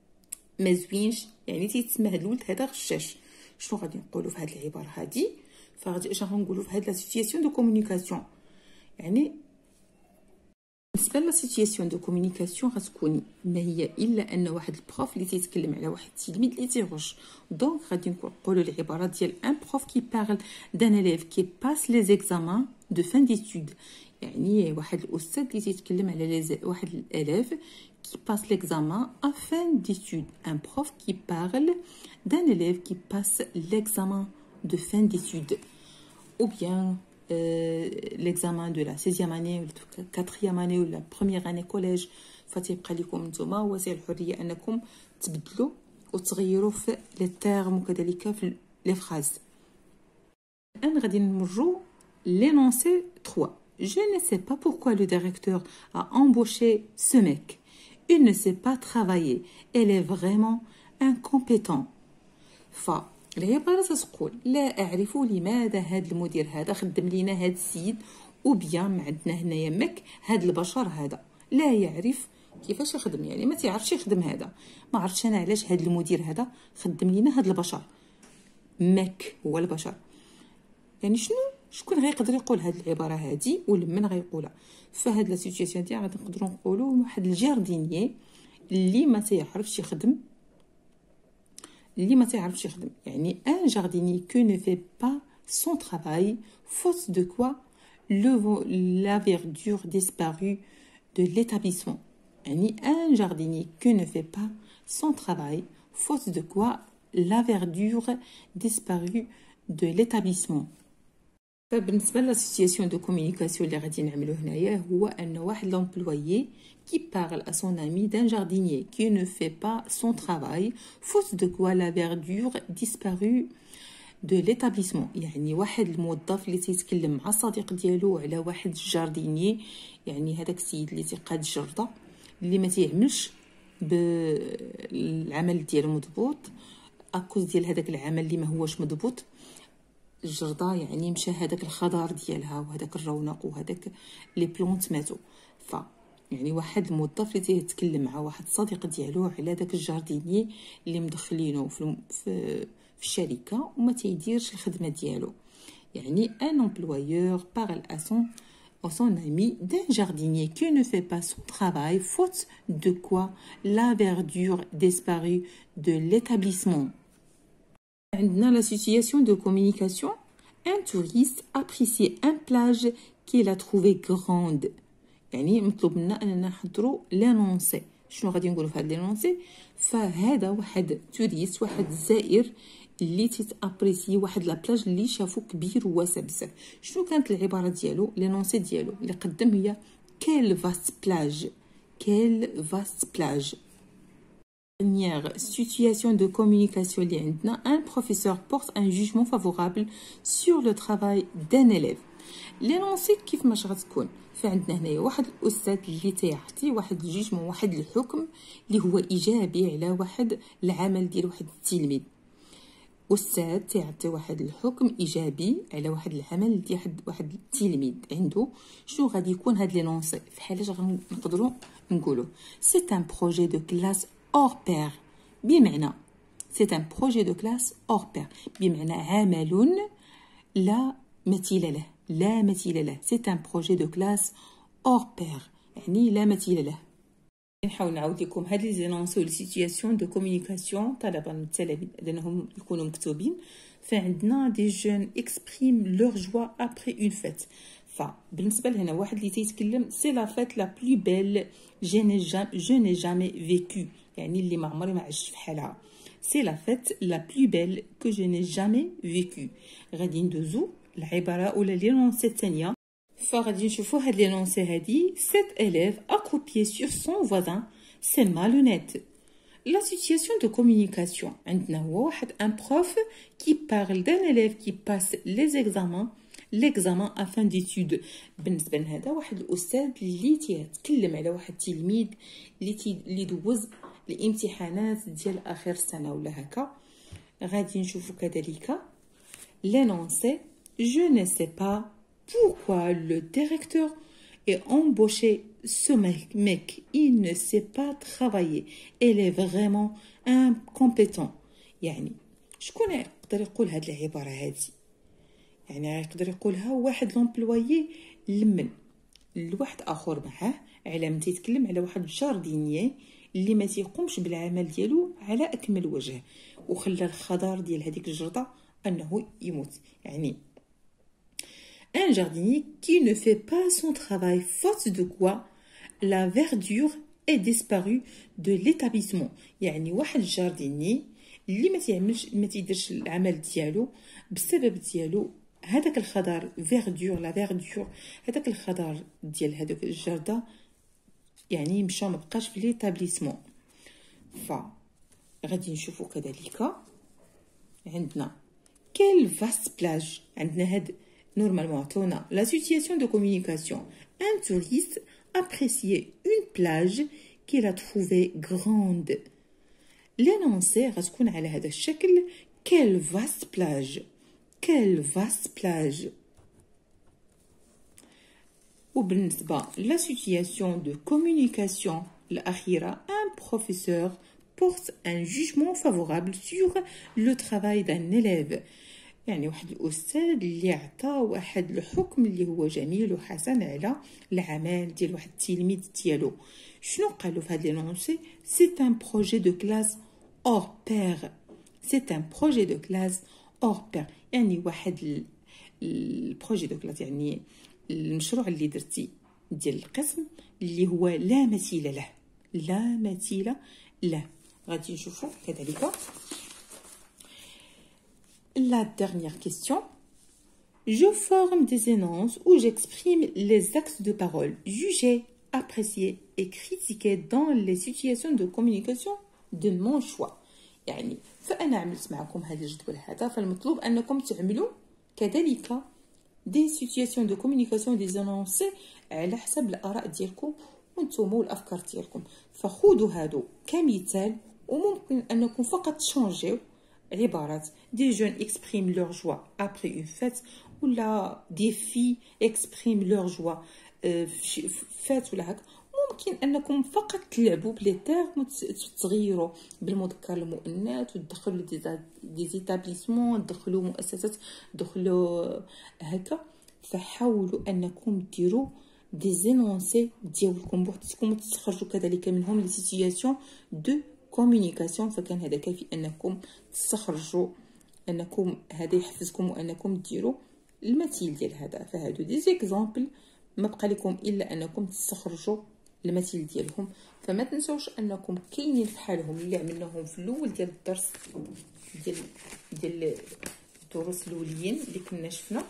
ما زوينش، يعني تيتسمى هاد الولد هذا غشاش. شنو غادي نقولوا في هاد العباره هادي؟ فغادي اش غنقولوا في هاد لا سيتوياسيون دو كومونيكاسيون. يعني بالنسبه لا سيتوياسيون دو كومونيكاسيون غتكون ما هي الا ان واحد البروف اللي تيتكلم على واحد التلميذ اللي تيغش. دونك غادي نقولوا العباره ديال ان بروف كي بارل دان اليف كي باس لي زيكزامان دو فان ديتود. يعني واحد الاستاذ اللي تيتكلم على واحد الاليف qui passe l'examen à fin d'études. Un prof qui parle d'un élève qui passe l'examen de fin d'études. Ou bien l'examen de la 6e année ou la 4e année ou la première année collège. فتبقى لكم نتوما واسع الحريه انكم تبدلوا وتغيروا في لي تيرم وكذلك في لي فراز. الان غادي نمروا l'énoncé 3. Je ne sais pas pourquoi le directeur a embauché ce mec. Il ne sait pas travailler. Elle est vraiment incompétent. فالعبارة تقول لا أعرف لماذا هذا المدير هذا خدم لينا هذا السيد، وبيان عندنا هنايا مك هذا البشر هذا لا يعرف كيفاش يخدم. يعني ما تعرفش يخدم هذا. ما عرفتش انا علاش هذا المدير هذا خدم لينا هذا البشر. مك هو البشر. يعني شكون غيقدر يقول هذه العباره هذه ولمن غيقولها؟ فهاد لا سيتوياسيون ديال غادي نقدروا نقولوا واحد الجاردينيي اللي ما تيعرفش يخدم. يعني un jardinier qui ne fait pas son travail faute de quoi la verdure disparue de l'établissement. يعني un jardinier qui ne fait pas son travail faute de quoi la verdure disparue de l'établissement. فبالنسبه لا سيتوياسيون دو كومونيكاسيون اللي غادي نعملو هنايا هو ان واحد لومبلويي qui parle à son ami d'un jardinier qui ne fait pas son travail faute de quoi la verdure disparue de l'établissement. يعني واحد الموظف اللي تيتكلم مع الصديق ديالو على واحد الجارديني، يعني هذاك السيد اللي تيقاد الجرده اللي ما تيعملش بالعمل ديالو مضبوط اكوز ديال هذاك العمل اللي ما هوش مضبوط. الجرده يعني مشى هذاك الخضار ديالها وهذاك الرونق وهذاك لي بلونت ماتوا. يعني واحد الموظف اللي تيتكلم مع واحد الصديق ديالو على داك الجارديني اللي مدخلينه في الشركه وما تيديرش الخدمه ديالو. يعني un employeur parle à son ami d'un jardinier qui ne fait pas son travail faute de quoi la verdure disparue de l'établissement. عندنا la situation de communication. Un touriste apprécie une plage qu'il a trouvée grande. يعني مطلوب لنا اننا نحضروا لانونسي. شنو غادي نقولوا في هذا لانونسي؟ فهذا واحد توريست، واحد الزائر اللي تيتابريسي واحد لا بلاج اللي شافو كبير وواسع بزاف. شنو كانت العباره ديالو؟ لانونسي ديالو اللي قدم هي كيل فاست بلاج. كيل فاست بلاج. Dernière situation de communication اللي عندنا un professeur porte un jugement favorable sur le travail d'un élève. لينونسي كيف ماش غتكون؟ فعندنا هنايا واحد الاستاذ اللي تيعطي واحد الجوجمون، واحد الحكم اللي هو ايجابي على واحد العمل ديال واحد التلميذ. استاذ تيعطي واحد الحكم ايجابي على واحد العمل ديال واحد التلميذ عنده. شنو غادي يكون هاد لينونسي؟ في حالاش غنقدروا نقولوا سي ان بروجي دو كلاس اور بير. بمعنى سي ان بروجي دو كلاس اور بير بمعنى عمل لا مثيل له. لا مثيل له. سي ان بروجي دو كلاس اور بير يعني لا مثيل له. نحاول نعاود لكم هاد لي زينونسو لي سيتوياسيون دو كومونيكاسيون طلبا من التلاميذ لانهم يكونوا مكتوبين. فعندنا دي جون اكسبريم لور جوا ابري اون فيت. فبالنسبه لهنا واحد اللي تيتكلم سي لا فيت لا بلو بيل جو ني جامي فيكو، يعني اللي ما عمري ما عشت بحالها. سي لا فيت لا بلو بيل كو جو ني جامي فيكو. غادي ندوزو العباره ولا لينونسي الثانيه. فغادي نشوفوا هاد لينونسي هادي سيت élève accroupi sur son voisin c'est malhonnête. La situation de communication عندنا هو واحد un prof qui parle d'un élève qui passe les examens l'examen à fin d'études. بالنسبه لهذا واحد الاستاذ اللي تيتكلم على واحد التلميذ اللي دوز الامتحانات ديال اخر السنه ولا هكا. غادي نشوفوا كذلك l'énoncé je ne sais pas pourquoi le directeur est embauché ce mec. Il ne sait pas travailler. Il est vraiment incompétent. يعني شكون يقدر يقول هاد العبارة هادي؟ يعني يقدر يقولها واحد لومبلويي لمن لواحد اخر معاه على ما تيتكلم على واحد الجاردينيي اللي ما تيقومش بالعمل ديالو على اكمل وجه وخلى الخضار ديال هذيك الجرده انه يموت. يعني un jardinier qui ne fait pas son travail faute de quoi la verdure est disparue de l'établissement. يعني واحد الجارديني اللي ما تيديرش العمل ديالو بسبب ديالو هذاك الخضار فيردور لا فيردور هذاك الخضار ديال هذوك الجرده يعني مشى ما بقاش في ليتابليسمون. ف غادي نشوفوا كذلك عندنا quelle vaste plage. عندنا هاد normalement عطونا la situation de communication. Un touriste appréciait une plage qu'il a trouvée grande. l'énoncé غتكون على هذا الشكل quelle vaste plage quelle vaste plage. وبالنسبة la situation de communication الأخيرة un professeur porte un jugement favorable sur le travail d'un élève. يعني واحد الأستاذ اللي عطى واحد الحكم اللي هو جميل وحسن على العمل ديال واحد التلميذ ديالو. شنو قالوا في هاد لينونسي؟ c'est un projet de classe hors pair. c'est un projet de classe hors pair. يعني واحد البروجي دو كلاس يعني المشروع اللي درتي ديال القسم اللي هو لا مثيل له لا مثيل له. غادي نشوفوا كذلك la dernière question. Je forme des énonces où j'exprime les axes de parole jugés, appréciés et critiqués dans les situations de communication de mon choix. يعني فأنا عملت معكم هذا الجدول هذا فالمطلوب أنكم تعملوا كذلك دي سيتوياسيون دو كومونيكاسيون دي زانونسي على حسب الآراء ديالكم وانتم والأفكار ديالكم. فخذوا هادو كمثال وممكن أنكم فقط تشانجيو عبارات دي جون اكسبريم لور جوا ابري اون فيت ولا دي في اكسبريم لور جوا فات ولا هكا. ممكن انكم فقط تلعبوا بلي تيرم وتغيروا بالمذكر المؤنث وتدخلوا دي زيتابليسمون تدخلوا مؤسسات تدخلوا هكا. فحاولوا انكم ديروا دي زينونسي ديالكم بوحدكم وتستخرجوا كذلك منهم لي سيتوياسيون دو كومونيكاسيون. فكان هذا كافي انكم تستخرجوا انكم هذا يحفزكم وانكم ديروا المثيل ديال هذا. فهادو دي زيكزامبل ما بقى لكم الا انكم تستخرجوا المثيل ديالهم. فما تنسوش انكم كاينين في حالهم اللي عملناهم في الاول ديال الدرس ديال الدروس الاوليين اللي كنا شفنا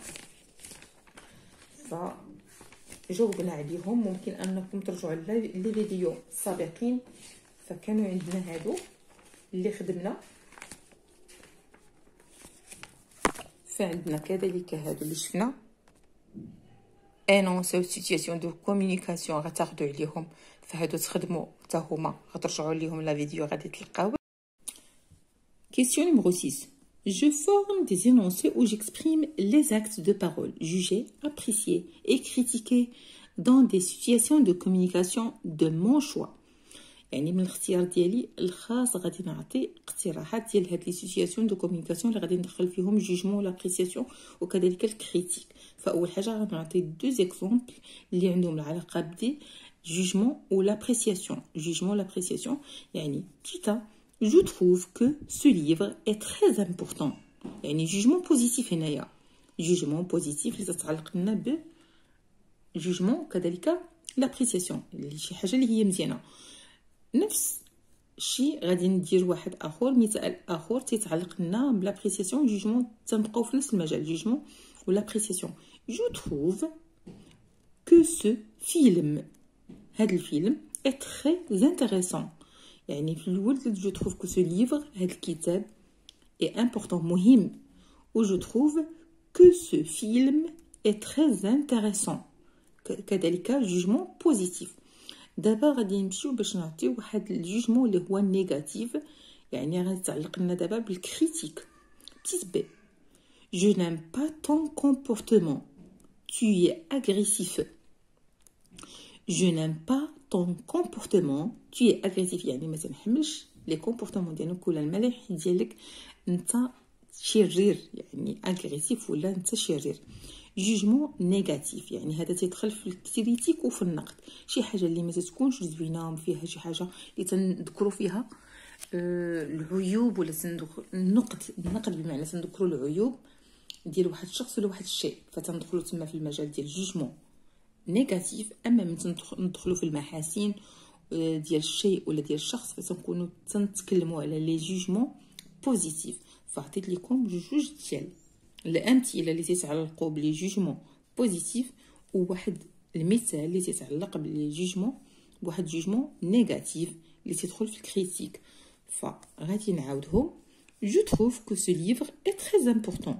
فجاوبنا عليهم. ممكن انكم ترجعوا لي فيديو السابقين فكانوا عندنا هادو اللي خدمنا. فعندنا كذلك هادو اللي شفنا انونسيو سيتوياسيون دو كومونيكاسيون غتاخدوا عليهم فهادو تخدموا حتى هما غترجعوا ليهم لا فيديو غادي تلقاو. Question numéro 6. Je forme des énoncés où j'exprime les actes de parole jugés, appréciés et critiqués dans des situations de communication de mon choix. يعني من الاختيار ديالي الخاص غادي نعطي اقتراحات ديال هاد لي سيتوياسيون دو كومونيكاسيون اللي غادي ندخل فيهم جوجمون لابريسياسيون وكذلك الكريتيك. فاول حاجه غنعطي دو زيكزامبل اللي عندهم العلاقه بدي جوجمون و لابريسياسيون. جوجمون لابريسياسيون يعني تيتا je trouve que ce livre est très important. يعني جوجمون بوزيتيف هنايا جوجمون بوزيتيف اللي تتعلق لنا ب جوجمون كذلك لابريسياسيون اللي شي حاجه اللي هي مزيانه. نفس الشيء غادي ندير واحد اخر مثال اخر تيتعلق لنا بلابريسياسيون جوجمون تنبقاو في نفس المجال جوجمون ولابريسياسيون. جو تروف كو سو فيلم هذا الفيلم est très intéressant. يعني في الاول جو تروف كو سو ليفر هذا الكتاب est important مهم و جو تروف كو سو فيلم est très intéressant كذلك جوجمون بوزيتيف. دابا غادي نمشيو باش نعطيو واحد الجوجمون اللي هو نيجاتيف يعني غادي تعلق لنا دابا بالكريتيك. بتيت بي je n'aime pas ton comportement tu es agressif. je n'aime pas ton comportement tu es agressif يعني ما تنحملش لي كومبورطمون ديالك ولا الملامح ديالك انت شرير يعني اغريسيف ولا انت شرير. جوجمون نيجاتيف يعني هذا تيدخل في الكريتيك وفي النقد، شي حاجه اللي ما تكونش زوينه فيها، شي حاجه اللي تنذكروا فيها العيوب ولا النقد بمعنى تنذكروا العيوب ديال واحد الشخص ولا واحد الشيء، فتندخلوا تما في المجال ديال جوجمون نيجاتيف. اما من ندخلوا في المحاسن ديال الشيء ولا ديال الشخص فتنكونوا تنتكلموا على لي جوجمون بوزيتيف. فعطيت لكم جوج ديال الامثله اللي تتعلقوا بلي جوجمون بوزيتيف، وواحد المثال اللي تتعلق بلي جوجمون بواحد جوجمون نيجاتيف اللي تدخل في الكريتيك. فغادي نعاودهم. Je trouve que ce livre est très important.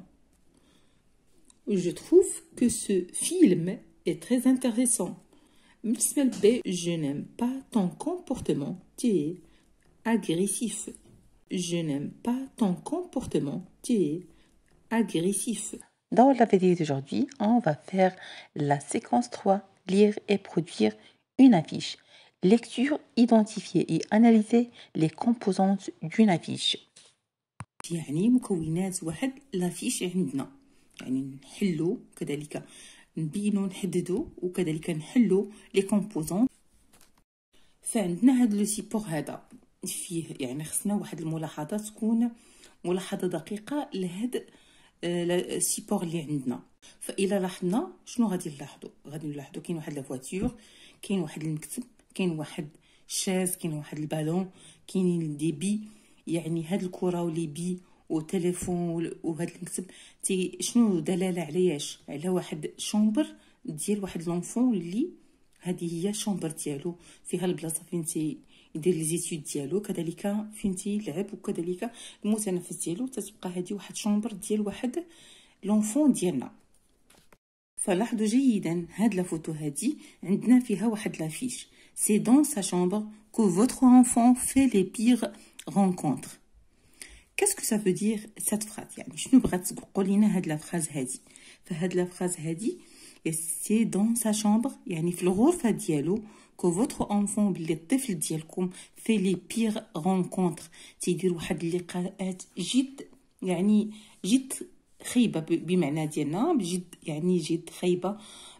Je trouve que ce film est très intéressant. بالنسبة ل B, je n'aime pas ton comportement, tu es agressif. Je n'aime pas ton comportement, tu es agressif. Dans la vidéo d'aujourd'hui, on va faire la séquence 3, lire et produire une affiche. Lecture, identifier et analyser les composantes d'une affiche. يعني مكونات واحد لافيش عندنا، يعني نحلو كذلك نبينو نحددو وكذلك نحلو لي كومبوزون. فعندنا هاد لو سيبور هذا فيه يعني خصنا واحد الملاحظه تكون ملاحظه دقيقه لهاد السيبور اللي عندنا. فإلا لاحظنا شنو غادي نلاحظوا كاين واحد لا فواتور، كاين واحد المكتب، كاين واحد الشاز، كاين واحد البالون، كاينين دي بي، يعني هاد الكره ولي بي وتليفون وهاد المكتب شنو دلاله علياش؟ على واحد شومبر ديال واحد لونفون اللي هذه هي شومبر ديالو، فيها البلاصه فين يدير لي زيتود ديالو، كذلك فين تيلعب، وكذلك المتنفس ديالو. تتبقى هذه واحد شومبر ديال واحد لونفون ديالنا. فلاحظوا جيدا هاد لا فوتو هادي عندنا فيها واحد لافيش. سي دون سا شومبر كو فوتر enfant fait les pires rencontres. Qu'est-ce que ça veut dire cette phrase؟ يعني شنو بغات تقول لنا هاد لا فراز هادي؟ فهاد لا فراز هادي سي دون سا شامبر يعني في الغرفه ديالو كو فوتر انفون بلي الطفل ديالكم في لي بيغ رونكونتر تيدير واحد اللقاءات جد يعني جد خايبه بمعنى ديالنا بجد يعني جد خايبه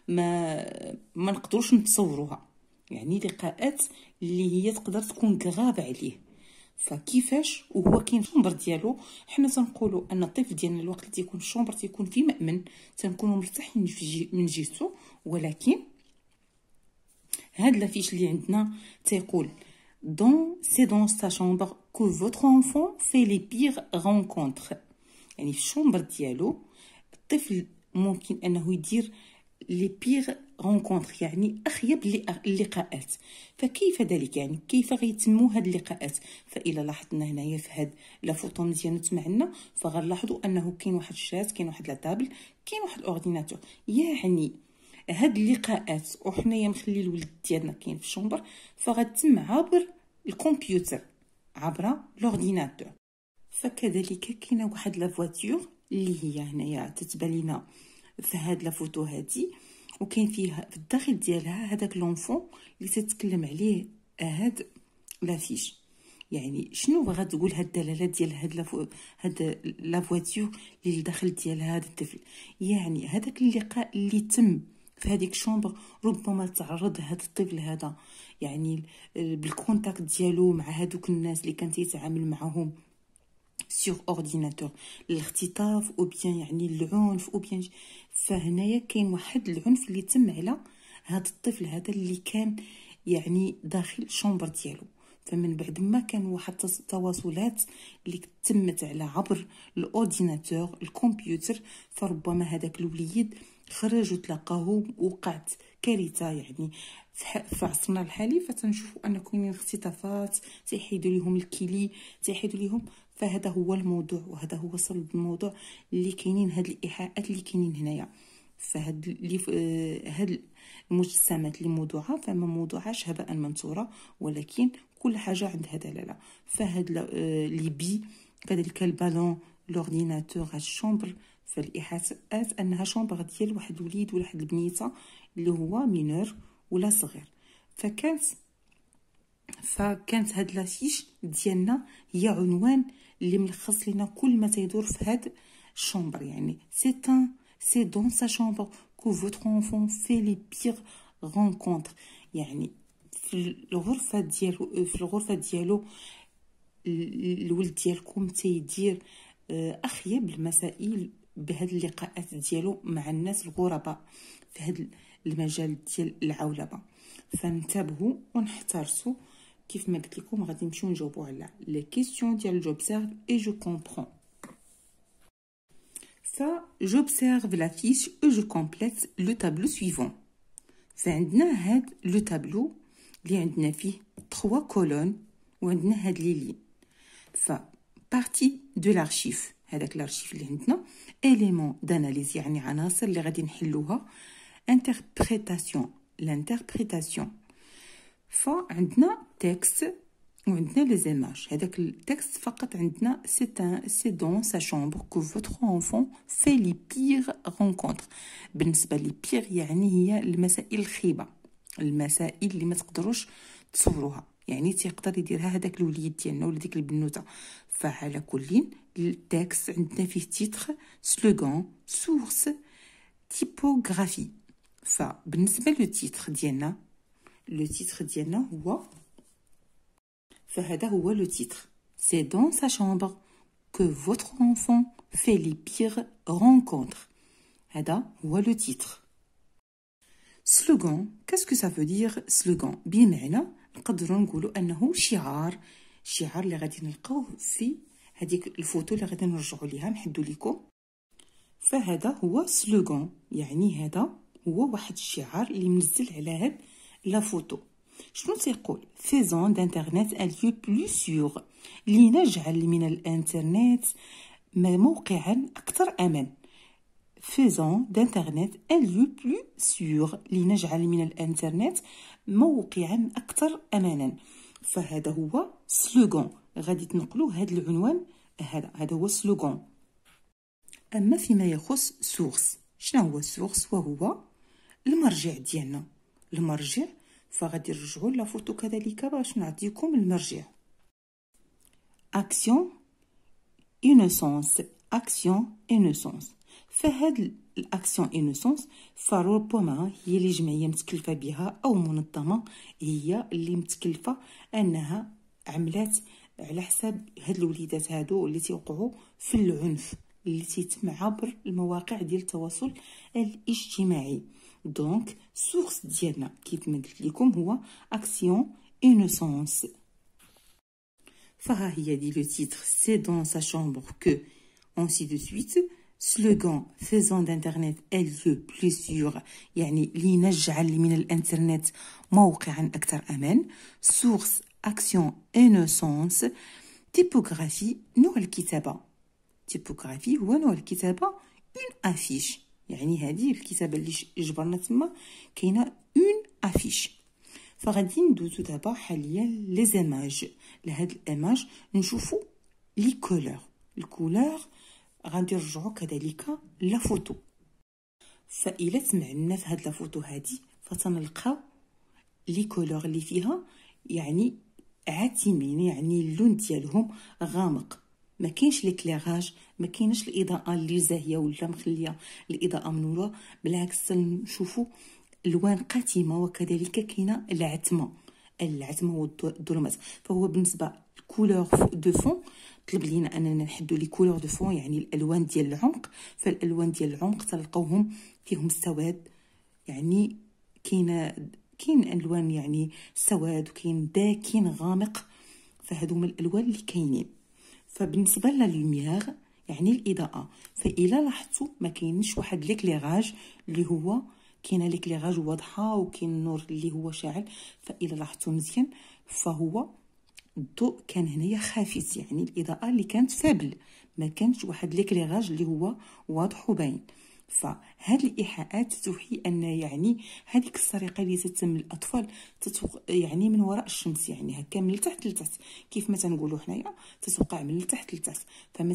ما نقدروش نتصوروها، يعني لقاءات اللي هي تقدر تكون غراب عليه. فكيفاش وهو كاين الشومبر ديالو، حنا تنقولوا ان الطفل ديالنا الوقت اللي تيكون الشومبر تيكون في مأمن، تنكونوا مرتاحين من جهته. ولكن هاد لافيش اللي عندنا تيقول دون سي دون سا شومبر كو فوتر انفون في لي بيغ رونكونتر، يعني في الشومبر ديالو الطفل ممكن انه يدير لي بيغ رونكونتر يعني اخيب اللقاءات. فكيف ذلك؟ يعني كيف غيتموا هاد اللقاءات؟ فإلا لاحظنا هنايا في هاد لا فوطو مزيان معنا فغنلاحظوا انه كاين واحد الشاز، كاين واحد لا طابل، كاين واحد الاورديناتور. يعني هاد اللقاءات وحنايا مخلي الولد ديالنا كاين في الشومبر فغتتم عبر الكمبيوتر، عبر الاورديناتور. فكذلك كاينه واحد لا فواتور اللي هي هنايا تتبان لنا في هاد لا فوتو هادي، وكاين فيها في الداخل ديالها هذاك لونفون اللي تتكلم عليه هاد لافيش. يعني شنو بغا تقول هاد الدلاله ديال هاد لا فواتور اللي الداخل ديالها هاد الطفل؟ يعني هذاك اللقاء اللي تم في هذيك الشومبر ربما تعرض هاد الطفل هذا يعني بالكونتاكت ديالو مع هادوك الناس اللي كان تيتعامل معهم سور اورديناتور الاختطاف او بيان يعني العنف او بيان. فهنايا كاين واحد العنف اللي تم على هذا الطفل هذا اللي كان يعني داخل الشومبر ديالو. فمن بعد ما كان واحد التواصلات اللي تمت على عبر الاورديناتور الكمبيوتر، فربما هذاك الوليد خرج وتلاقاه وقعت كارثه. يعني في عصرنا الحالي فتنشوفوا ان كاينين اختطافات تيحيدوا لهم الكلي، تيحيدوا لهم. فهذا هو الموضوع وهذا هو صلب الموضوع اللي كاينين هاد الايحاءات اللي كاينين هنايا. فهاد هاد المجسمات اللي موضوعه فما موضوعاش هباء منثورا، ولكن كل حاجه عندها دلاله. فهاد لي بي كذلك البالون لورديناتور هاد الشومبر، فالايحاءات انها شومبر ديال واحد الوليد ولا واحد البنيته اللي هو مينور ولا صغير. فكانت هاد لافيش ديالنا هي عنوان اللي ملخص لنا كل ما تيدور في هاد الشومبر. يعني سي دون سا شومبر كو فوتر انفون في لي بيغ رونكونتر. يعني في الغرفه ديالو الولد ديالكم تيدير اخيب المسائل بهاد اللقاءات ديالو مع الناس الغرباء في هاد المجال ديال العولمه. فانتبهوا ونحترسوا. كيف ما قلت لكم غادي نمشيو نجاوبوا على لي كيسيون ديال j'observe et je comprends. j'observe la fiche et je complète le tableau suivant. فعندنا هاد لو تابلو اللي عندنا فيه 3 كولون وعندنا هاد لي لين. بارتي دو لارشيف، هذاك الارشيف اللي عندنا élément d'analyse يعني عناصر اللي غادي نحلوها. interprétation l'interprétation. فعندنا تكست وعندنا لي زيماج. هذاك التكست فقط عندنا سي دون سا شامبر كو فوتر انفون في لي بيغ رونكونتر. بالنسبه لي بيغ يعني هي المسائل الخيبه، المسائل اللي ما تقدروش تصوروها، يعني تيقدر يديرها هذاك الوليد ديالنا ولا ديك البنوته. فعلى كل التكست عندنا فيه تيتر، سلوغان، سورس، تيبوغرافي. فبالنسبه لو تيتر ديالنا، لو تيتر ديالنا هو، فهذا هو لو تيتر. C'est dans sa chambre que votre enfant fait les pires rencontres. هذا هو لو تيتر. slogan, qu'est-ce que ça veut dire slogan؟ بمعنى نقدروا نقولوا انه شعار اللي غادي نلقاوه في هذيك الفوتو اللي غادي نرجعوا ليها نحدوا لكم. فهذا هو slogan، يعني هذا هو واحد الشعار اللي منزل على هاد لا فوتو. شنو تيقول؟ faisons d'internet un lieu plus sûr، لنجعل من الانترنت موقعا اكثر امان. faisons d'internet un lieu plus sûr، لنجعل من الانترنت موقعا اكثر امانا. فهذا هو سلوغان، غادي تنقلوا هذا العنوان. هذا هو سلوغان. اما فيما يخص سورس، شنو هو السورس؟ وهو المرجع ديالنا. المرجع فغادي نرجعوا لا فوتو كذلك باش نعطيكم المرجع. اكسيون انوسونس، اكسيون انوسونس. فهاد الاكسيون انوسونس فربما هي اللي جمعيه متكلفه بها او منظمه هي اللي متكلفه انها عملات على حساب هاد الوليدات هادو اللي تيوقعوا في العنف اللي تيتم عبر المواقع ديال التواصل الاجتماعي. دونك سورس ديالنا كيف ما قلت لكم هو اكسيون انوسونس. فها هي دي لو تيتر سي دون سا شامبر كو ainsi de suite. slogan faisons d'internet un lieu plus sûr، يعني لنجعل من الانترنت موقعا اكثر امان. سورس اكسيون انوسونس. تيبوغرافي نوع الكتابه. تيبوغرافي هو نوع الكتابه. اون افيش، يعني هذه الكتابه اللي جبرنا تما كاينه اون افيش. فغادي ندوزو دابا حاليا لي زيماج. لهاد الايماج نشوفوا لي كولور. الكولور غادي نرجعوا كذلك لا فوتو. فإلا تمعنا في هاد لا فوتو هادي فتنلقاو لي كولور اللي فيها يعني عاتمين، يعني اللون ديالهم غامق، ما كاينش ليكليراج، ما كاينش الاضاءه اللي زاهيه ولا مخليه الاضاءه منوره، بالعكس نشوفوا الوان قاتمه وكذلك كاينه العتمه والظلمات. فهو بالنسبه كولور دو فون طلب لينا اننا نحدوا لي كولور دو فون يعني الالوان ديال العمق. فالالوان ديال العمق تلقاوهم فيهم السواد، يعني كاين الوان يعني سواد وكاين داكن غامق، فهادو هما الالوان اللي كاينين. فبالنسبه للوميير يعني الاضاءه، فإلا لاحظتوا ما كاينش واحد ليكليراج اللي هو كاينه ليكليراج واضحه وكاين النور اللي هو شاعل. فإلا لاحظتوا مزيان فهو الضوء كان هنايا خافت، يعني الاضاءه اللي كانت فابل، ما كانش واحد ليكليراج اللي هو واضح وباين. فهاد الايحاءات توحي ان يعني هذيك السرقه اللي تتم للاطفال يعني من وراء الشمس، يعني هكا من التحت لتحت كيف ما تنقولوا حنايا تتوقع من التحت لتحت. فما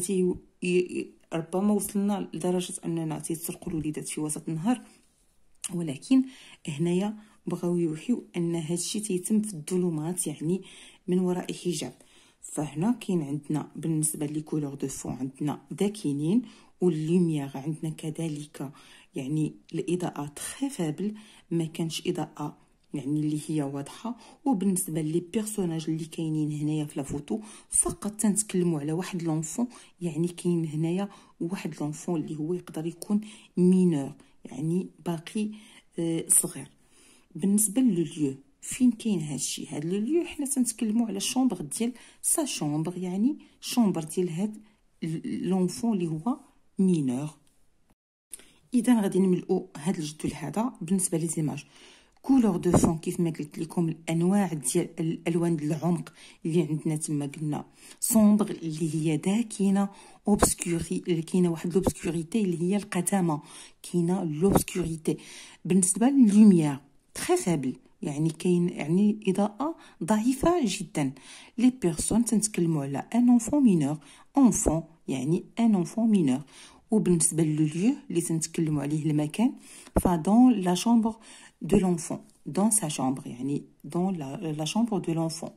ربما وصلنا لدرجه اننا تيسرقوا الوليدات في وسط النهار، ولكن هنايا بغاو يوحيو ان هادشي تيتم في الظلمات، يعني من وراء حجاب. فهنا كاين عندنا بالنسبه لي كولور دو فون عندنا داكنين واللوميير عندنا كذلك، يعني الاضاءه تري فابل، ما كانش اضاءه يعني اللي هي واضحه. وبالنسبه لي بيرسوناج اللي كاينين هنايا في لا فوتو فقط تنتكلموا على واحد لونفون، يعني كاين هنايا واحد لونفون اللي هو يقدر يكون مينور، يعني باقي صغير. بالنسبه لليو فين كاين هادشي، هاد لو حنا تنتكلموا على شومبر ديال سا شومبر، يعني شومبر ديال هاد لونفون اللي هو مينور. اذا غادي نملؤوا هاد الجدول هذا بالنسبه لي زيماج كولور دو فون كيف ما قلت لكم الانواع ديال الالوان ديال العمق اللي عندنا تما قلنا سومبر اللي هي داكنه، اوبسكوري اللي كاينه واحد لوبسكوريتي اللي هي القتامه، كاينه لوبسكوريتي. بالنسبه للوميير تري فابل، يعني كاين يعني اضاءه ضعيفه جدا. لي بيرسون تنتكلموا على ان انفون مينور، انفون يعني ان انفون مينور. وبالنسبه لليو اللي تنتكلموا عليه المكان فدون لا شامبر de l'enfant dans sa chambre، يعني dans la chambre de l'enfant.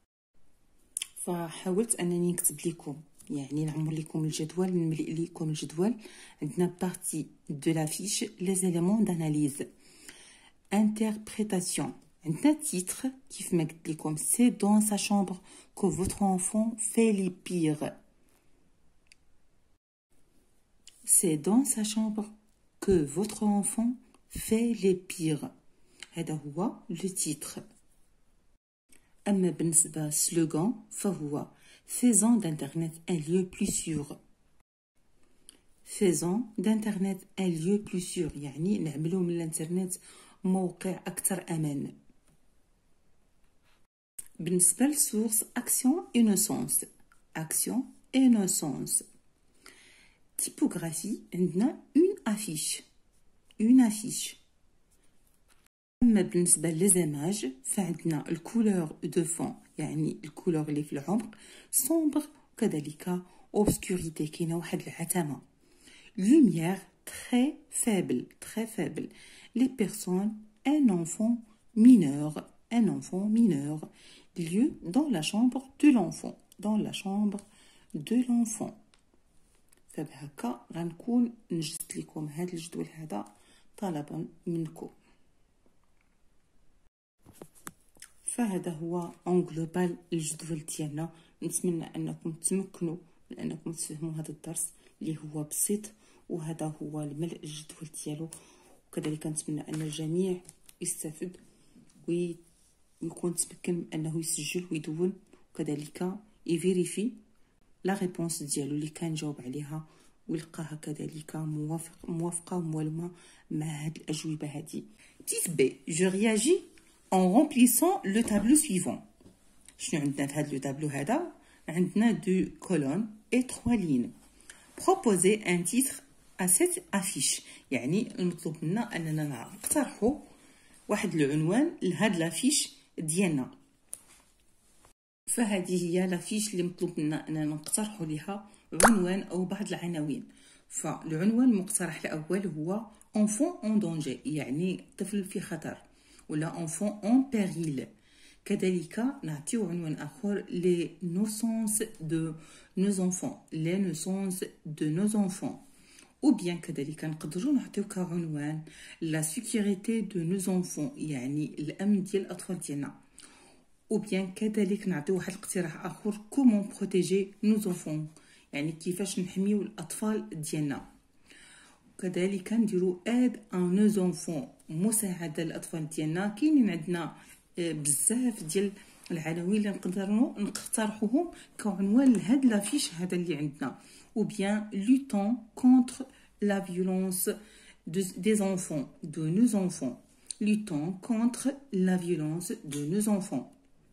فحاولت انني نكتب لكم يعني نعمل لكم الجدول، نملئ لكم الجدول. عندنا بارتي دو لافيش لي زيليمون داناليز انتربريتاسيون، عندنا تيتر كيف ما قلت لكم سي دون سا chambre que votre enfant fait les pires، c'est dans sa chambre que votre enfant fait les pires، هذا هو لو تيتر. اما بالنسبه سلوغان فهو faisons d'internet un lieu plus sûr، faisons d'internet un lieu plus sûr، يعني نعملوا من الانترنت موقع اكثر امان. بالنسبه للسورس اكسيون انوسونس، اكسيون انوسونس. typographie عندنا une affiche، une affiche. اما بالنسبه للزماج فعندنا الكولور دو فون، يعني الكولور اللي في العمق سومبر، وكذلك اوبسكوريتي كاينه واحد العتمه. لوميير تري فابل، تري فابل. لي بيرسون ان انفون مينور، ان انفون مينور. lieu dans la chambre de l'enfant، dans la chambre de l'enfant. فبهكا غنكون نجزت لكم هذا الجدول هذا طلبا منكم. فهذا هو اون جلوبال الجدول ديالنا. نتمنى انكم تمكنوا من انكم تفهموا هذا الدرس اللي هو بسيط، وهذا هو الملء الجدول ديالو. وكذلك نتمنى ان الجميع يستفد ويكون تمكن انه يسجل ويدون، وكذلك يفيريفي لا ريبونس ديالو اللي كان جاوب عليها، ويلقاها كذلك موافقه وموالمه مع هاد الاجوبه هذه. Petite B, je réagis en remplissant le tableau suivant. شنو عندنا في هذا لو تابلو هذا؟ عندنا دو كولون et 3 lignes. Proposer un titre à cette affiche، يعني المطلوب منا اننا نقترحوا واحد العنوان لهاد لافيش ديالنا. فهذه هي لافيش اللي مطلوب منا اننا نقترحوا لها عنوان او بعض العناوين. فالعنوان المقترح الاول هو enfant en danger، يعني طفل في خطر، ولا enfant en péril. كذلك نعطيو عنوان اخر les naissances de nos enfants، les naissances de nos enfants. ou bien كذلك نقدروا نعطيو كعنوان la sécurité de nos enfants، يعني الامن ديال الاطفال ديالنا. ou bien كذلك نعطيو واحد الاقتراح اخر comment protéger nos enfants، يعني كيفاش نحميو الاطفال ديالنا. وكذلك نديرو aide à nos enfants، مساعده للاطفال ديالنا. كاينين عندنا بزاف ديال العناوين اللي نقدروا نقترحوهم كعنوان لهاد لافيش هذا اللي عندنا. ou bien luttons contre la violence des enfants، de nos enfants، luttons contre la violence de nos enfants.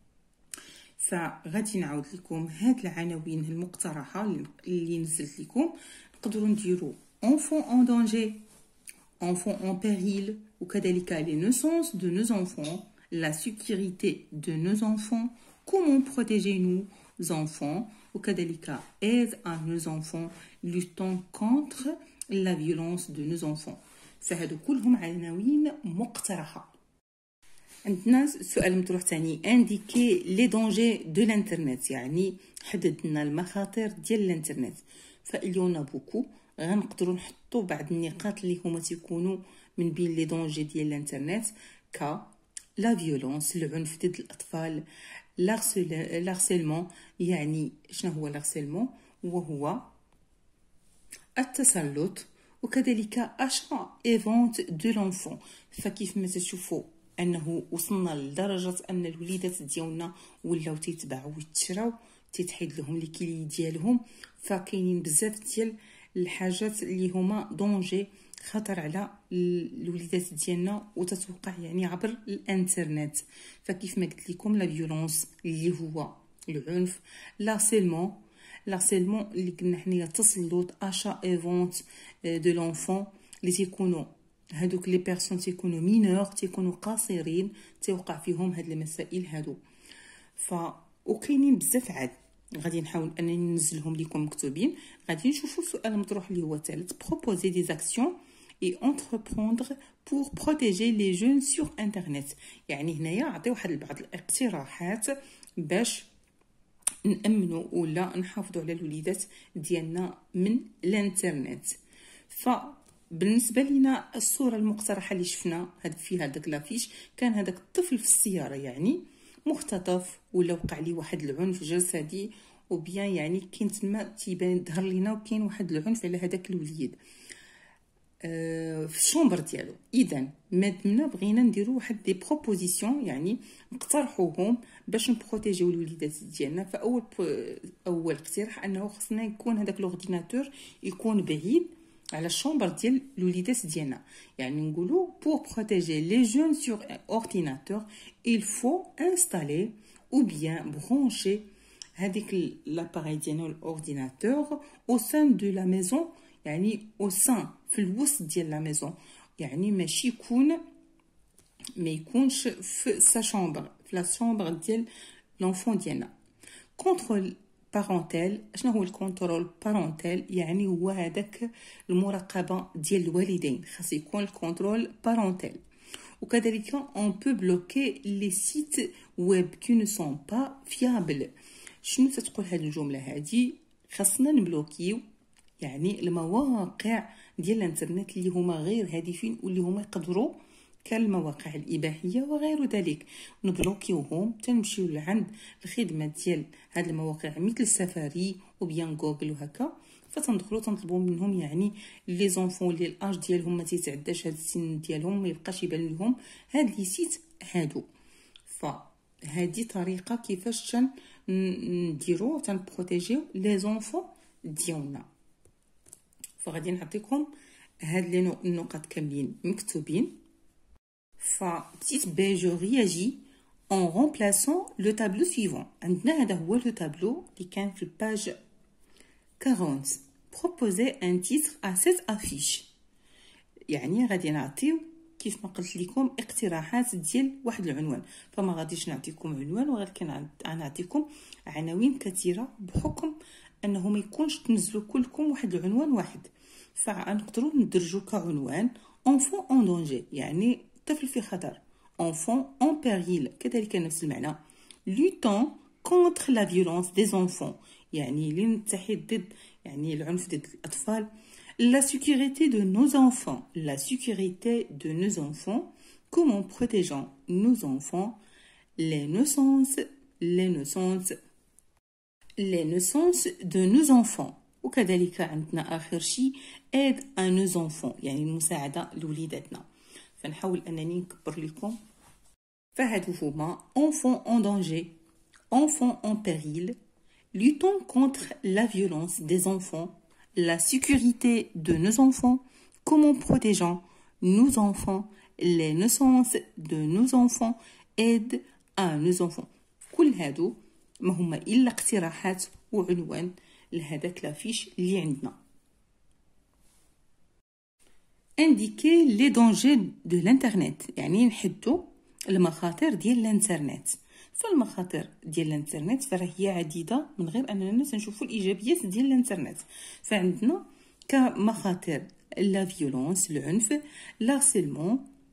فغادي نعاود لكم هاد العناوين المقترحه اللي نزلت لكم. نقدروا نديروا enfant en danger، enfant en péril، وكذلك les naissances de nos enfants، la sécurité de nos enfants، comment protéger nos enfants، وكذلك aide à nos enfants، luttons contre la violence de nos enfants. فهادو كلهم عناوين مقترحه. عندنا سؤال مطروح ثاني انديكي لي دونجي دو الانترنت، يعني حدد لنا المخاطر ديال الانترنت. فاليونا بوكو غنقدروا نحطوا بعض النقاط اللي هما تيكونوا من بين لي دونجي ديال الانترنت، ك لا فيولونس العنف ضد الاطفال، لارسيلمون يعني شنو هو لارسيلمون؟ وهو التسلط، وكذلك اشا اي فونت دو لونفون. فكيف ما تشوفوا انه وصلنا لدرجه ان الوليدات ديالنا ولاو تيتباعوا ويتشراو، تيتحيد لهم لي كيلي ديالهم. فكاينين بزاف ديال الحاجات اللي هما دونجي خطر على الوليدات ديالنا وتتوقع يعني عبر الانترنت. فكيف ما قلت لكم لا فيولونس اللي هو العنف، لارسيلمون اللي قلنا حنايا التسلط، اشا اي فونت دو لونفون اللي تيكونوا هادوك لي بيرسون تيكونوا مينور، تيكونوا قاصرين، تيوقع فيهم هاد المسائل هادو. وكاينين بزاف عاد غادي نحاول انني ننزلهم لكم مكتوبين. غادي نشوفوا السؤال المطروح اللي هو الثالث، proposer des actions et entreprendre pour protéger les jeunes sur internet. يعني هنايا عطيو واحد بعض الاقتراحات باش نأمنوا ولا نحافظوا على الوليدات ديالنا من الانترنت. فبالنسبه لنا الصوره المقترحه اللي شفنا فيها داك لافيش، كان هذاك الطفل في السياره يعني مختطف ولا وقع ليه واحد العنف جسدي، وبيان يعني كاين تما تيبان ظهر لينا وكاين واحد العنف على هذاك الوليد في الشومبر ديالو. اذا مادنا بغينا نديرو واحد دي بروبوزيسيون، يعني نقترحوهم باش نبروتيجيو الوليدات ديالنا. فاول اقتراح انه خصنا يكون هذاك لورديناتور يكون بعيد على الشومبر ديال الوليدات ديالنا. يعني نقولوا pour protéger les jeunes sur ordinateur il faut installer ou bien brancher هذيك l'appareil ديالنا الاورديناتور au sein de la maison، يعني au sein في الوسط ديال لا ميزون، يعني ماشي ما يكونش في سا شومبر، في لا شومبر ديال لونفون ديالنا. كونترول بارونتيل، شنو هو الكونترول بارونتيل؟ يعني هو هذاك المراقبه ديال الوالدين، خاص يكون الكونترول بارونتيل. وكذلك on peut bloquer les sites web qui ne sont pas fiables. شنو تتقول هذه الجمله هذه؟ خاصنا نبلوكيو يعني المواقع ديال الانترنت اللي هما غير هادفين واللي هما يقدروا كالمواقع الاباحيه وغير ذلك، نبلوكيوهم تنمشيو لعند الخدمه ديال هاد المواقع مثل سفاري وبيان جوجل وهكا. فتندخلوا تنطلبوا منهم يعني لي زونفون اللي الاج ديالهم ما تيتعداش هاد السن ديالهم، ما يبقاش يبان لهم هاد لي سيت هادو. فهذه طريقه كيفاش نديرو تنبروتيجيو لي زونفون ديالنا. فغادي نعطيكم هاد لي النقط كاملين مكتوبين. petite B je réagis en remplaçant le tableau suivant. عندنا هذا هو لو تابلو اللي كان في الباج 40. proposer un titre à cette affiche، يعني غادي نعطيو كيف ما قلت لكم اقتراحات ديال واحد العنوان. فما غاديش نعطيكم عنوان، ولكن غنعطيكم عناوين كثيره بحكم انه ما يكونش تنزلوا كلكم واحد العنوان واحد. فنقدروا ندرجوا كعنوان enfant en danger، يعني طفل في خطر، enfant en péril كذلك نفس المعنى، luttant contre la violence des enfants يعني لنتحد ضد يعني العنف ضد الأطفال، la sécurité de nos enfants، la sécurité de nos enfants، comment protégeant nos enfants، les naissances de nos enfants. وكذلك عندنا آخر شيء aide à nos enfants، يعني المساعدة لوليداتنا. فنحاول أنني نكبر لكم. فهادو هما enfants en danger، enfants en péril، luttons contre la violence des enfants، la sécurité de nos enfants، comment protégeant nos enfants، les naissances de nos enfants، aide à nos enfants. كل هادو ما هما إلا اقتراحات وعنوان لهذاك لافيش اللي عندنا. indiquer les dangers de l'internet، يعني نحدو المخاطر ديال الانترنت. فالمخاطر ديال الانترنت فراه هي عديده من غير اننا نشوفوا الايجابيات ديال الانترنت. فعندنا كمخاطر لا فيولونس العنف، لارسيلمون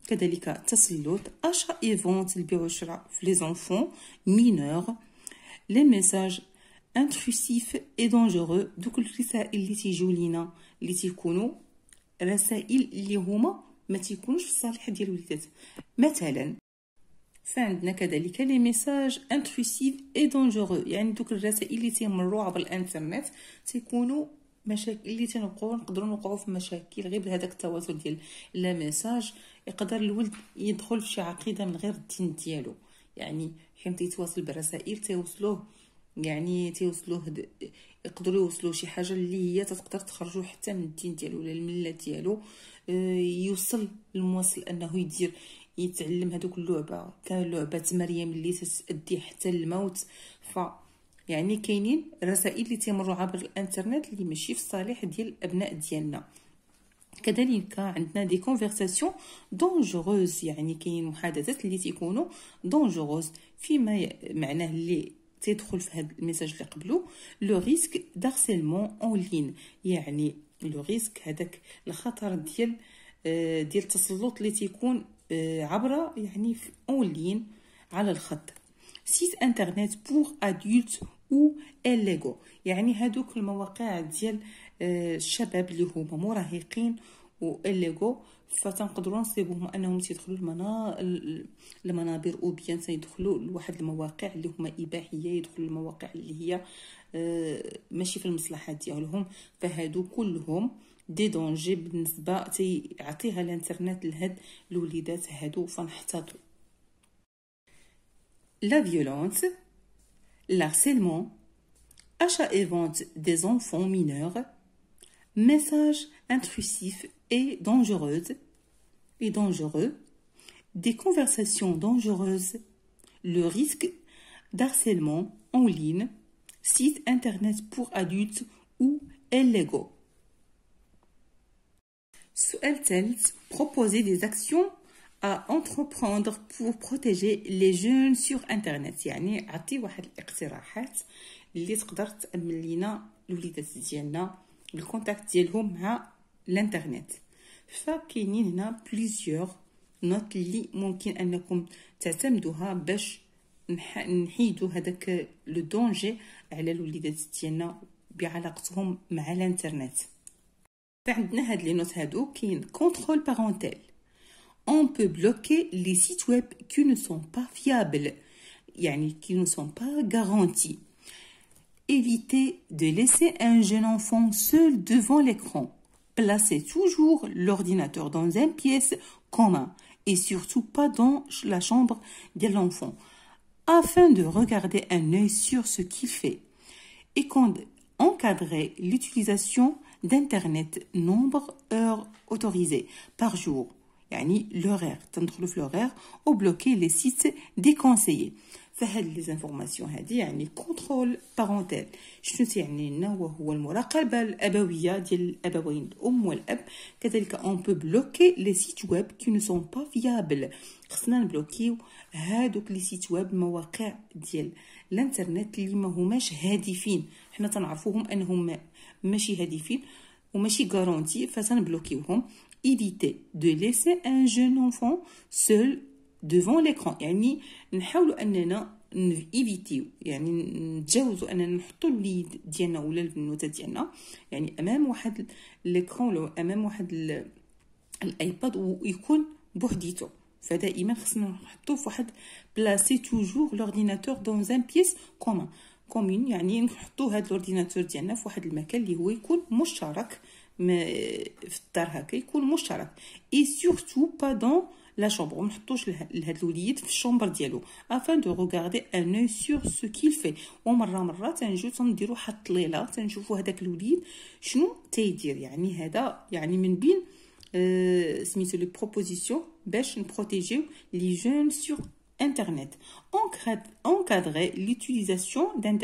كذلك التسلط achat et vente البيع والشراء في les enfants mineurs les messages intrusifs et dangereux دوك الرسائل اللي تيجيو لينا اللي تيكونوا رسائل اللي هما ما تيكونوش في الصالح ديال الوليدات مثلا. فعندنا كذلك لي ميساج انتروسيف اي دونجورو يعني دوك الرسائل اللي تيمروا عبر الانترنت تيكونوا مشاكل اللي نقدروا نوقعوا في مشاكل غير بهذاك التواصل ديال لا ميساج. يقدر الولد يدخل في شي عقيده من غير الدين ديالو يعني حين تيتواصل بالرسائل تيوصلوه يعني يقدروا يوصلوا شي حاجه اللي هي تقدر تخرجوا حتى من الدين ديالو ولا المله ديالو. يوصل الموصل انه يتعلم هذوك اللعبه كلعبه مريم اللي تؤدي حتى الموت. يعني كاينين رسائل اللي تمروا عبر الانترنت اللي ماشي في الصالح ديال الابناء ديالنا. كذلك عندنا دي كونفرساسيون دونجوروز يعني كاين محادثات اللي تيكونوا دونجوروز فيما معناه اللي تيدخل في هذا الميساج اللي قبله لو ريسك دارسيلمون اون لين يعني لو ريسك هذاك الخطر ديال التسلط اللي تيكون عبر يعني في اون لين على الخط. سيت انترنت بور ادولت او الليغو يعني هذوك المواقع ديال الشباب اللي هما مراهقين و الليغو فتنقدروا نصيبوهم انهم تيدخلوا المنابر او بيان تيدخلوا لواحد المواقع اللي هما اباحيه يدخلوا المواقع اللي هي ماشي في المصلحه ديالهم. فهادو كلهم دي دونجي بالنسبه تيعطيها الانترنت لهاد الوليدات هادو فنحتاطوا. La violence, l'harcèlement, achat et vente des enfants mineurs, messages intrusifs et dangereux, des conversations dangereuses, le risque d'harcèlement en ligne, sites internet pour adultes ou illégaux. سؤال ثالث proposer des actions à entreprendre pour protéger les jeunes sur internet يعني عطي واحد الاقتراحات اللي تقدر تأمن لينا الوليدات ديالنا الكونتاكت ديالهم مع الانترنت. فكاينين هنا بليزيور نوت اللي ممكن انكم تعتمدوها باش نحيدوا هذاك لو دونجي على الوليدات ديالنا بعلاقتهم مع الانترنت. فعندنا هاد لي نوت هادو كاين كونترول بارونتال. On peut bloquer les sites web qui ne sont pas fiables, qui ne sont pas garantis. Évitez de laisser un jeune enfant seul devant l'écran. Placez toujours l'ordinateur dans une pièce commune et surtout pas dans la chambre de l'enfant, afin de regarder un œil sur ce qu'il fait. Et encadrer l'utilisation d'Internet, nombre d'heures autorisées par jour. يعني l'horaire تندخلوا في l'horaire ou bloquer les sites déconseillés. فهاد لي زانفورماسيون هادي يعني كونترول بارونتال. شنو تيعني لنا؟ وهو المراقبه الابويه ديال الابوين الام والاب. كذلك اون بو بلوكي لي سيت ويب كي نو سون با فيابل. خصنا نبلوكيو هادوك لي سيت ويب المواقع ديال الانترنت اللي ما هماش هادفين. حنا تنعرفوهم انهم ماشي هادفين وماشي غارونتي فتنبلوكيوهم. éviter de laisser un jeune enfant seul devant l'écran يعني نحاولوا اننا ايفيتيو يعني نتجاوزوا اننا نحطوا الوليد ديالنا ولا البنوته ديالنا يعني امام واحد ليكرون ولا امام واحد الايباد ويكون بوحديته. فدائما خصنا نحطوه في واحد بلاسي توجور لورديناتور دون ان بيس كومون يعني نحطوا هذا الاورديناتور ديالنا في واحد المكان اللي هو يكون مشترك في الدار هكا يكون مشترك. اي سورتو با دون لا شومبر منحطوش لهاد الوليد في الشومبر ديالو افان دو ريغاردي ان اوي سور سو كيل في. ومره تنجيو تنديروا واحد الطليله تنشوفوا هذاك الوليد شنو تيدير. يعني هذا يعني من بين سميتو لي بروبوزيسيون باش نبروتيجيو لي جون سور internet. Encadrer l'utilisation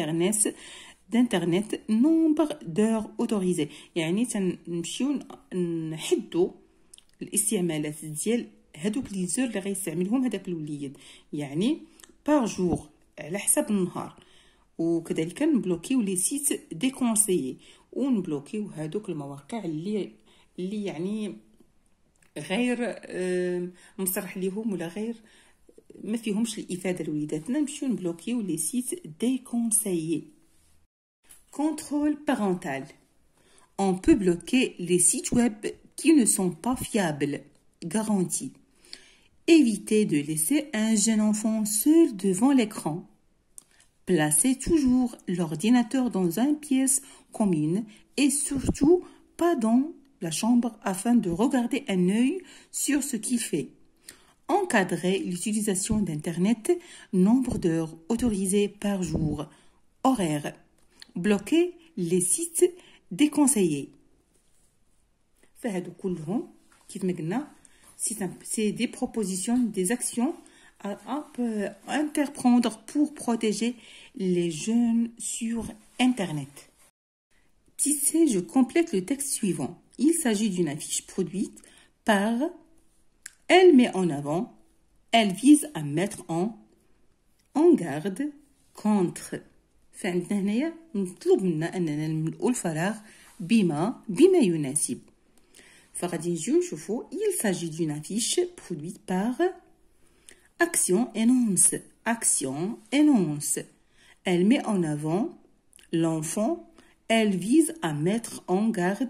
d'internet nombre d'heures autorisées يعني تنمشيو نحدوا الاستعمالات ديال هذوك لي زور اللي غيستعملهم هذاك الوليد يعني بار جور على حسب النهار. وكذلك نبلوكيو لي سيت ديكونسيي ونبلوكيو هذوك المواقع اللي يعني غير مصرح ليهم ولا غير ما فيهمش الافاده لوليداتنا نمشيو نبلوكيو لي سيت déconseillés. Contrôle parental. On peut bloquer les sites web qui ne sont pas fiables. Garantie. Évitez de laisser un jeune enfant seul devant l'écran. Placez toujours l'ordinateur dans une pièce commune et surtout pas dans la chambre afin de regarder un œil sur ce qu'il fait. Encadrez l'utilisation d'Internet, nombre d'heures autorisées par jour, horaire. Bloquez les sites déconseillés. فهادو كلهم كيف ما قلنا c'est des propositions, des actions à entreprendre pour protéger les jeunes sur Internet. Petit C, je complète le texte suivant. Il s'agit d'une affiche produite par... Elle met en avant, elle vise à mettre en garde contre. فعندنا هنايا مطلوب منا أننا نملؤ الفراغ بما يناسب. فغادي نجيو نشوفو il s'agit d'une affiche produite par Action énonce. Action énonce. Elle met en avant l'enfant, elle vise à mettre en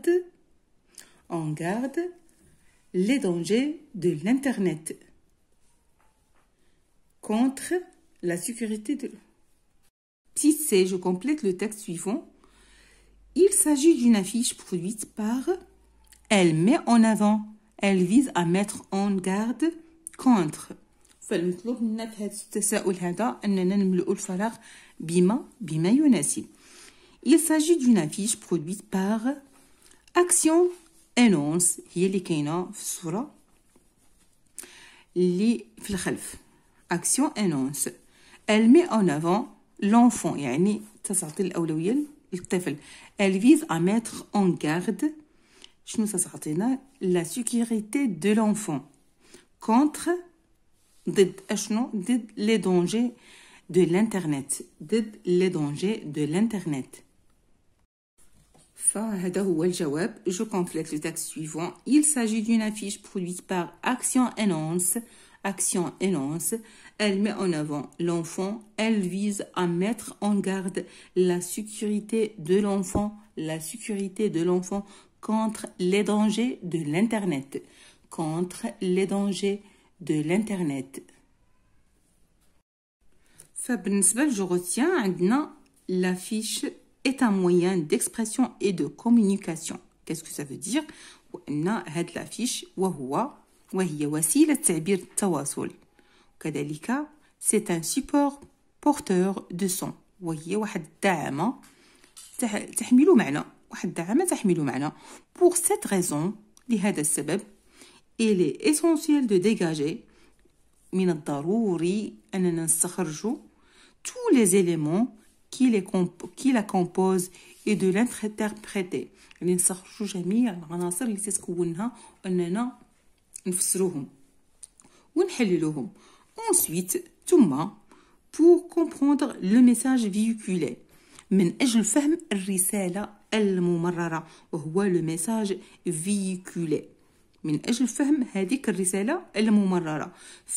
garde les dangers de l'Internet contre la sécurité de... Petit C, je complète le texte suivant. Il s'agit d'une affiche produite par... Elle met en avant, elle vise à mettre en garde contre. فالمطلوب منا في هذا التساؤل هذا أننا نملؤ الفراغ بما يناسب. Il s'agit d'une affiche produite par Action énonce هي اللي كاينه في الصوره اللي في الخلف. Action énonce. Elle met en avant l'enfant يعني تعطي الأولوية للطفل. Elle vise à mettre en garde شنو تعطينا la sécurité de l'enfant contre ضد اشنو ضد les dangers de l'internet ضد les dangers de l'internet. فهذا هو الجواب. Je complète le texte suivant. Il s'agit d'une affiche produite par Action énonce. Action énonce. Elle met en avant l'enfant. Elle vise à mettre en garde la sécurité de l'enfant. La sécurité de l'enfant contre les dangers de l'Internet. Contre les dangers de l'Internet. فبالنسبة je retiens عندنا l'affiche est un moyen d'expression et de communication. Qu'est-ce que ça veut dire? وأن هاد l'affiche وهي وسيلة تعبير التواصل. وكذلك c'est un support porteur de son. وهي واحد الدعامة تحمل معنى. Pour cette raison, لهذا السبب, il est essentiel de dégager من الضروري أننا نستخرجوا tous les éléments qui la composent et de l'interpréter. يعني نستخرجوا جميع العناصر اللي تتكونها وأننا نفسروهم ونحللوهم. Ensuite, ثم pour comprendre le message véhiculé من أجل فهم الرسالة الممررة وهو le message véhiculé من أجل فهم هذيك الرسالة الممررة.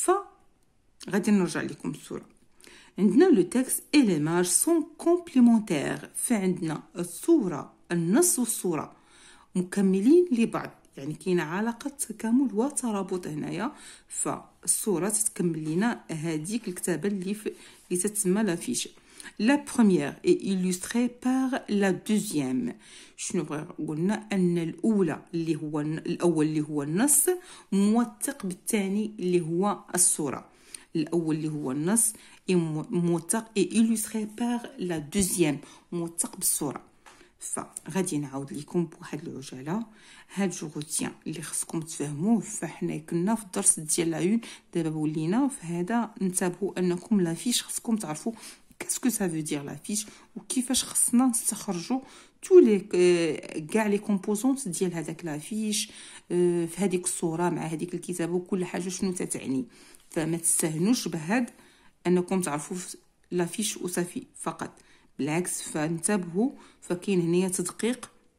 غادي نرجع لكم الصورة. عندنا لو تكست et l'image sont complémentaires. فعندنا الصورة النص والصورة مكملين لبعض يعني كاينه علاقه تكامل وترابط هنايا. فالصوره تتكمل لنا هذيك الكتابه اللي تتسمى لافيش. La première est illustrée par la deuxième. شنو قلنا ان الاولى الاول اللي هو النص موثق بالثاني اللي هو الصوره. الاول اللي هو النص موثق et illustré par la deuxième موثق بالصوره. فغادي نعاود لكم بواحد العجاله هاد جو روتيان اللي خصكم تفهموه. فحنا كنا في الدرس ديال لاون دابا ولينا فهذا ننتبهوا انكم لافيش خصكم تعرفوا كاسكو سا فو دير لافيش وكيفاش خصنا نستخرجوا تو لي كاع لي كومبوزونط ديال هذاك لافيش في هذيك الصوره مع هذيك الكتابه وكل حاجه شنو تتعني. فما تستهنوش بهاد انكم تعرفوا لافيش وصافي فقط، بالعكس فانتبهوا. فكاين هنايا تدقيق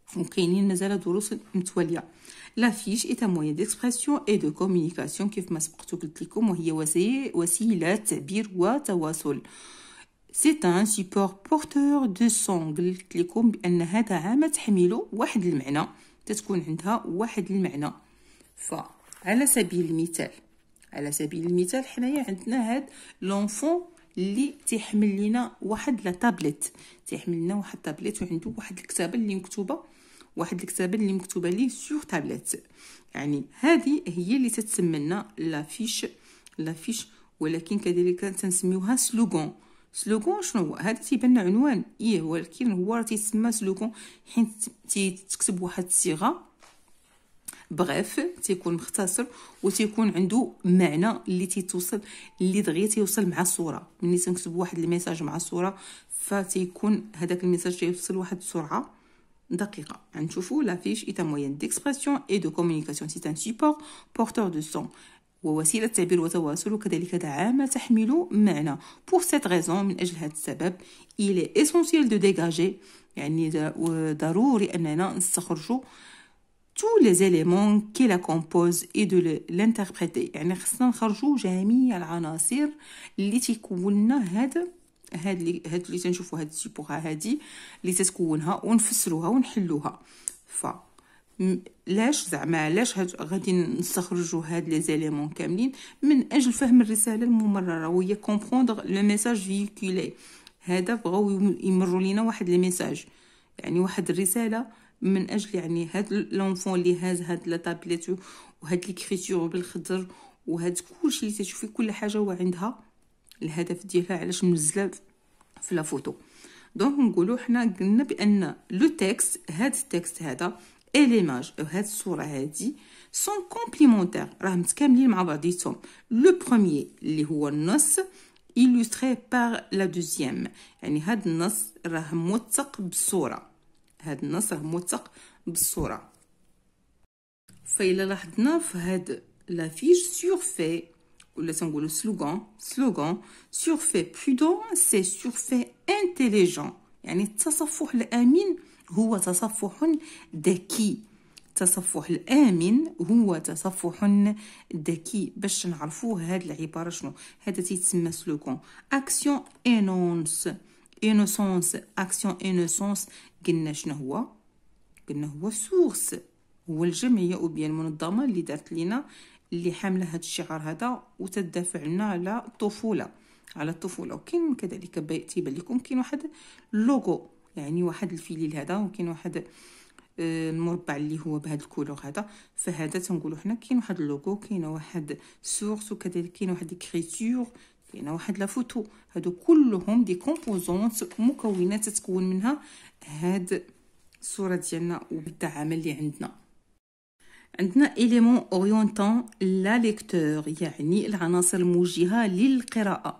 وكاينين مازال دروس متواليه. لافيش اي ان موين ديكسبرسيون اي دو كومونيكاسيون كيف ما سبقت قلت لكم، وهي وسيله تعبير وتواصل. سي ان سيبور بورتور دو سون، قلت لكم بان هذا عام تحمل واحد المعنى، تتكون عندها واحد المعنى. فعلى سبيل المثال حنايا عندنا هاد لونفون اللي تيحمل لينا واحد لا تابلت، وعنده واحد الكتابه اللي مكتوبه ليه سور تابلت. يعني هذه هي اللي تتسمى لنا لافيش، ولكن كذلك تنسميوها سلوغون. شنو هو؟ هذا تيبان عنوان ولكن هو راه تيسمى سلوغون حين تكتب واحد الصيغه بغيف، تيكون مختصر وتيكون عنده معنى اللي دغيا تيوصل مع الصوره. ملي تنكتب واحد الميساج مع الصوره فتيكون هذاك الميساج تيوصل واحد السرعه دقيقه. غنشوفوا لافيش اي موين ديكسبرسيون اي دو كومونيكاسيون، سي ان سيبور بورتور دو سون، ووسيله تعبير وتواصل، وكذلك دعامه تحمل معنى. بور سيت ريزون، من اجل هذا السبب، il est essentiel de dégager، يعني ضروري اننا نستخرجوا tous les éléments qui la composent et de l'interpréter. يعني خصنا نخرجوا جميع العناصر اللي تكوننا هاد اللي تنشوفوا هاد السيبوغا هادي اللي تتكونها، ونفسروها ونحلوها. علاش غادي نستخرجوا هاد لي زيليمون كاملين؟ من اجل فهم الرساله الممرره، وهي كومبروندر لو ميساج فيكولي. هذا بغاو يمروا لينا واحد لي ميساج، يعني واحد الرساله، من اجل يعني هاد لونفون اللي هاز هاد لا تابليت وهاد ليكريتور بالخضر وهاد كلشي اللي تشوفي كل حاجه وعندها الهدف ديالها علاش منزله في لا فوتو. دونك نقولوا حنا قلنا بان لو تكست، هاد التكست هذا اي ليماج، هاد الصوره هادي سون كومبليمونتير، راه متكاملين مع بعضيتهم. لو بروميير اللي هو النص illustré par la deuxième، يعني هاد النص راه موثق بالصوره، فإلا لاحظنا في هاد لافيش سورفي ولا تنقولوا سلوغان سورفي برودون سي سورفي انتيليجون، يعني التصفح الامين هو تصفح ذكي. باش نعرفوا هاد العباره شنو هذا تيتسمى سلوغان. اكسيون انوسونس قلنا شنو هو؟ هو سورس، هو الجمعيه او بيان المنظمه اللي دارت لينا، اللي حامله هذا الشعار هذا وتدافع لنا على الطفوله. وكاين كذلك تيبان لكم كاين واحد اللوغو، يعني واحد الفيليل هذا، وكاين واحد المربع اللي هو بهذا الكولور هذا. فهذا تنقولوا حنا كاين واحد اللوغو، كاين واحد سورس، وكذلك كاين واحد الكريتور، كاين واحد لا فوتو. هادو كلهم دي كومبوزونت، مكونات تتكون منها هاد الصوره ديالنا وبالدعامه اللي عندنا إليمون أورينتون لا ليكتور، يعني العناصر الموجهة للقراءة.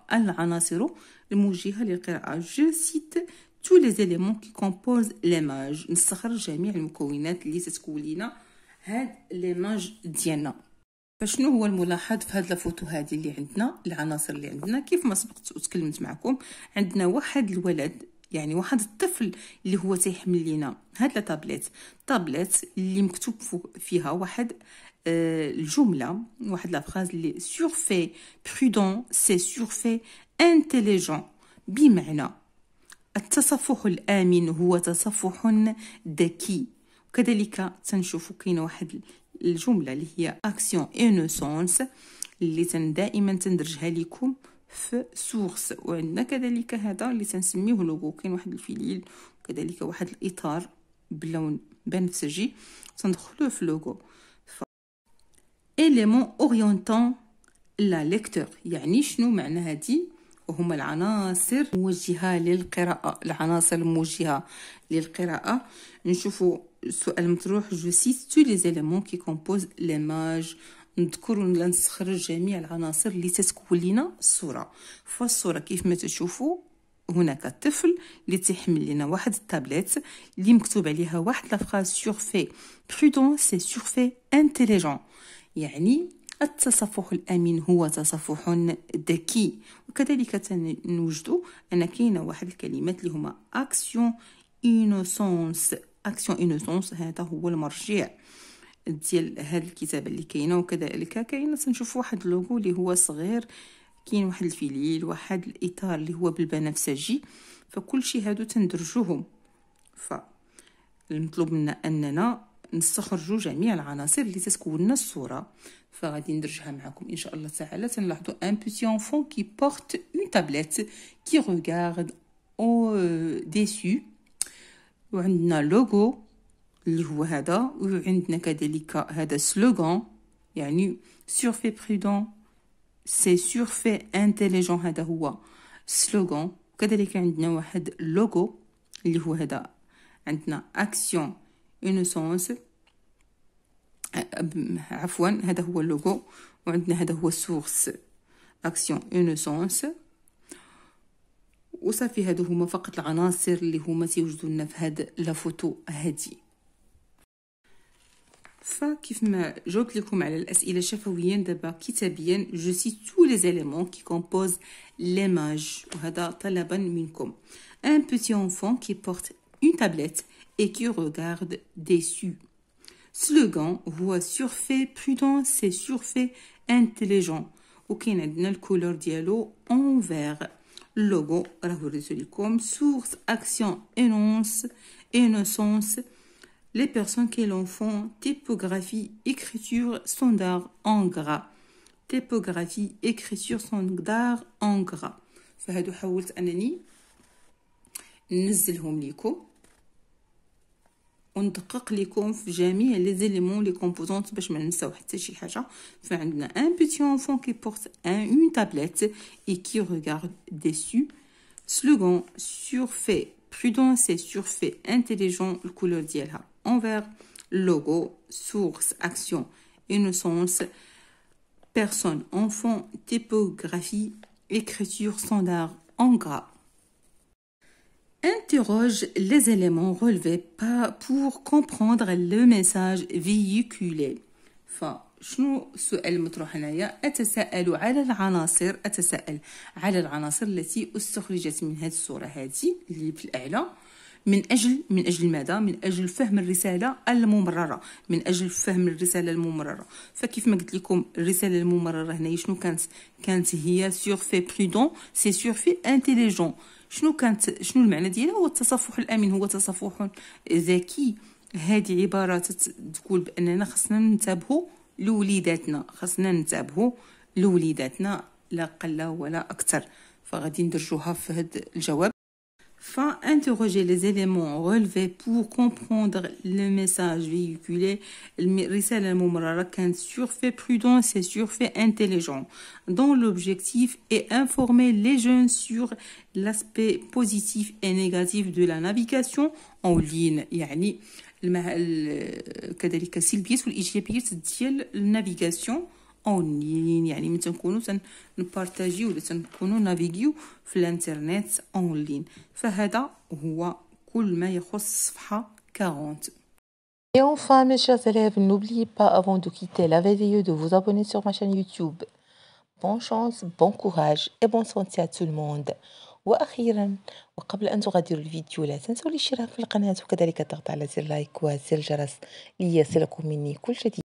جو سيت tous les éléments qui composent l'image، نستخرج جميع المكونات اللي تتكون لنا هاد ليماج ديالنا. فشنو هو الملاحظ في هاد الفوتو هذه اللي عندنا؟ العناصر اللي عندنا كيف ما سبقت وتكلمت معكم، عندنا واحد الولد، يعني واحد الطفل اللي هو تيحمل لينا هاد لا تابلت اللي مكتوب فيها واحد الجمله، واحد لا فراز اللي سورفي برودون سي سورفي انتيليجون، بمعنى التصفح الامن هو تصفح ذكي. وكذلك تنشوفوا كاينه واحد الجمله اللي هي اكسيون انوسونس اللي دائما تندرجها لكم في سورس. وعندنا كذلك هذا اللي تنسميه لوغو، كاين واحد الفيليل وكذلك واحد الاطار بلون بنفسجي تندخلوه في لوغو. إليمون أورينتون لا ليكتور، يعني شنو معنى هذه؟ وهما العناصر الموجهة للقراءة. نشوفوا السؤال مطروح، جو سيت تو لي زيليمون كي كومبوز ليماج، نذكر ولا نستخرج جميع العناصر اللي تتكون لنا الصورة. فالصورة كيف ما تشوفوا هناك الطفل اللي تحمل لنا واحد التابلت اللي مكتوب عليها واحد لا فراز سورفي برودون سي سورفي انتيليجون، يعني التصفح الامين هو تصفح ذكي. وكذلك نوجدوا ان كاينه واحد الكلمات اللي هما اكسيون انوسونس اكسيون انوسونس، هذا هو المرجع ديال هاد الكتابه اللي كاينه. وكذلك كاينه تنشوف واحد اللوغو اللي هو صغير، كاين واحد الفيليل، واحد الاطار اللي هو بالبنفسجي، فكل شيء هادو تندرجوهم. فالمطلوب منا اننا نستخرجوا جميع العناصر اللي تتكون لنا الصوره. فغادي ندرجها معكم ان شاء الله تعالى. تنلاحظوا ان بيتي انفون كي بورت اون تابليت كي ريغارد او ديسو، وعندنا لوغو اللي هو هذا، وعندنا كذلك هذا سلوغان يعني سورفي برودون سي سورفي انتيليجون، هذا هو سلوغان. كذلك عندنا واحد لوغو اللي هو هذا، عندنا اكسيون انوسونس، عفوا هذا هو اللوغو، وعندنا هذا هو سورس اكسيون انوسونس. وصافي هادو هما فقط العناصر اللي هما تيوجدوا لنا في هاد لا فوتو هادي. فكيف ما جاوبت لكم على الاسئله شفويا، دابا كتابيا جو سيت تو لي زيليمون كي كومبوز ليماج، وهذا طلبا منكم. ان بيتي انفون كي بورت اون تابليت et qui regarde déçu. Slogan هو surfait prudent c'est surfait intelligent. وكاين عندنا الكولور ديالو en vert. اللوغو راه وريتو لكم. source action énonce innocence les personnes qui l'en font. typographie écriture standard en gras. typographie écriture standard en gras. فهادو حاولت انني ننزلهم لكم وندقق لكم في جميع لي زيليمون لي كومبوزونط باش ما ننساو حتى شي حاجه. فعندنا ان بيتي انفون كي بورت اون تابليت اي كي ريغارد ديسو. سلوغان سورفي برودون سي سورفي انتيليجون، الكولور ديالها انفير. لوغو سورس اكسيون انوسونس بيرسون انفون typographie écriture standard en gras. Interroge les éléments relevés pour comprendre le message véhiculé. فشنو السؤال المطروح هنايا؟ أتساءل على العناصر التي استخرجت من هذه الصورة هذه اللي في الأعلى من أجل ماذا؟ من أجل فهم الرسالة الممررة، من أجل فهم الرسالة الممررة. فكيف ما قلت لكم الرسالة الممررة هنا شنو كانت هي سورفي برودون سي سورفي انتيليجون. شنو المعنى ديالها؟ هو التصفح الامن، هو تصفح ذكي. هذه عباره تقول باننا خصنا ننتبهوا لوليداتنا لا قل ولا اكثر. فغادي ندرجوها في هذا الجواب. Interroger les éléments relevés pour comprendre le message véhiculé. الرسالة الممررة كانت surfait prudent c'est surfait intelligent dont l'objectif est informer les jeunes sur l'aspect positif et négatif de la navigation en ligne. يعني كذلك السلبيات والإيجابيات ديال النافيغاسيون اون لين، يعني ملي تنكونوا تنبارطاجيو ولا تنكونوا نافيغيو في الانترنت اون لين. فهذا هو كل ما يخص الصفحه 40. Et enfin, mes chers élèves, n'oubliez pas avant de quitter la vidéo de vous abonner sur ma chaîne YouTube. Bonne chance, bon courage et bonne santé à tout le monde. وأخيرا وقبل أن تغادروا الفيديو لا تنسوا الاشتراك في القناة وكذلك الضغط على زر لايك وزر الجرس ليصلكم مني كل جديد.